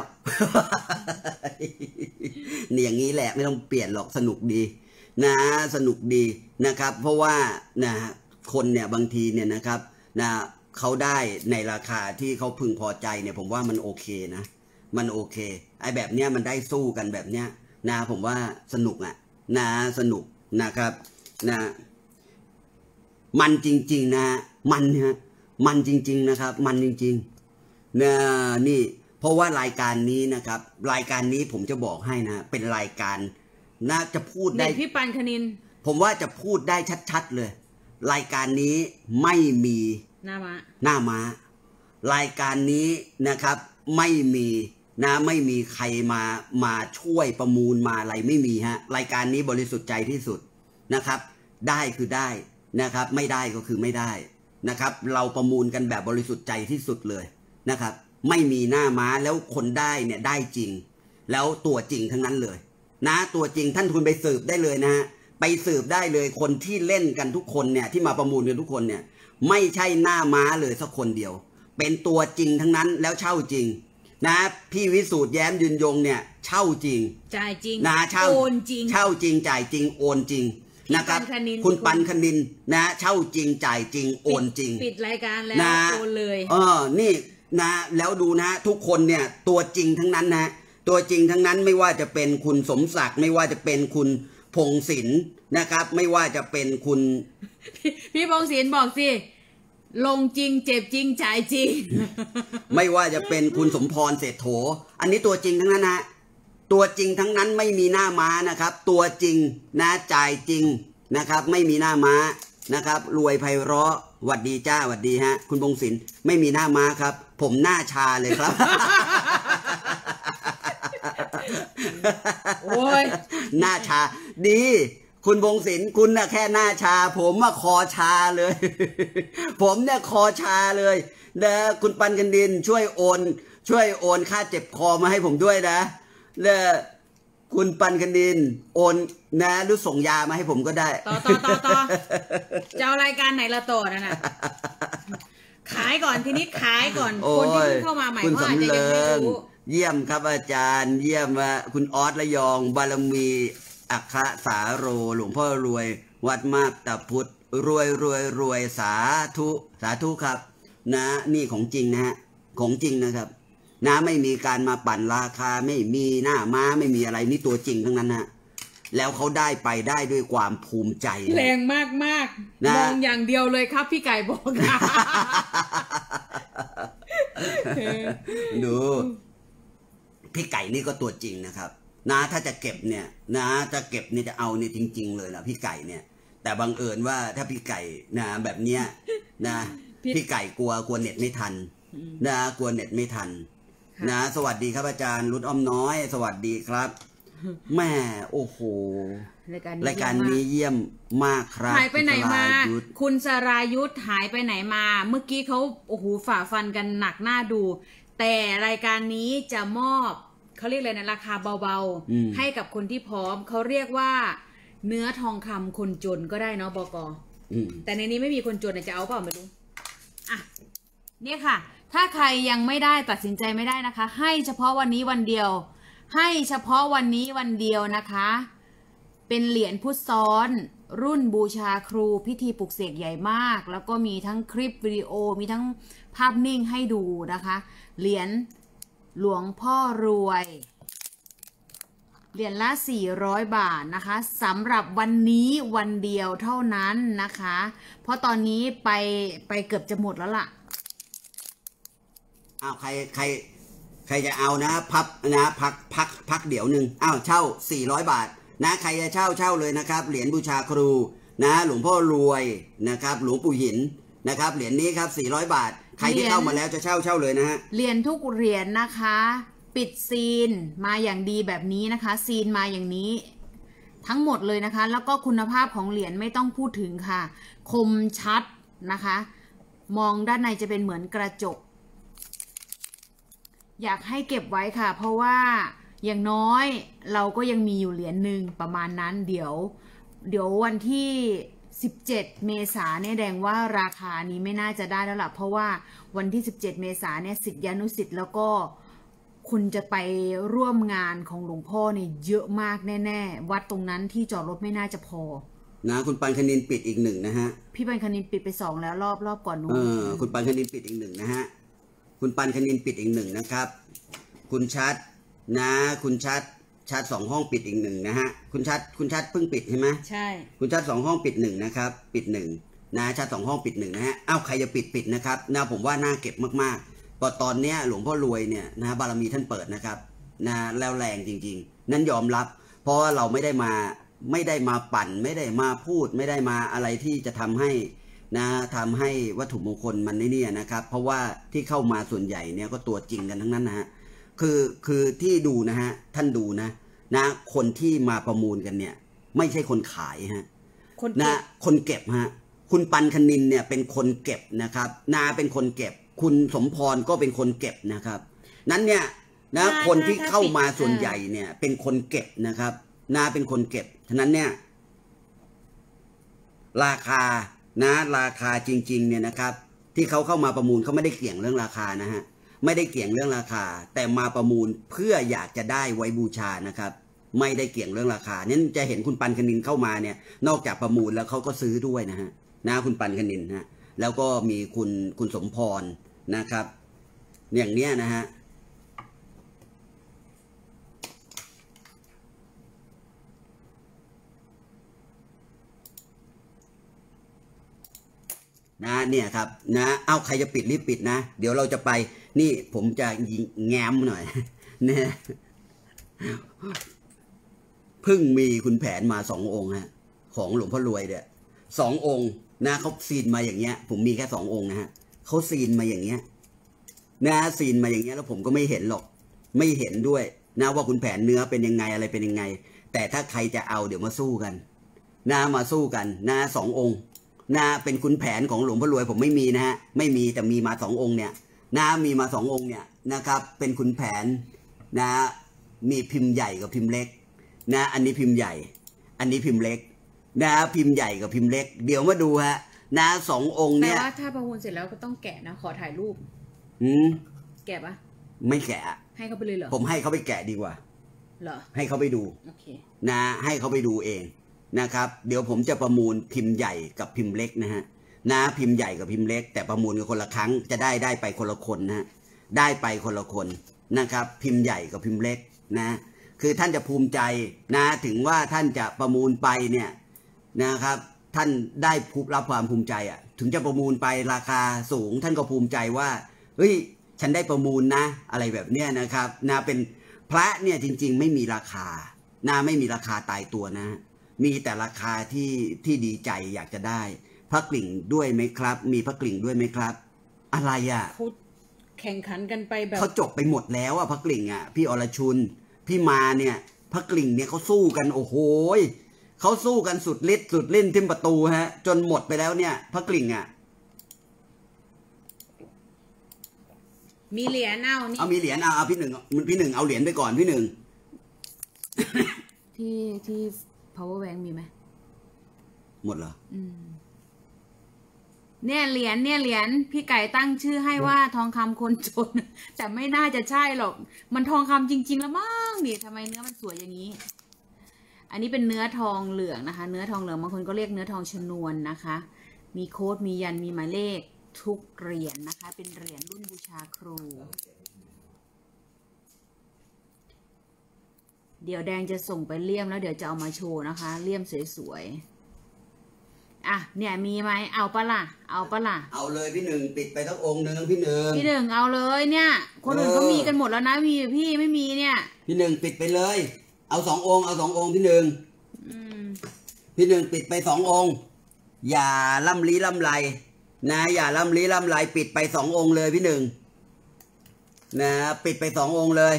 A: นี่อย่างนี้แหละไม่ต้องเปลี่ยนหรอกสนุกดีนะสนุกดีนะครับเพราะว่านะคนเนี่ยบางทีเนี่ยนะครับนะเขาได้ในราคาที่เขาพึงพอใจเนี่ยผมว่ามันโอเคนะมันโอเคไอ้แบบเนี้ยมันได้สู้กันแบบเนี้ยนะผมว่าสนุกอ่ะนะสนุกนะครับนะมันจริงๆนะมันฮะมันจริงๆนะครับมันจริงๆนะนี่เพราะว่ารายการนี้นะครับรายการนี้ผมจะบอกให้นะเป็นรายการน่าจะพูดได้
B: พี่ปันคณิน
A: ผมว่าจะพูดได้ชัดๆเลยรายการนี้ไม่มี
B: หน้า
A: ม้ารายการนี้นะครับไม่มีใครมาช่วยประมูลมาอะไรไม่มีฮะรายการนี้บริสุทธิ์ใจที่สุดนะครับได้คือได้นะครับไม่ได้ก็คือไม่ได้นะครับเราประมูลกันแบบบริสุทธิ์ใจที่สุดเลยนะครับไม่มีหน้าม้าแล้วคนได้เนี่ยได้จริงแล้วตัวจริงทั้งนั้นเลยนะตัวจริงท่านคุณไปสืบได้เลยนะฮะไปสืบได้เลยคนที่เล่นกันทุกคนเนี่ยที่มาประมูลกันทุกคนเนี่ยไม่ใช่หน้าม้าเลยสักคนเดียวเป็นตัวจริงทั้งนั้นแล้วเช่าจริงนะพี่วิสูตรแย้มยืนยงเนี่ยเช่าจริง
B: จ่ายจริง
A: นะ
B: โอนจริง
A: เช่าจริงจ่ายจริงโอนจริงนะครับคุณปันคณินนะเช่าจริงจ่ายจริงโอนจริง
B: ปิดรายการแล้วโอนเลย
A: นี่นะแล้วดูนะทุกคนเนี่ยตัวจริงทั้งนั้นนะตัวจริงทั้งนั้นไม่ว่าจะเป็นคุณสมศักดิ์ไม่ว่าจะเป็นคุณพงศิลป์นะครับไม่ว่าจะเป็นคุณ
B: พี่พงศิลป์บอกสิลงจริงเจ็บจริงจ่ายจริง
A: ไม่ว่าจะเป็นคุณสมพรเศรษฐโถอันนี้ตัวจริงทั้งนั้นนะตัวจริงทั้งนั้นไม่มีหน้าม้านะครับตัวจริงนะจ่ายจริงนะครับไม่มีหน้าม้านะครับรวยไพเราะหวัดดีจ้าหวัดดีฮะคุณพงศิลป์ไม่มีหน้าม้าครับผมหน้าชาเลยครับ
B: โอ้ย
A: หน้าชาดีคุณพงศิลป์คุณน่ะแค่หน้าชาผมมาคอชาเลย ผมเนี่ยคอชาเลยนะคุณปันคณินช่วยโอนค่าเจ็บคอมาให้ผมด้วยนะแล้วคุณปันคณินโอนนะหรือส่งยามาให้ผมก็ได้
B: ต่อจะเอารายการไหนละต่อนะ ขายก่อนทีนี้ขายก่อนคนที่เข้ามาใหม่เขาอาจจะยังไม่รู้
A: เยี่ยมครับอาจารย์เยี่ยมคุณออสระยองบารมีอัคสาโรหลวงพ่อรวยวัดมาบตาพุทธรวยสาธุครับนะนี่ของจริงนะฮะของจริงนะครับนะไม่มีการมาปั่นราคาไม่มีหน้าม้าไม่มีอะไรนี่ตัวจริงทั้งนั้นฮะแล้วเขาได้ไปได้ด้วยความภูมิใจ
B: แรงมากนะมองอย่างเดียวเลยครับพี่ไก่บอกนะ
A: ดูพี่ไก่นี่ก็ตัวจริงนะครับนะถ้าจะเก็บเนี่ยนะจะเก็บเนี่ยจะเอาเนี่ยจริงๆเลยนะพี่ไก่เนี่ยแต่บังเอิญว่าถ้าพี่ไก่นะแบบเนี้ยนะพี่ไก่กลัวเน็ตไม่ทันนะกลัวเน็ตไม่ทันนะสวัสดีครับอาจารย์รุดอ้อมน้อยสวัสดีครับแม่โอ้โหรายการนี้เยี่ยมมากครับ
B: หายไปไหนมาคุณสรายุทธหายไปไหนมาเมื่อกี้เขาโอ้โหฝ่าฟันกันหนักหน้าดู แต่รายการนี้จะมอบเขาเรียกอะไรนะราคาเบาๆให้กับคนที่พร้อมเขาเรียกว่าเนื้อทองคำคนจนก็ได้เนาะบก.แต่ในนี้ไม่มีคนจนจะเอาเปล่าไม่รู้อ่ะเนี่ยค่ะถ้าใครยังไม่ได้ตัดสินใจไม่ได้นะคะให้เฉพาะวันนี้วันเดียวให้เฉพาะวันนี้วันเดียวนะคะเป็นเหรียญพุทธซ้อนรุ่นบูชาครูพิธีปลุกเสกใหญ่มากแล้วก็มีทั้งคลิปวิดีโอมีทั้งภาพนิ่งให้ดูนะคะเหรียญหลวงพ่อรวยเหรียญละ400 บาทนะคะสำหรับวันนี้วันเดียวเท่านั้นนะคะเพราะตอนนี้ไปเกือบจะหมดแล้วล่ะ
A: อ้าวใครจะเอานะพับนะพักเดี๋ยวหนึ่งอ้าวเช่า400 บาทนะใครจะเช่าเลยนะครับเหรียญบูชาครูนะหลวงพ่อรวยนะครับหลวงปู่หินนะครับเหรียญนี้ครับ400 บาทใครที่เข้ามาแล้วจะเช่าเลยนะฮะ
B: เหรียญทุกเหรียญนะคะปิดซีนมาอย่างดีแบบนี้นะคะซีนมาอย่างนี้ทั้งหมดเลยนะคะแล้วก็คุณภาพของเหรียญไม่ต้องพูดถึงค่ะคมชัดนะคะมองด้านในจะเป็นเหมือนกระจกอยากให้เก็บไว้ค่ะเพราะว่าอย่างน้อยเราก็ยังมีอยู่เหรียญหนึ่งประมาณนั้นเดี๋ยววันที่17 เมษายนเนี่ยแดงว่าราคานี้ไม่น่าจะได้แล้วล่ะเพราะว่าวันที่17 เมษายนเนี่ยศิษยานุศิษย์แล้วก็คุณจะไปร่วมงานของหลวงพ่อเนี่ยเยอะมากแน่ๆวัดตรงนั้นที่จอดรถไม่น่าจะพอ
A: นะคุณปันคณินปิดอีก1นะฮะ
B: พี่ปันคณินปิดไป2แล้วรอบก่อนนู้น
A: คุณปันคณินปิดอีก1นะฮะคุณปันคณินปิดอีก1นะครับคุณชัดนะคุณชัด2 ห้องปิดอีก1นะฮะคุณชัดเพิ่งปิดใช่ไหม
B: ใช่
A: คุณชัด2 ห้องปิด1นะครับปิด1นะชัด2 ห้องปิด1นะฮะเอ้าใครจะปิดนะครับนะผมว่าน่าเก็บมากๆเพราะตอนเนี้ยหลวงพ่อรวยเนี่ยนะบารมีท่านเปิดนะครับนะแล้วแรงจริงๆนั้นยอมรับเพราะว่าเราไม่ได้มาปั่นไม่ได้มาพูดไม่ได้มาอะไรที่จะทำให้นะทำให้วัตถุมงคลมันนี่นะครับเพราะว่าที่เข้ามาส่วนใหญ่เนี่ยก็ตัวจริงกันทั้งนั้นนะฮะคือที่ดูนะฮะท่านดูนะคนที่มาประมูลกันเนี่ยไม่ใช่คนขายฮะคนเก็บฮะคุณปันคณินเนี่ยเป็นคนเก็บนะครับนาเป็นคนเก็บคุณสมพรก็เป็นคนเก็บนะครับนั้นเนี่ยนะคนที่เข้ามาส่วนใหญ่เนี่ยเป็นคนเก็บนะครับนาเป็นคนเก็บฉะนั้นเนี่ยราคาจริงๆเนี่ยนะครับที่เขาเข้ามาประมูลเขาไม่ได้เกี่ยงเรื่องราคานะฮะไม่ได้เกี่ยงเรื่องราคาแต่มาประมูลเพื่ออยากจะได้ไว้บูชานะครับไม่ได้เกี่ยงเรื่องราคานั้นจะเห็นคุณปันคณินเข้ามาเนี่ยนอกจากประมูลแล้วเขาก็ซื้อด้วยนะฮะคุณปันคณินนะแล้วก็มีคุณสมพรนะครับอย่างเนี้ยนะฮะเนี่ยครับนะเอาใครจะปิดรีบปิดนะเดี๋ยวเราจะไปนี่ผมจะยิงแง้มหน่อยเนี่ยเพิ่งมีคุณแผนมา2 องค์ฮะของหลวงพ่อรวยเนี่ย2 องค์นะเขาซีนมาอย่างเงี้ยผมมีแค่2 องค์นะฮะเขาซีนมาอย่างเงี้ยนะซีนมาอย่างเงี้ยแล้วผมก็ไม่เห็นหรอกไม่เห็นด้วยนะว่าคุณแผนเนื้อเป็นยังไงอะไรเป็นยังไงแต่ถ้าใครจะเอาเดี๋ยวมาสู้กันมาสู้กัน2 องค์เป็นคุณแผนของหลวงพ่อรวยผมไม่มีนะฮะไม่มีแต่มีมา2 องค์เนี่ยมีมา2 องค์เนี่ยนะครับเป็นคุณแผนมีพิมพ์ใหญ่กับพิมพ์เล็กอันนี้พิมพ์ใหญ่อันนี้พิมพ์เล็กพิมพ์ใหญ่กับพิมพ์เล็กเดี๋ยวมาดูฮะ2 องค์เนี่ย
B: แต่ว่าถ้าประมูลเสร็จแล้วก็ต้องแกะนะขอถ่ายรูปแกะปะ
A: ไม่แกะ
B: ให้เขาไปเลยเหรอ
A: ผมให้เขาไปแกะดีกว่า
B: เหรอ
A: ให้เขาไปดู
B: โอเค
A: ให้เขาไปดูเองนะครับเดี๋ยวผมจะประมูลพิมพ์ใหญ่กับพิมพ์เล็กนะฮะพิมพ์ใหญ่กับพิมพ์เล็กแต่ประมูลกันคนละครั้งจะได้ไปคนละคนนะได้ไปคนละคนนะครับพิมพ์ใหญ่กับพิมพ์เล็กคือท่านจะภูมิใจถึงว่าท่านจะประมูลไปเนี่ยนะครับท่านได้รับความภูมิใจอ่ะถึงจะประมูลไปราคาสูงท่านก็ภูมิใจว่าเฮ้ยฉันได้ประมูลนะอะไรแบบเนี้ยนะครับเป็นพระเนี่ยจริงๆไม่มีราคาไม่มีราคาตายตัวนะมีแต่ราคาที่ดีใจอยากจะได้พระกลิ่งด้วยไหมครับมีพระกลิ่งด้วยไหมครับอะไรอ่ะ
B: เขาแข่งขันกันไปแบบ
A: เขาจบไปหมดแล้วอ่ะพระกลิ่งอ่ะพี่อรชุนพี่มาเนี่ยพระกลิ่งเนี่ยเขาสู้กันโอ้โหเขาสู้กันสุดฤทธิ์สุดลิ้นทิ่มประตูฮะจนหมดไปแล้วเนี่ยพระกลิ่งอ่ะ
B: มีเหรียญเอานี่
A: มีเหรียญเอาพี่หนึ่งเอาเหรียญไปก่อนพี่หนึ่ง
B: ที่ power bank มีไหม
A: หมดเหรอ
B: เนี่ยเหรียญพี่ไก่ตั้งชื่อให้ว่าทองคำคนจนแต่ไม่น่าจะใช่หรอกมันทองคำจริงๆแล้วมั้งนี่ทำไมเนื้อมันสวยอย่างนี้อันนี้เป็นเนื้อทองเหลืองนะคะเนื้อทองเหลืองบางคนก็เรียกเนื้อทองชนวนนะคะมีโค้ดมียันมีหมายเลขทุกเหรียญนะคะเป็นเหรียญรุ่นบูชาครูเดี๋ยวแดงจะส่งไปเลี่ยมแล้วเดี๋ยวจะเอามาโชว์นะคะเลี่ยมสวยๆอ่ะเนี่ยมีไหมเอาปะล่ะเอาเลย
A: พี่หนึ่งปิดไปทั้งองค์นึงพี่หนึ่ง
B: เอาเลยเนี่ยคนอื่นเขามีกันหมดแล้วนะมีพี่ไม่มีเนี่ย
A: พี่หนึ่งปิดไปเลยเอา2 องค์พี่หนึ่งปิดไป2 องค์อย่าล่ำลี้ล่ำไรนะอย่าล่ำลี้ล่ำไรปิดไป2 องค์เลยพี่หนึ่งนะปิดไป2 องค์เลย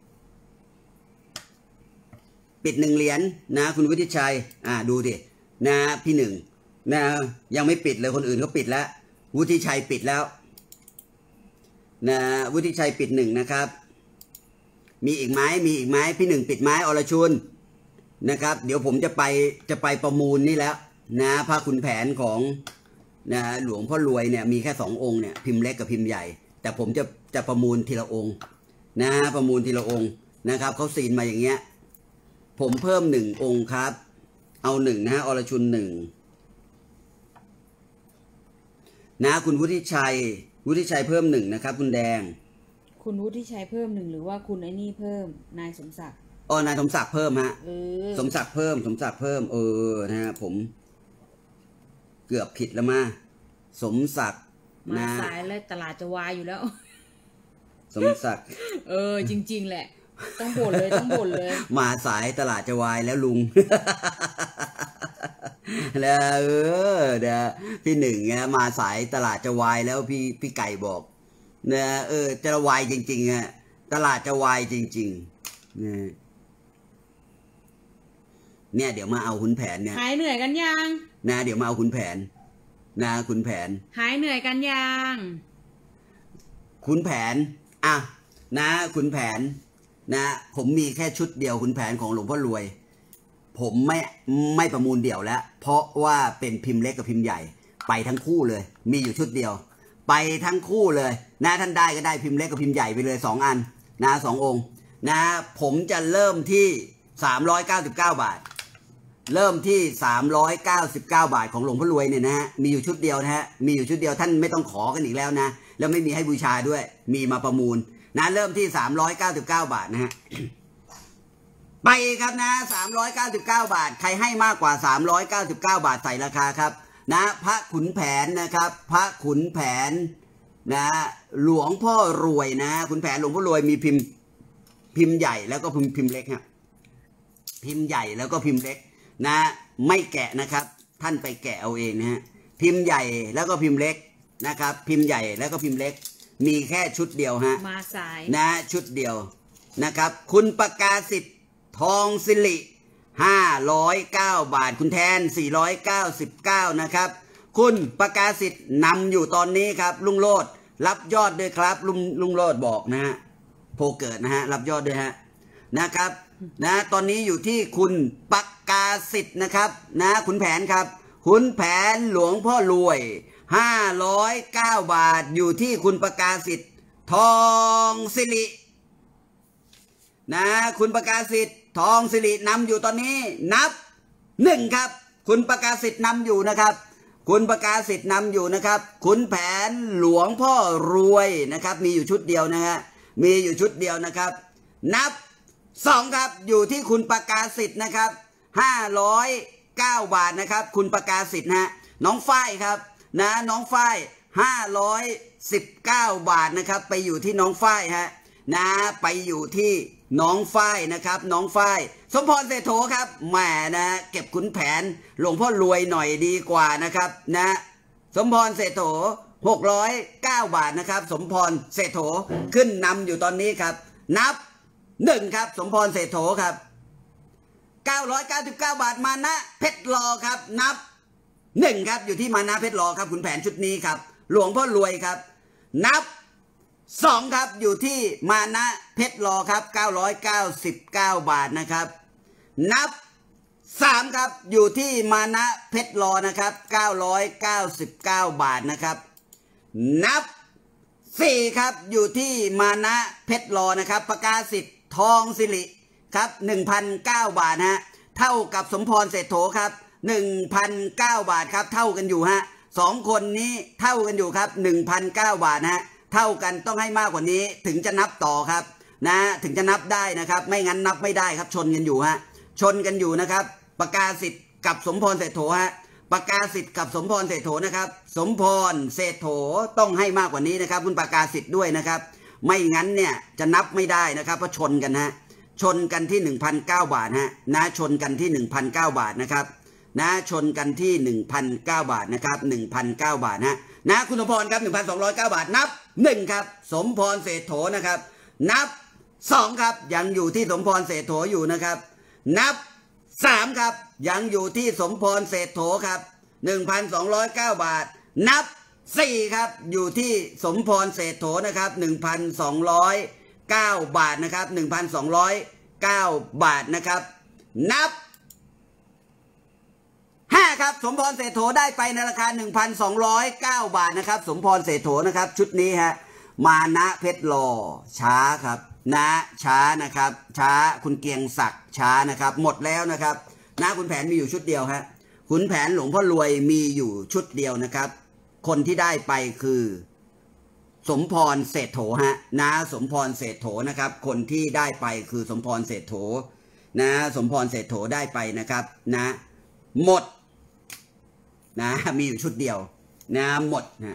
A: ปิด1 เหรียญนะคุณวุฒิชัยดูดินะพี่หนึ่งนะยังไม่ปิดเลยคนอื่นเขาปิดแล้ววุฒิชัยปิดแล้วนะวุฒิชัยปิด1นะครับมีอีกไหมพี่หนึ่งปิดไหมอรชุนนะครับเดี๋ยวผมจะไปประมูลนี่แล้วนะพระขุนแผนของนะหลวงพ่อรวยเนี่ยมีแค่2 องค์เนี่ยพิมพ์เล็กกับพิมพ์ใหญ่แต่ผมจะประมูลทีละองค์นะประมูลทีละองค์นะครับเขาซีนมาอย่างเงี้ยผมเพิ่ม1 องค์ครับเอา1นะอรชุน1นะคุณวุฒิชัยเพิ่ม1นะครับคุณแดง
B: คุณวุฒิชัยเพิ่ม1หรือว่าคุณไอ้นี่เพิ่มนายสมศักดิ์
A: นายสมศักดิ์เพิ่มฮะสมศักดิ์เพิ่มนะฮะผมเกือบผิดแล้วมาสมศักดิ์
B: มาสายเลยตลาดจะวายอยู่แล้ว
A: สมศักดิ์
B: จริงๆแหละต้องบ่นเลย
A: มาสายตลาดจะวายแล้วลุงแล้วเดี๋ยวพี่หนึ่งนะมาสายตลาดจะวายแล้วพี่ไก่บอกนะจะวายจริงๆฮะตลาดจะวายจริงๆเนี่ยเดี๋ยวมาเอาขุนแผนเนี่ย
B: หายเหนื่อยกันยัง
A: นะเดี๋ยวมาเอาขุนแผนนะขุนแผน
B: หายเหนื่อยกันยัง
A: ขุนแผนนะขุนแผนนะผมมีแค่ชุดเดียวขุนแผนของหลวงพ่อรวยผมไม่ประมูลเดี่ยวแล้วเพราะว่าเป็นพิมพ์เล็กกับพิมพ์ใหญ่ไปทั้งคู่เลยมีอยู่ชุดเดียวไปทั้งคู่เลยนะท่านได้ก็ได้พิมพ์เล็กกับพิมพ์ใหญ่ไปเลย2 อันนะ2 องค์นะผมจะเริ่มที่399 บาทเริ่มที่399 บาทของหลวงพ่อรวยเนี่ยนะฮะมีอยู่ชุดเดียวนะฮะมีอยู่ชุดเดียวท่านไม่ต้องขอกันอีกแล้วนะแล้วไม่มีให้บูชาด้วยมีมาประมูลนะเริ่มที่399 บาทนะฮะไปครับนะ399 บาทใครให้มากกว่า399 บาทใส่ราคาครับนะพระขุนแผนนะครับพระขุนแผนนะหลวงพ่อรวยนะขุนแผนหลวงพ่อรวยมีพิมพ์ใหญ่แล้วก็พิมพ์เล็กฮะพิมพ์ใหญ่แล้วก็พิมพ์เล็กนะไม่แกะนะครับท่านไปแกะเอาเองนะฮะพิมพ์ใหญ่แล้วก็พิมพ์เล็กนะครับพิมพ์ใหญ่แล้วก็พิมพ์เล็กมีแค่ชุดเดียวฮะ
B: มาสาย
A: นะชุดเดียวนะครับคุณประกาศิษฐ์ทองสิริ509 บาทคุณแทน499นะครับคุณประกาศิษฐ์นำอยู่ตอนนี้ครับลุงโลดรับยอดด้วยครับลุงโลดบอกนะฮะโพเกิดนะฮะรับยอดด้วยฮะนะครับนะตอนนี้อยู่ที่คุณประกาศิษฐ์นะครับนะขุนแผนครับขุนแผนหลวงพ่อรวย509 บาทอยู่ที่คุณประกาศิษฐ์ทองสิรินะคุณประกาศิษฐ์ทองสิรินำอยู่ตอนนี้นับ1ครับคุณประกาศิษฐ์นำอยู่นะครับคุณประกาศิษฐ์นำอยู่นะครับขุนแผนหลวงพ่อรวยนะครับมีอยู่ชุดเดียวนะฮะมีอยู่ชุดเดียวนะครับนับ2ครับอยู่ที่คุณประกาศิษฐ์นะครับ509 บาทนะครับคุณประกาศิษฐ์ฮะน้องฝ้ายครับนะน้องฝ้าย519 บาทนะครับไปอยู่ที่น้องฝ้ายฮะนะไปอยู่ที่น้องฝ้ายนะครับน้องฝ้ายสมพรเศรษฐโถครับแหมนะเก็บขุนแผนหลวงพ่อรวยหน่อยดีกว่านะครับนะสมพรเศรษฐโถ609 บาทนะครับสมพรเศรษฐโถขึ้นนำอยู่ตอนนี้ครับนับ1ครับสมพรเศรษฐโถครับ 999 บาทมานะเพชรรอครับนับ1ครับอยู่ที่มานะเพชรรอครับคุณแผนชุดนี้ครับหลวงพ่อรวยครับนับ2ครับอยู่ที่มานะเพชรรอครับ999 บาทนะครับนับ3ครับอยู่ที่มานะเพชรรอนะครับ999 บาทนะครับนับ4ครับอยู่ที่มานะเพชรรอนะครับประกาศสิทธิ์ทองสิริครับ 1,009 บาทฮะเท่ากับสมพรเศรษโถครับ 1,009 บาทครับเท่ากันอยู่ฮะ2คนนี้เท่ากันอยู่ครับ 1,009 บาทฮะเท่ากันต้องให้มากกว่านี้ถึงจะนับต่อครับนะถึงจะนับได้นะครับไม่งั้นนับไม่ได้ครับชนกันอยู่ฮะชนกันอยู่นะครับประกาศสิทธิ์กับสมพรเศรษโถฮะประกาศสิทธิ์กับสมพรเศรษโถนะครับสมพรเศรษโถต้องให้มากกว่านี้นะครับคุณประกาศสิทธิ์ด้วยนะครับไม่งั้นเนี่ยจะนับไม่ได้นะครับเพราะชนกันฮะชนกันที่ 1,009 บาทฮะนะชนกันที่ 1,009 บาทนะครับนะชนกันที่ 1,009 บาทนะครับ 1,009 บาทนะคุณสมพรครับ 1,209 บาทนับ1ครับสมพรเศรษโถนะครับนับ2ครับยังอยู่ที่สมพรเศรษโถอยู่นะครับนับ3ครับยังอยู่ที่สมพรเศรษโถครับ 1,209 บาทนับ4ครับอยู่ที่สมพรเศรษโถนะครับ 1,209 บาทนะครับ 1,209 บาทนะครับนับ5ครับสมพรเศรษโถได้ไปในราคา 1,209 บาทนะครับสมพรเศรษโถนะครับชุดนี้ฮะมานะเพชรรอช้าครับนะช้านะครับช้าคุณเกียงศักดิ์ช้านะครับหมดแล้วนะครับนะคุณแผนมีอยู่ชุดเดียวฮะคุณแผนหลวงพ่อรวยมีอยู่ชุดเดียวนะครับคนที่ได้ไปคือสมพรเศรษโถฮะนะสมพรเศรษโถนะครับคนที่ได้ไปคือสมพรเศรษโถนะสมพรเศรษโถได้ไปนะครับนะหมดนะมีอยู่ชุดเดียวนะหมดนะ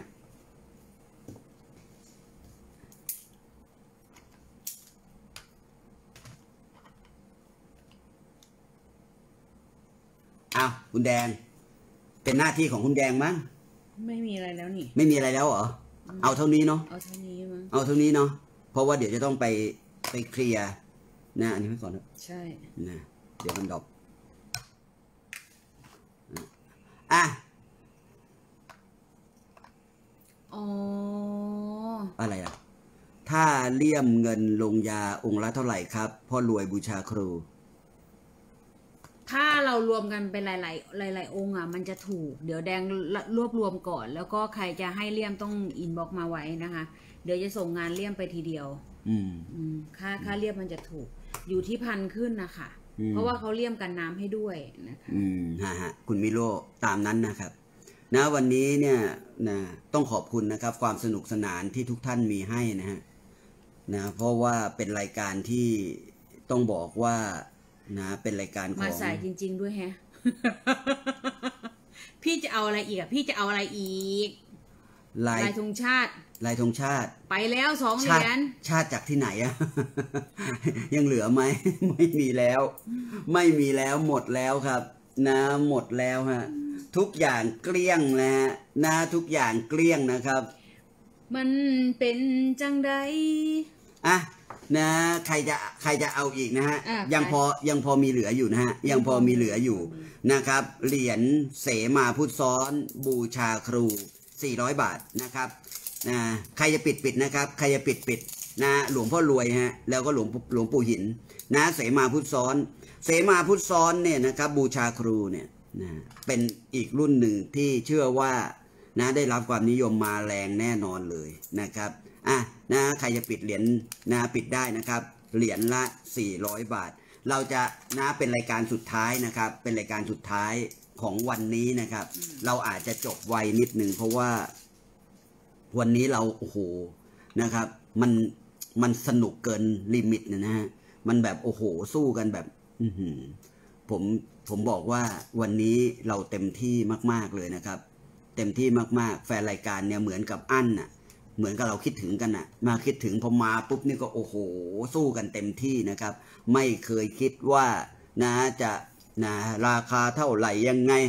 A: อ้าวคุณแดงเป็นหน้าที่ของคุณแดงมั้ง
B: ไม่มีอะไรแล้วนี่
A: ไม่มีอะไรแล้วเหรอเอาเท่านี้เนาะ
B: เอาเท่านี้มั้ง
A: เอาเท่านี้เนาะเพราะว่าเดี๋ยวจะต้องไปเคลียร์นะอันนี้ไว้ก่อนนะ
B: ใช่
A: นะเดี๋ยวมันดรอปอ่ะ
B: อ๋อ
A: อะไรอ่ะถ้าเลี่ยมเงินลงยาองค์ละเท่าไหร่ครับพ่อรวยบูชาครู
B: ถ้าเรารวมกันเป็นหลายองค์อ่ะมันจะถูกเดี๋ยวแดงรวบรวมก่อนแล้วก็ใครจะให้เลี่ยมต้องอินบ็อกมาไว้นะคะเดี๋ยวจะส่งงานเลี่ยมไปทีเดียวค่าเลี่ยมมันจะถูกอยู่ที่1,000ขึ้นนะคะเพราะว่าเขาเลี่ยมกันน้ำให้ด้วยนะคะ
A: ฮะคุณมิโลตามนั้นนะครับนะวันนี้เนี่ยนะต้องขอบคุณนะครับความสนุกสนานที่ทุกท่านมีให้นะฮะนะเพราะว่าเป็นรายการที่ต้องบอกว่านะเป็นรายการของ
B: มาสายจริงๆด้วยแฮะ พี่จะเอาอะไรอีกพี่จะเอาอะไรอีกลายธงชาติ
A: ลายธงชาติ
B: ไปแล้ว2 เหรียญ
A: ชาติจากที่ไหนอะ ยังเหลือไหม ไม่มีแล้วไม่มีแล้วหมดแล้วครับนะหมดแล้วฮะทุกอย่างเกลี้ยงนะฮะนะทุกอย่างเกลี้ยงนะครับ
B: มันเป็นจังใด
A: อ่ะนะใครจะเอาอีกนะฮะยังพอมีเหลืออยู่นะฮะยังพอมีเหลืออยู่นะครับเหรียญเสมาพุทธซ้อนบูชาครู400 บาทนะครับใครจะปิดนะครับใครจะปิดนะหลวงพ่อรวยฮะแล้วก็หลวงปู่หินนะเสมาพุทธซ้อนเนี่ยนะครับบูชาครูเนี่ยนะเป็นอีกรุ่นหนึ่งที่เชื่อว่านะได้รับความนิยมมาแรงแน่นอนเลยนะครับนะใครจะปิดเหรียญนะปิดได้นะครับเหรียญละ400 บาทเราจะนะเป็นรายการสุดท้ายนะครับเป็นรายการสุดท้ายของวันนี้นะครับเราอาจจะจบไวนิดนึงเพราะว่าวันนี้เราโอ้โหนะครับมันสนุกเกินลิมิตนะฮะมันแบบโอ้โหสู้กันแบบผมบอกว่าวันนี้เราเต็มที่มากๆเลยนะครับเต็มที่มากๆแฟนรายการเนี่ยเหมือนกับอั้นน่ะเหมือนกับเราคิดถึงกันน่ะมาคิดถึงพอมาปุ๊บนี่ก็โอ้โหสู้กันเต็มที่นะครับไม่เคยคิดว่านะจะนะราคาเท่าไหร่ยังไง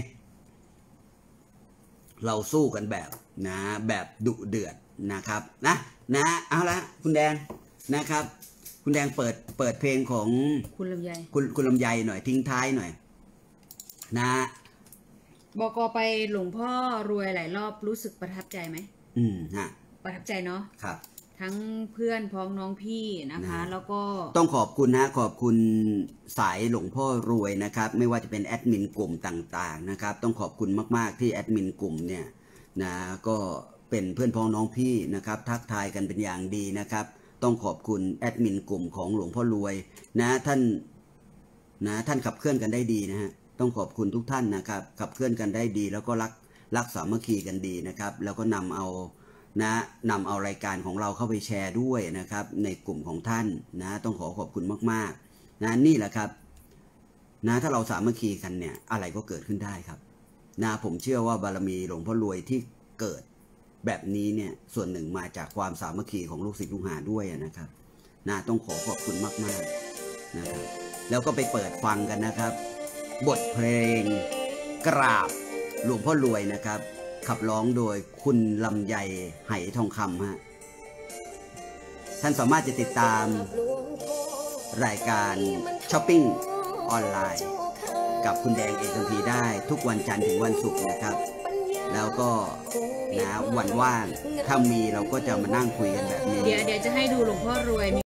A: เราสู้กันแบบนะแบบดุเดือดนะครับนะเอาละคุณแดงนะครับคุคุณแดงเปิดเพลงของ
B: คุณลำไย
A: คุณลำไยหน่อยทิ้งท้ายหน่อยนะ
B: บกไปหลวงพ่อรวยหลายรอบรู้สึกประทับใจไหม
A: ฮะ
B: ประทับใจเนาะ
A: ครับ
B: ทั้งเพื่อนพ้องน้องพี่นะคะ แล้วก็
A: ต้องขอบคุณนะขอบคุณสายหลวงพ่อรวยนะครับไม่ว่าจะเป็นแอดมินกลุ่มต่างๆนะครับต้องขอบคุณมากๆที่แอดมินกลุ่มเนี่ยนะก็เป็นเพื่อนพ้องน้องพี่นะครับทักทายกันเป็นอย่างดีนะครับต้องขอบคุณแอดมินกลุ่มของหลวงพ่อรวยนะท่านขับเคลื่อนกันได้ดีนะฮะต้องขอบคุณทุกท่านนะครับขับเคลื่อนกันได้ดีแล้วก็รักสามัคคีกันดีนะครับแล้วก็นำเอารายการของเราเข้าไปแชร์ด้วยนะครับในกลุ่มของท่านนะต้องขอบคุณมากๆนะนี่แหละครับนะถ้าเราสามัคคีกันเนี่ยอะไรก็เกิดขึ้นได้ครับนะผมเชื่อว่าบารมีหลวงพ่อรวยที่เกิดแบบนี้เนี่ยส่วนหนึ่งมาจากความสามัคคีของลูกศิษย์ลูกหาด้วยนะครับนะต้องขอบคุณมากๆนะครับแล้วก็ไปเปิดฟังกันนะครับบทเพลงกราบหลวงพ่อรวยนะครับขับร้องโดยคุณลำไยไหทองคำฮะท่านสามารถจะติดตามรายการช้อปปิ้งออนไลน์กับคุณแดงเอกคัมภีร์ได้ทุกวันจันทร์ถึงวันศุกร์นะครับแล้วก็วันว่างถ้ามีเราก็จะมานั่งคุยกันแบบนี้
B: เดี๋ยวจะให้ดูหลวงพ่อรวย